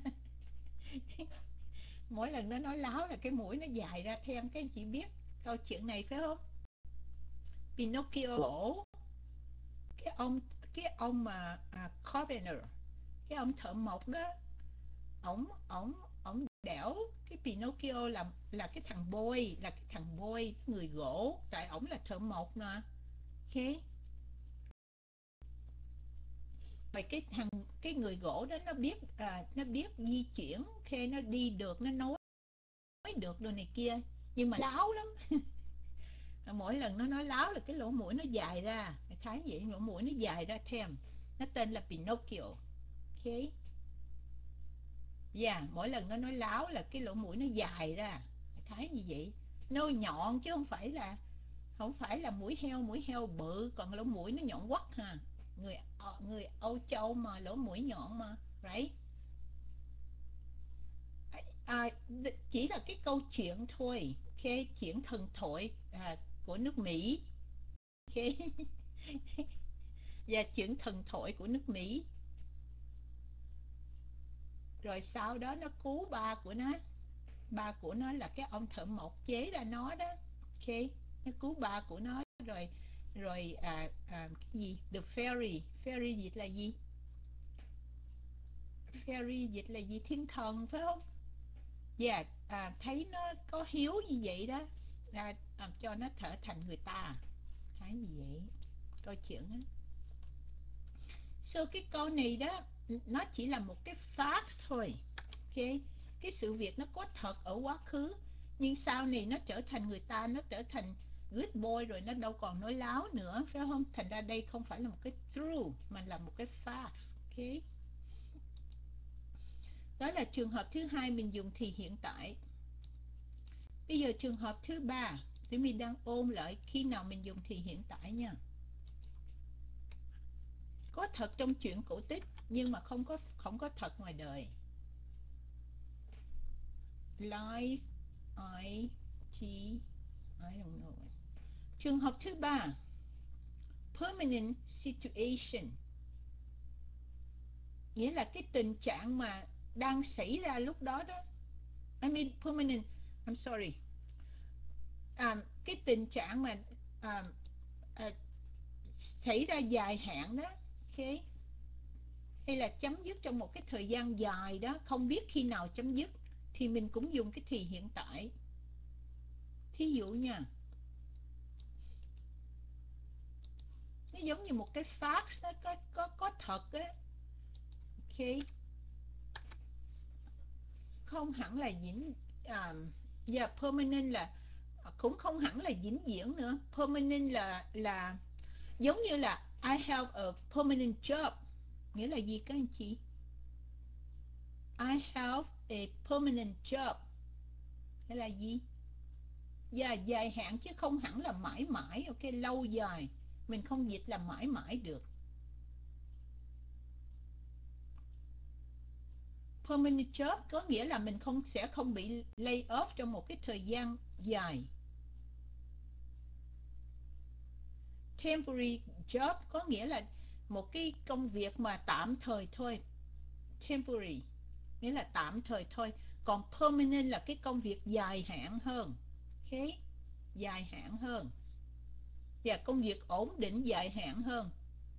Mỗi lần nó nói láo là cái mũi nó dài ra. Theo các anh chị biết câu chuyện này phải không? Pinocchio gỗ, cái ông cái ông mà à, carpenter, cái ông thợ mộc đó, ổng ổng ổng đẻo cái Pinocchio là là cái thằng boy, là cái thằng boy người gỗ, tại ổng là thợ mộc mà. Ok. Vậy cái thằng cái người gỗ đó nó biết à, nó biết di chuyển. Ok, nó đi được, nó nói được đồ này kia, nhưng mà láo lắm. Mỗi lần nó nói láo là cái lỗ mũi nó dài ra, khái vậy, lỗ mũi nó dài ra thêm. Nó tên là Pinocchio. Ok. Yeah, mỗi lần nó nói láo là cái lỗ mũi nó dài ra, khái như vậy. Nôi nhọn chứ không phải là không phải là mũi heo, mũi heo bự, còn lỗ mũi nó nhọn quắt ha. Người người Âu Châu mà lỗ mũi nhọn mà, right? À, chỉ là cái câu chuyện thôi. Okay, chuyện thần thoại à, của nước Mỹ. Okay. Và chuyện thần thoại của nước Mỹ. Rồi sau đó nó cứu ba của nó. Ba của nó là cái ông thợ mộc chế ra nó đó. Ok, nó cứu ba của nó rồi. Rồi à, à, cái gì, the fairy, fairy dịch là gì? Fairy dịch là gì? Thiên thần phải không? Yeah, à, thấy nó có hiếu như vậy đó là à, cho nó trở thành người ta. Thấy gì vậy? Câu chuyện đó. So cái câu này đó, nó chỉ là một cái fact thôi. Ok, cái sự việc nó có thật ở quá khứ, nhưng sau này nó trở thành người ta, nó trở thành good boy rồi, nó đâu còn nói láo nữa, phải không? Thành ra đây không phải là một cái true mà là một cái fact. Ok, đó là trường hợp thứ hai mình dùng thì hiện tại. Bây giờ trường hợp thứ ba thì mình đang ôn lại khi nào mình dùng thì hiện tại nha. Có thật trong truyện cổ tích nhưng mà không có không có thật ngoài đời. Lies, I, T, I don't know. Trường hợp thứ ba, permanent situation, nghĩa là cái tình trạng mà đang xảy ra lúc đó đó. I mean permanent, I'm sorry. À, cái tình trạng mà à, à, xảy ra dài hạn đó. Ok, hay là chấm dứt trong một cái thời gian dài đó, không biết khi nào chấm dứt, thì mình cũng dùng cái thì hiện tại. Thí dụ nha, nó giống như một cái fact, nó có, có, có thật á. Ok, không hẳn là vĩnh à, và permanent là cũng không hẳn là vĩnh viễn nữa. Permanent là là giống như là I have a permanent job, nghĩa là gì các anh chị? I have a permanent job hay là gì? Và dài hạn chứ không hẳn là mãi mãi. Ok, lâu dài, mình không dịch là mãi mãi được. Permanent job có nghĩa là mình không sẽ không bị lay off trong một cái thời gian dài. Temporary job có nghĩa là một cái công việc mà tạm thời thôi. Temporary nghĩa là tạm thời thôi. Còn permanent là cái công việc dài hạn hơn. Ok, dài hạn hơn, và công việc ổn định dài hạn hơn,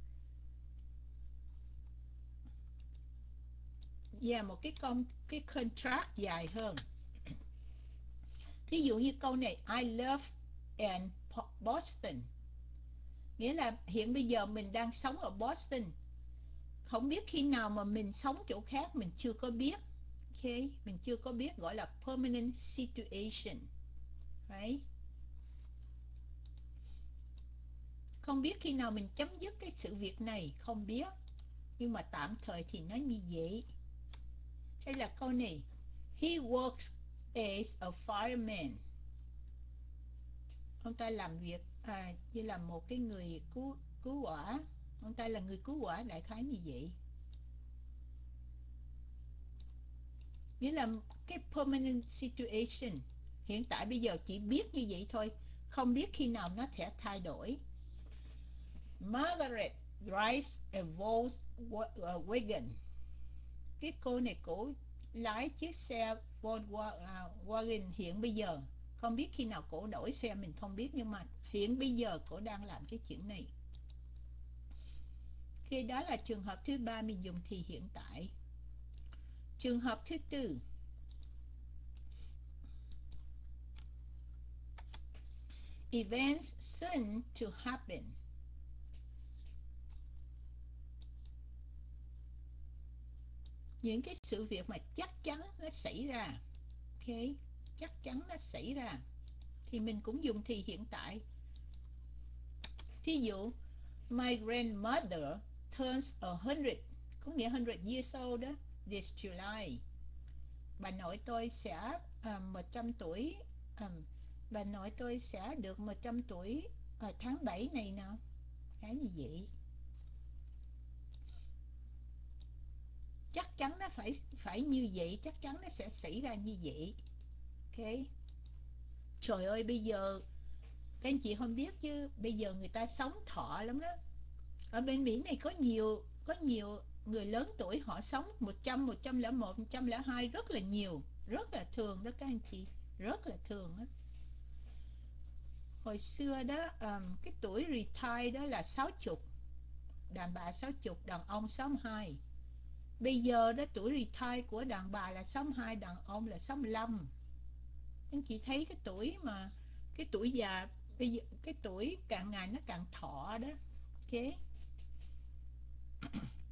và một cái công cái contract dài hơn. Thí dụ như câu này, I love in Boston, nghĩa là hiện bây giờ mình đang sống ở Boston, không biết khi nào mà mình sống chỗ khác mình chưa có biết. Ok, mình chưa có biết, gọi là permanent situation. Right? Không biết khi nào mình chấm dứt cái sự việc này, không biết, nhưng mà tạm thời thì nó như vậy. Hay là câu này, he works as a fireman, ông ta làm việc à, như là một cái người cứu cứu hỏa, ông ta là người cứu hỏa, đại khái như vậy. Nghĩa là cái permanent situation, hiện tại bây giờ chỉ biết như vậy thôi, không biết khi nào nó sẽ thay đổi. Margaret drives a Volkswagen, cái cô này cổ lái chiếc xe Volkswagen hiện bây giờ, không biết khi nào cổ đổi xe mình không biết, nhưng mà hiện bây giờ cổ đang làm cái chuyện này. Khi đó là trường hợp thứ ba mình dùng thì hiện tại. Trường hợp thứ tư, events soon to happen, những cái sự việc mà chắc chắn nó xảy ra. Ok, chắc chắn nó xảy ra thì mình cũng dùng thì hiện tại. Thí dụ, my grandmother turns a hundred, có nghĩa hundred years old đó, this July. Bà nội tôi sẽ um, một trăm tuổi, um, bà nội tôi sẽ được một trăm tuổi uh, tháng bảy này nè, cái như vậy. Chắc chắn nó phải phải như vậy, chắc chắn nó sẽ xảy ra như vậy. Ok. Trời ơi, bây giờ các anh chị không biết chứ, bây giờ người ta sống thọ lắm đó. Ở bên Mỹ này có nhiều có nhiều người lớn tuổi họ sống một trăm, một trăm lẻ một, một trăm lẻ hai, rất là nhiều, rất là thường đó các anh chị, rất là thường đó. Hồi xưa đó um, cái tuổi retire đó là sáu mươi, đàn bà sáu mươi, đàn ông sáu mươi hai. Bây giờ đó tuổi retire của đàn bà là sáu mươi hai, đàn ông là sáu mươi lăm. Anh chị thấy cái tuổi mà cái tuổi già bây giờ, cái tuổi càng ngày nó càng thọ đó. Ok.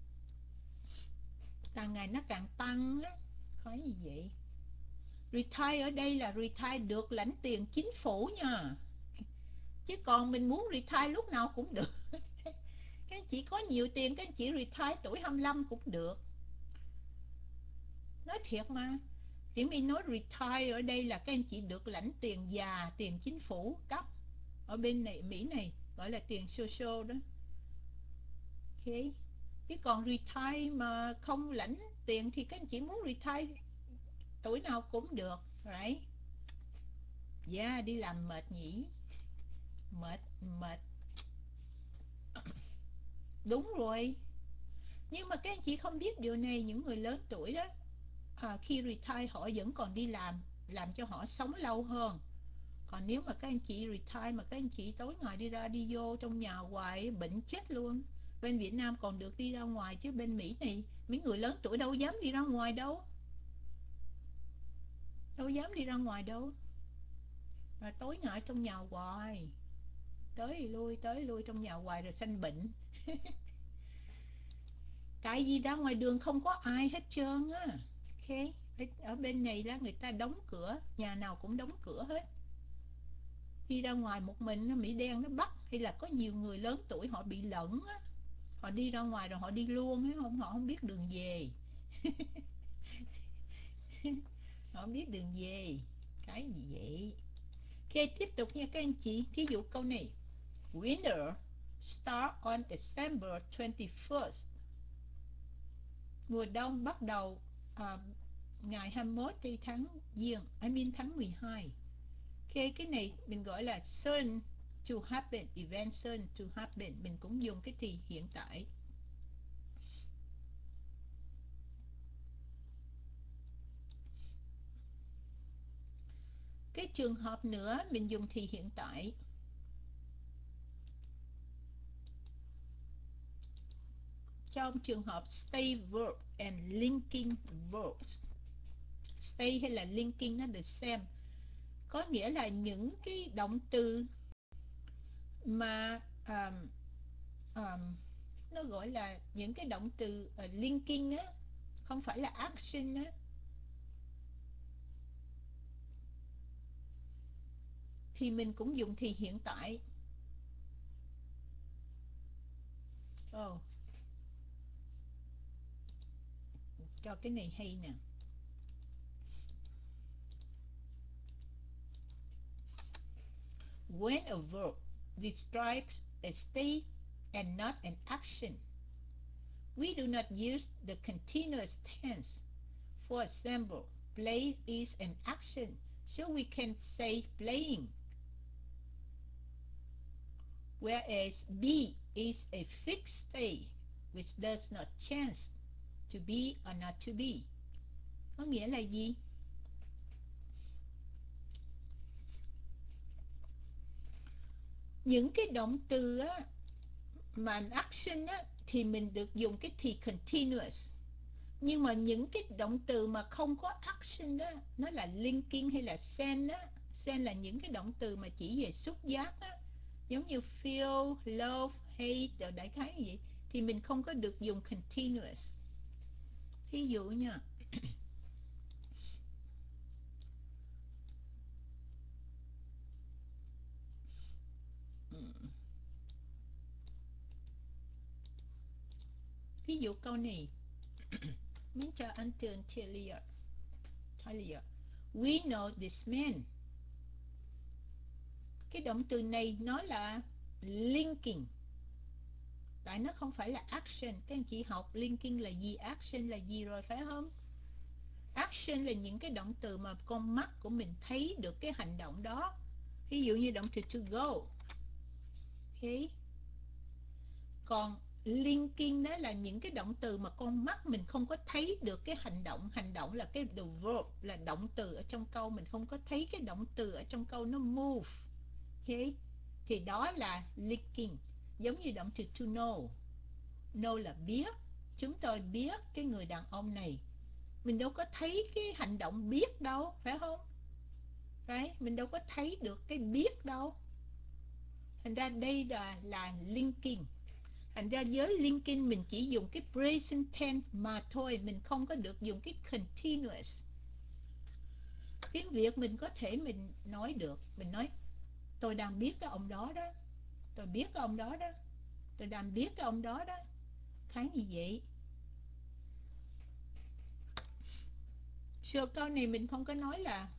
càng ngày nó càng tăng á. Có gì vậy? Retire ở đây là retire được lãnh tiền chính phủ nha. Chứ còn mình muốn retire lúc nào cũng được. Các anh chị có nhiều tiền, các anh chị retire tuổi hai mươi lăm cũng được. Nói thiệt mà. Diễm My nói retire ở đây là các anh chị được lãnh tiền già, tiền chính phủ cấp. Ở bên này, Mỹ này, gọi là tiền social đó. Ok. Chứ còn retire mà không lãnh tiền thì các anh chị muốn retire tuổi nào cũng được. Right? Yeah, đi làm mệt nhỉ. Mệt, mệt. Đúng rồi. Nhưng mà các anh chị không biết điều này, những người lớn tuổi đó, à, khi retire họ vẫn còn đi làm, làm cho họ sống lâu hơn. Còn nếu mà các anh chị retire mà các anh chị tối ngày đi ra đi vô trong nhà hoài, bệnh chết luôn. Bên Việt Nam còn được đi ra ngoài, chứ bên Mỹ này mấy người lớn tuổi đâu dám đi ra ngoài đâu. Đâu dám đi ra ngoài đâu. Và tối ngày trong nhà hoài, tới lui tới lui trong nhà hoài rồi sanh bệnh. Tại vì ra ngoài đường không có ai hết trơn á. Ok. Ở bên này là người ta đóng cửa, nhà nào cũng đóng cửa hết. Đi ra ngoài một mình, Mỹ đen nó bắt, hay là có nhiều người lớn tuổi họ bị lẫn á, họ đi ra ngoài rồi họ đi luôn á, không, họ không biết đường về. Họ không biết đường về. Cái gì vậy? Ok, tiếp tục nha các anh chị. Thí dụ câu này: Winter start on December twenty-first. Mùa đông bắt đầu à, ngày hai mươi mốt thì tháng Giêng, I mean tháng mười hai. Ok, cái này mình gọi là soon to happen, event soon to happen. Mình cũng dùng cái thì hiện tại. Cái trường hợp nữa mình dùng thì hiện tại. Trong trường hợp stay verb and linking verbs. Stay hay là linking nó the same. Có nghĩa là những cái động từ mà um, um, nó gọi là những cái động từ uh, linking á, không phải là action á, thì mình cũng dùng thì hiện tại. Oh. Cho cái này hay nè. When a verb describes a state and not an action, we do not use the continuous tense. For example, play is an action, so we can say playing. Whereas be is a fixed state, which does not change to be or not to be. Có nghĩa là gì? Những cái động từ á, mà action á, thì mình được dùng cái thì continuous. Nhưng mà những cái động từ mà không có action đó, nó là linking hay là send á. Send là những cái động từ mà chỉ về xúc giác á, giống như feel, love, hate, đại khái như vậy, thì mình không có được dùng continuous. Thí dụ nha. Ví dụ câu này. Mình cho anh Tường Taylor. Taylor. We know this man. Cái động từ này nó là linking. Tại nó không phải là action. Các anh chị học linking là gì, action là gì rồi phải không? Action là những cái động từ mà con mắt của mình thấy được cái hành động đó. Ví dụ như động từ to go. Okay. Còn linking đó là những cái động từ mà con mắt mình không có thấy được cái hành động. Hành động là cái the verb, là động từ ở trong câu. Mình không có thấy cái động từ ở trong câu nó move. Okay. Thì đó là linking. Giống như động từ to know. Know là biết. Chúng tôi biết cái người đàn ông này. Mình đâu có thấy cái hành động biết đâu, phải không? Right? Mình đâu có thấy được cái biết đâu. Thành ra đây là, là linking. Thành ra với linking mình chỉ dùng cái present tense mà thôi, mình không có được dùng cái continuous. Tiếng Việt mình có thể mình nói được, mình nói tôi đang biết cái ông đó đó, tôi biết cái ông đó đó, tôi đang biết cái ông đó đó, kháng như vậy. So câu này mình không có nói là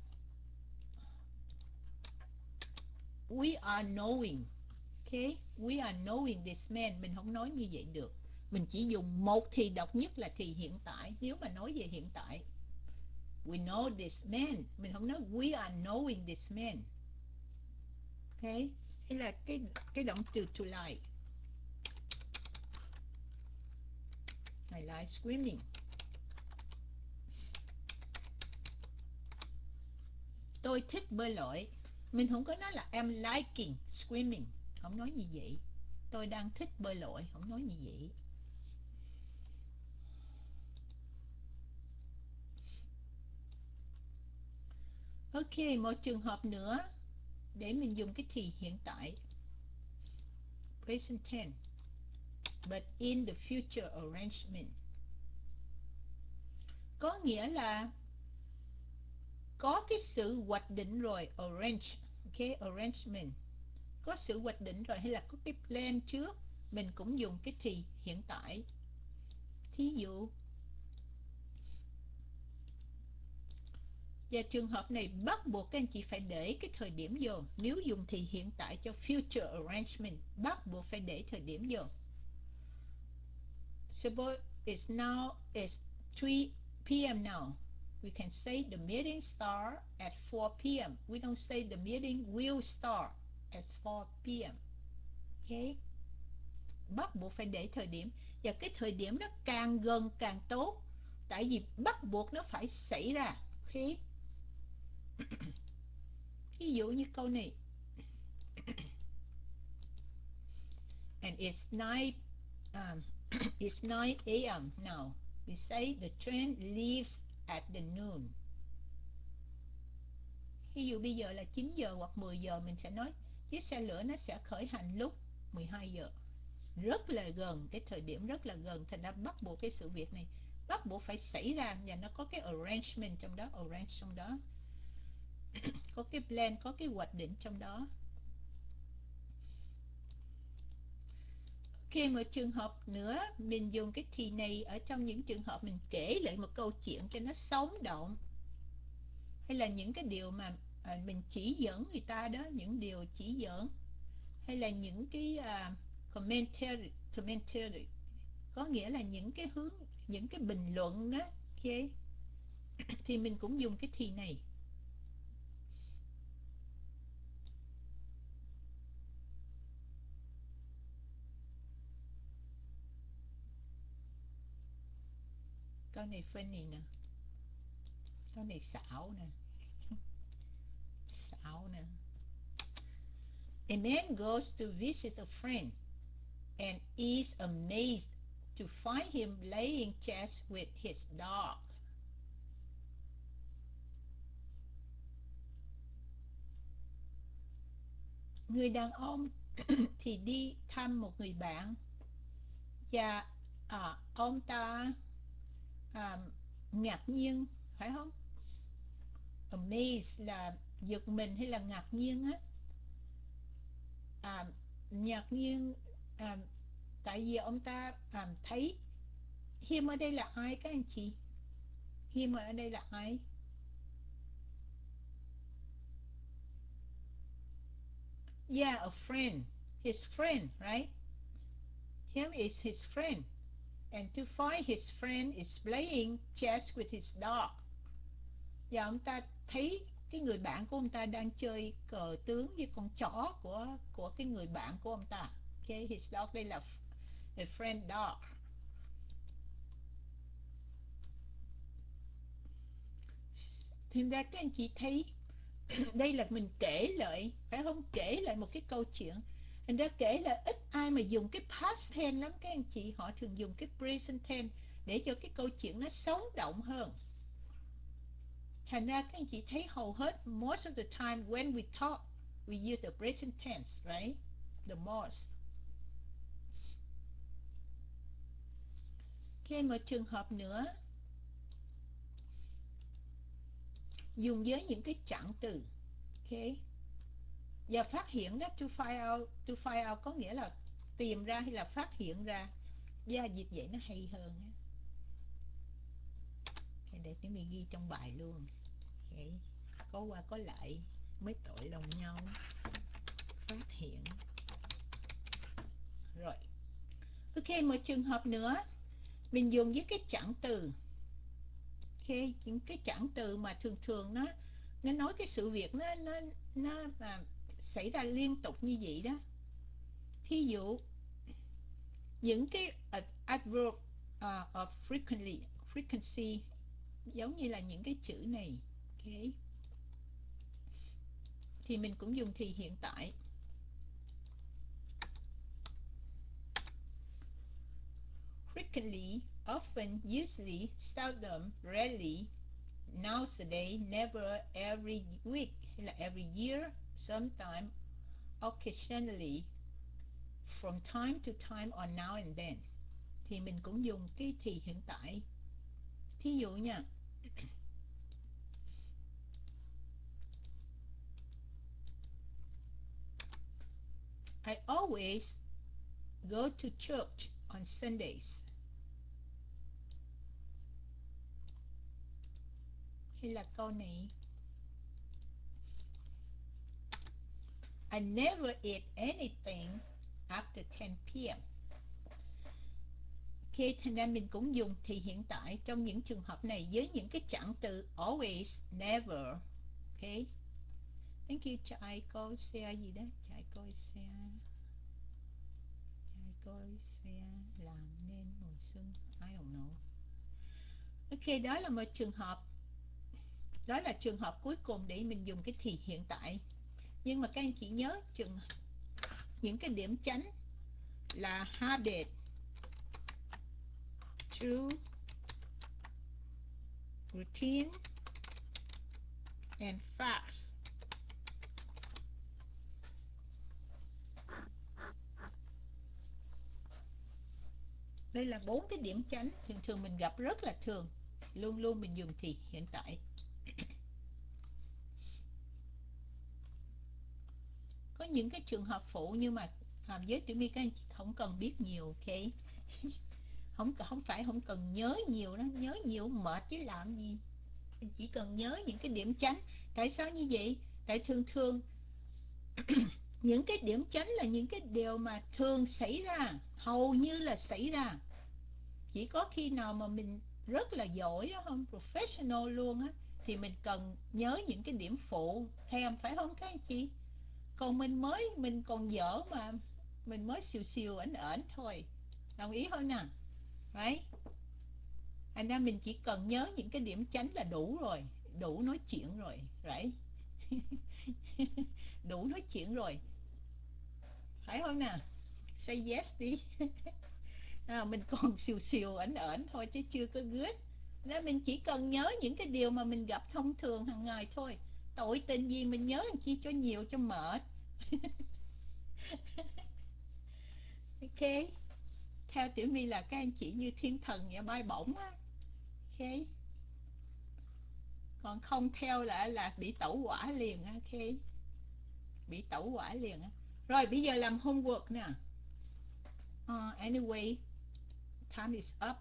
we are knowing, okay, we are knowing this man, mình không nói như vậy được. Mình chỉ dùng một thì độc nhất là thì hiện tại. Nếu mà nói về hiện tại, we know this man, mình không nói we are knowing this man, okay. Hay là cái cái động từ to like, I like swimming. Tôi thích bơi lội, mình không có nói là I'm liking swimming, không nói như vậy. Tôi đang thích bơi lội, không nói như vậy. Ok, một trường hợp nữa để mình dùng cái thì hiện tại, present tense, but in the future arrangement. Có nghĩa là có cái sự hoạch định rồi, arrange, okay, arrangement. Có sự hoạch định rồi hay là có cái plan trước, mình cũng dùng cái thì hiện tại. Thí dụ, và trường hợp này bắt buộc các anh chị phải để cái thời điểm vô. Nếu dùng thì hiện tại cho future arrangement, bắt buộc phải để thời điểm vô. Suppose it's now it's three p m now. We can say the meeting start at four p m We don't say the meeting will start at four p m Okay? Bắt buộc phải để thời điểm. Và cái thời điểm nó càng gần càng tốt. Tại vì bắt buộc nó phải xảy ra. Okay? Ví dụ như câu này. And it's nine um, it's nine a m now. We say the train leaves at the noon. Ví dụ bây giờ là chín giờ hoặc mười giờ, mình sẽ nói chiếc xe lửa nó sẽ khởi hành lúc mười hai giờ. Rất là gần, cái thời điểm rất là gần, thành ra bắt buộc cái sự việc này bắt buộc phải xảy ra, và nó có cái arrangement trong đó, arrange trong đó. Có cái plan, có cái hoạch định trong đó. Ok, một trường hợp nữa mình dùng cái thì này ở trong những trường hợp mình kể lại một câu chuyện cho nó sống động, hay là những cái điều mà à, mình chỉ dẫn người ta đó, những điều chỉ dẫn, hay là những cái uh, commentary, commentary có nghĩa là những cái hướng, những cái bình luận đó, ok, thì mình cũng dùng cái thì này. Câu này funny nè, câu này xạo nè, xạo nè. A man goes to visit a friend and is amazed to find him playing chess with his dog. Người đàn ông thì đi thăm một người bạn, và à, ông ta à, ngạc nhiên, phải không? Amazed là giật mình hay là ngạc nhiên á. À, ngạc nhiên à, tại vì ông ta à, thấy him ở đây là ai các anh chị? Him ở đây là ai? Yeah, a friend, his friend, right? Him is his friend, and to find his friend is playing chess with his dog. Và ông ta thấy cái người bạn của ông ta đang chơi cờ tướng với con chó của của cái người bạn của ông ta. Okay, his dog đây là a friend dog. Thì ra các anh chị thấy đây là mình kể lại, phải không? Kể lại một cái câu chuyện. Thành ra kể là ít ai mà dùng cái past tense lắm các anh chị. Họ thường dùng cái present tense để cho cái câu chuyện nó sống động hơn. Thành ra các anh chị thấy hầu hết, most of the time when we talk, we use the present tense, right? The most. Ok, một trường hợp nữa dùng với những cái trạng từ. Ok, giờ phát hiện đó, to find out, to find out có nghĩa là tìm ra hay là phát hiện ra. Và dịch vậy nó hay hơn. Okay, để chúng mình ghi trong bài luôn. Okay. Có qua có lại mới tội lòng nhau. Phát hiện. Rồi. Ok, một trường hợp nữa mình dùng với cái trạng từ. Ok, những cái trạng từ mà thường thường nó nó nói cái sự việc nó nó nó mà xảy ra liên tục như vậy đó. Thí dụ những cái uh, adverb uh, of frequently frequency giống như là những cái chữ này. Ok, thì mình cũng dùng thì hiện tại. Frequently, often, usually, seldom, rarely, nowadays, never, every week hay là every year, sometime, occasionally, from time to time or now and then. Thì mình cũng dùng cái thì hiện tại. Thí dụ nha, I always go to church on Sundays. Hay là câu này, I never eat anything after ten p m Ok, thành ra mình cũng dùng thì hiện tại trong những trường hợp này với những cái trạng từ always, never. Ok, thank you. Chạy coi xe gì đó, chạy coi xe, chạy coi xe làm nên mùa xuân, I don't know. Ok, đó là một trường hợp, đó là trường hợp cuối cùng để mình dùng cái thì hiện tại. Nhưng mà các anh chị nhớ trường những cái điểm chánh là habit, true, routine and fast. Đây là bốn cái điểm chánh thường thường mình gặp rất là thường, luôn luôn mình dùng thì hiện tại. Có những cái trường hợp phụ nhưng mà làm với tiểu my các anh chị không cần biết nhiều. Ok, không không phải không cần nhớ nhiều đó, nhớ nhiều mệt chứ làm gì. Mình chỉ cần nhớ những cái điểm chánh. Tại sao như vậy? Tại thường thường những cái điểm chánh là những cái điều mà thường xảy ra, hầu như là xảy ra. Chỉ có khi nào mà mình rất là giỏi đó không, professional luôn á, thì mình cần nhớ những cái điểm phụ, thèm phải không các anh chị? Còn mình mới, mình còn dở mà, mình mới xìu xìu ẩn ẩn thôi. Đồng ý không nè? Right? Thành ra mình chỉ cần nhớ những cái điểm chánh là đủ rồi, đủ nói chuyện rồi, right? Đủ nói chuyện rồi, phải không nè? Say yes đi. À, mình còn xìu xìu ẩn ẩn thôi chứ chưa có good. Nên mình chỉ cần nhớ những cái điều mà mình gặp thông thường hàng ngày thôi. Tội tình gì mình nhớ làm chi cho nhiều cho mệt. Ok, theo Tiểu My là các anh chị như thiên thần và bay bổng á. Ok, còn không theo là là bị tẩu hỏa liền á. Ok, bị tẩu hỏa liền á. Rồi bây giờ làm homework nè. uh, Anyway, time is up.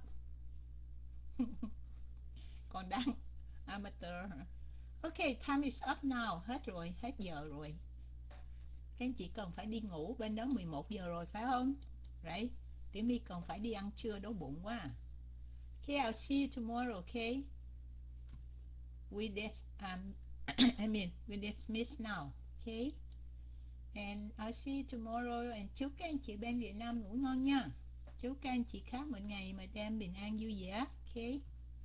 Còn đang amateur hả? Ok, time is up now. Hết rồi, hết giờ rồi. Các anh chị cần phải đi ngủ, bên đó mười một giờ rồi phải không? Right? Tiểu My cần phải đi ăn trưa, đói bụng quá. Okay, I'll see you tomorrow, okay? We dis um I mean we dismiss now, okay? And I'll see you tomorrow. And chúc các anh chị bên Việt Nam ngủ ngon nha. Chúc các anh chị khác một ngày mà đêm bình an vui vẻ, okay?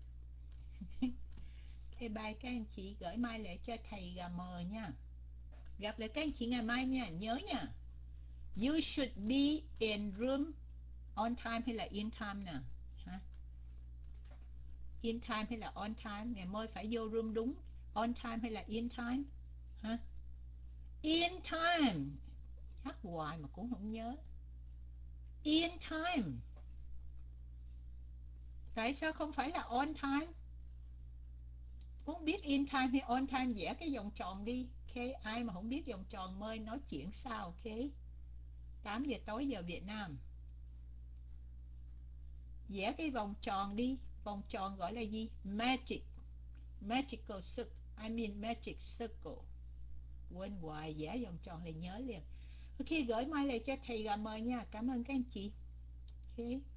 Okay, bye các anh chị, gửi mai lại cho thầy gà mờ nha. Gặp lại các anh chị ngày mai nha, nhớ nha. You should be in room on time hay là in time nè? Hả? In time hay là on time? Ngày mai phải vô room đúng on time hay là in time? Hả? In time. Nhắc hoài mà cũng không nhớ. In time. Tại sao không phải là on time? Muốn biết in time hay on time, vẽ cái vòng tròn đi. Ok, ai mà không biết vòng tròn mời nói chuyện sao. Ok, tám giờ tối giờ Việt Nam. Vẽ cái vòng tròn đi. Vòng tròn gọi là gì? Magic. Magical circle. I mean magic circle. Quên hoài, vẽ vòng tròn là nhớ liền. Ok, gửi mail lại cho thầy gà mời nha. Cảm ơn các anh chị. Ok.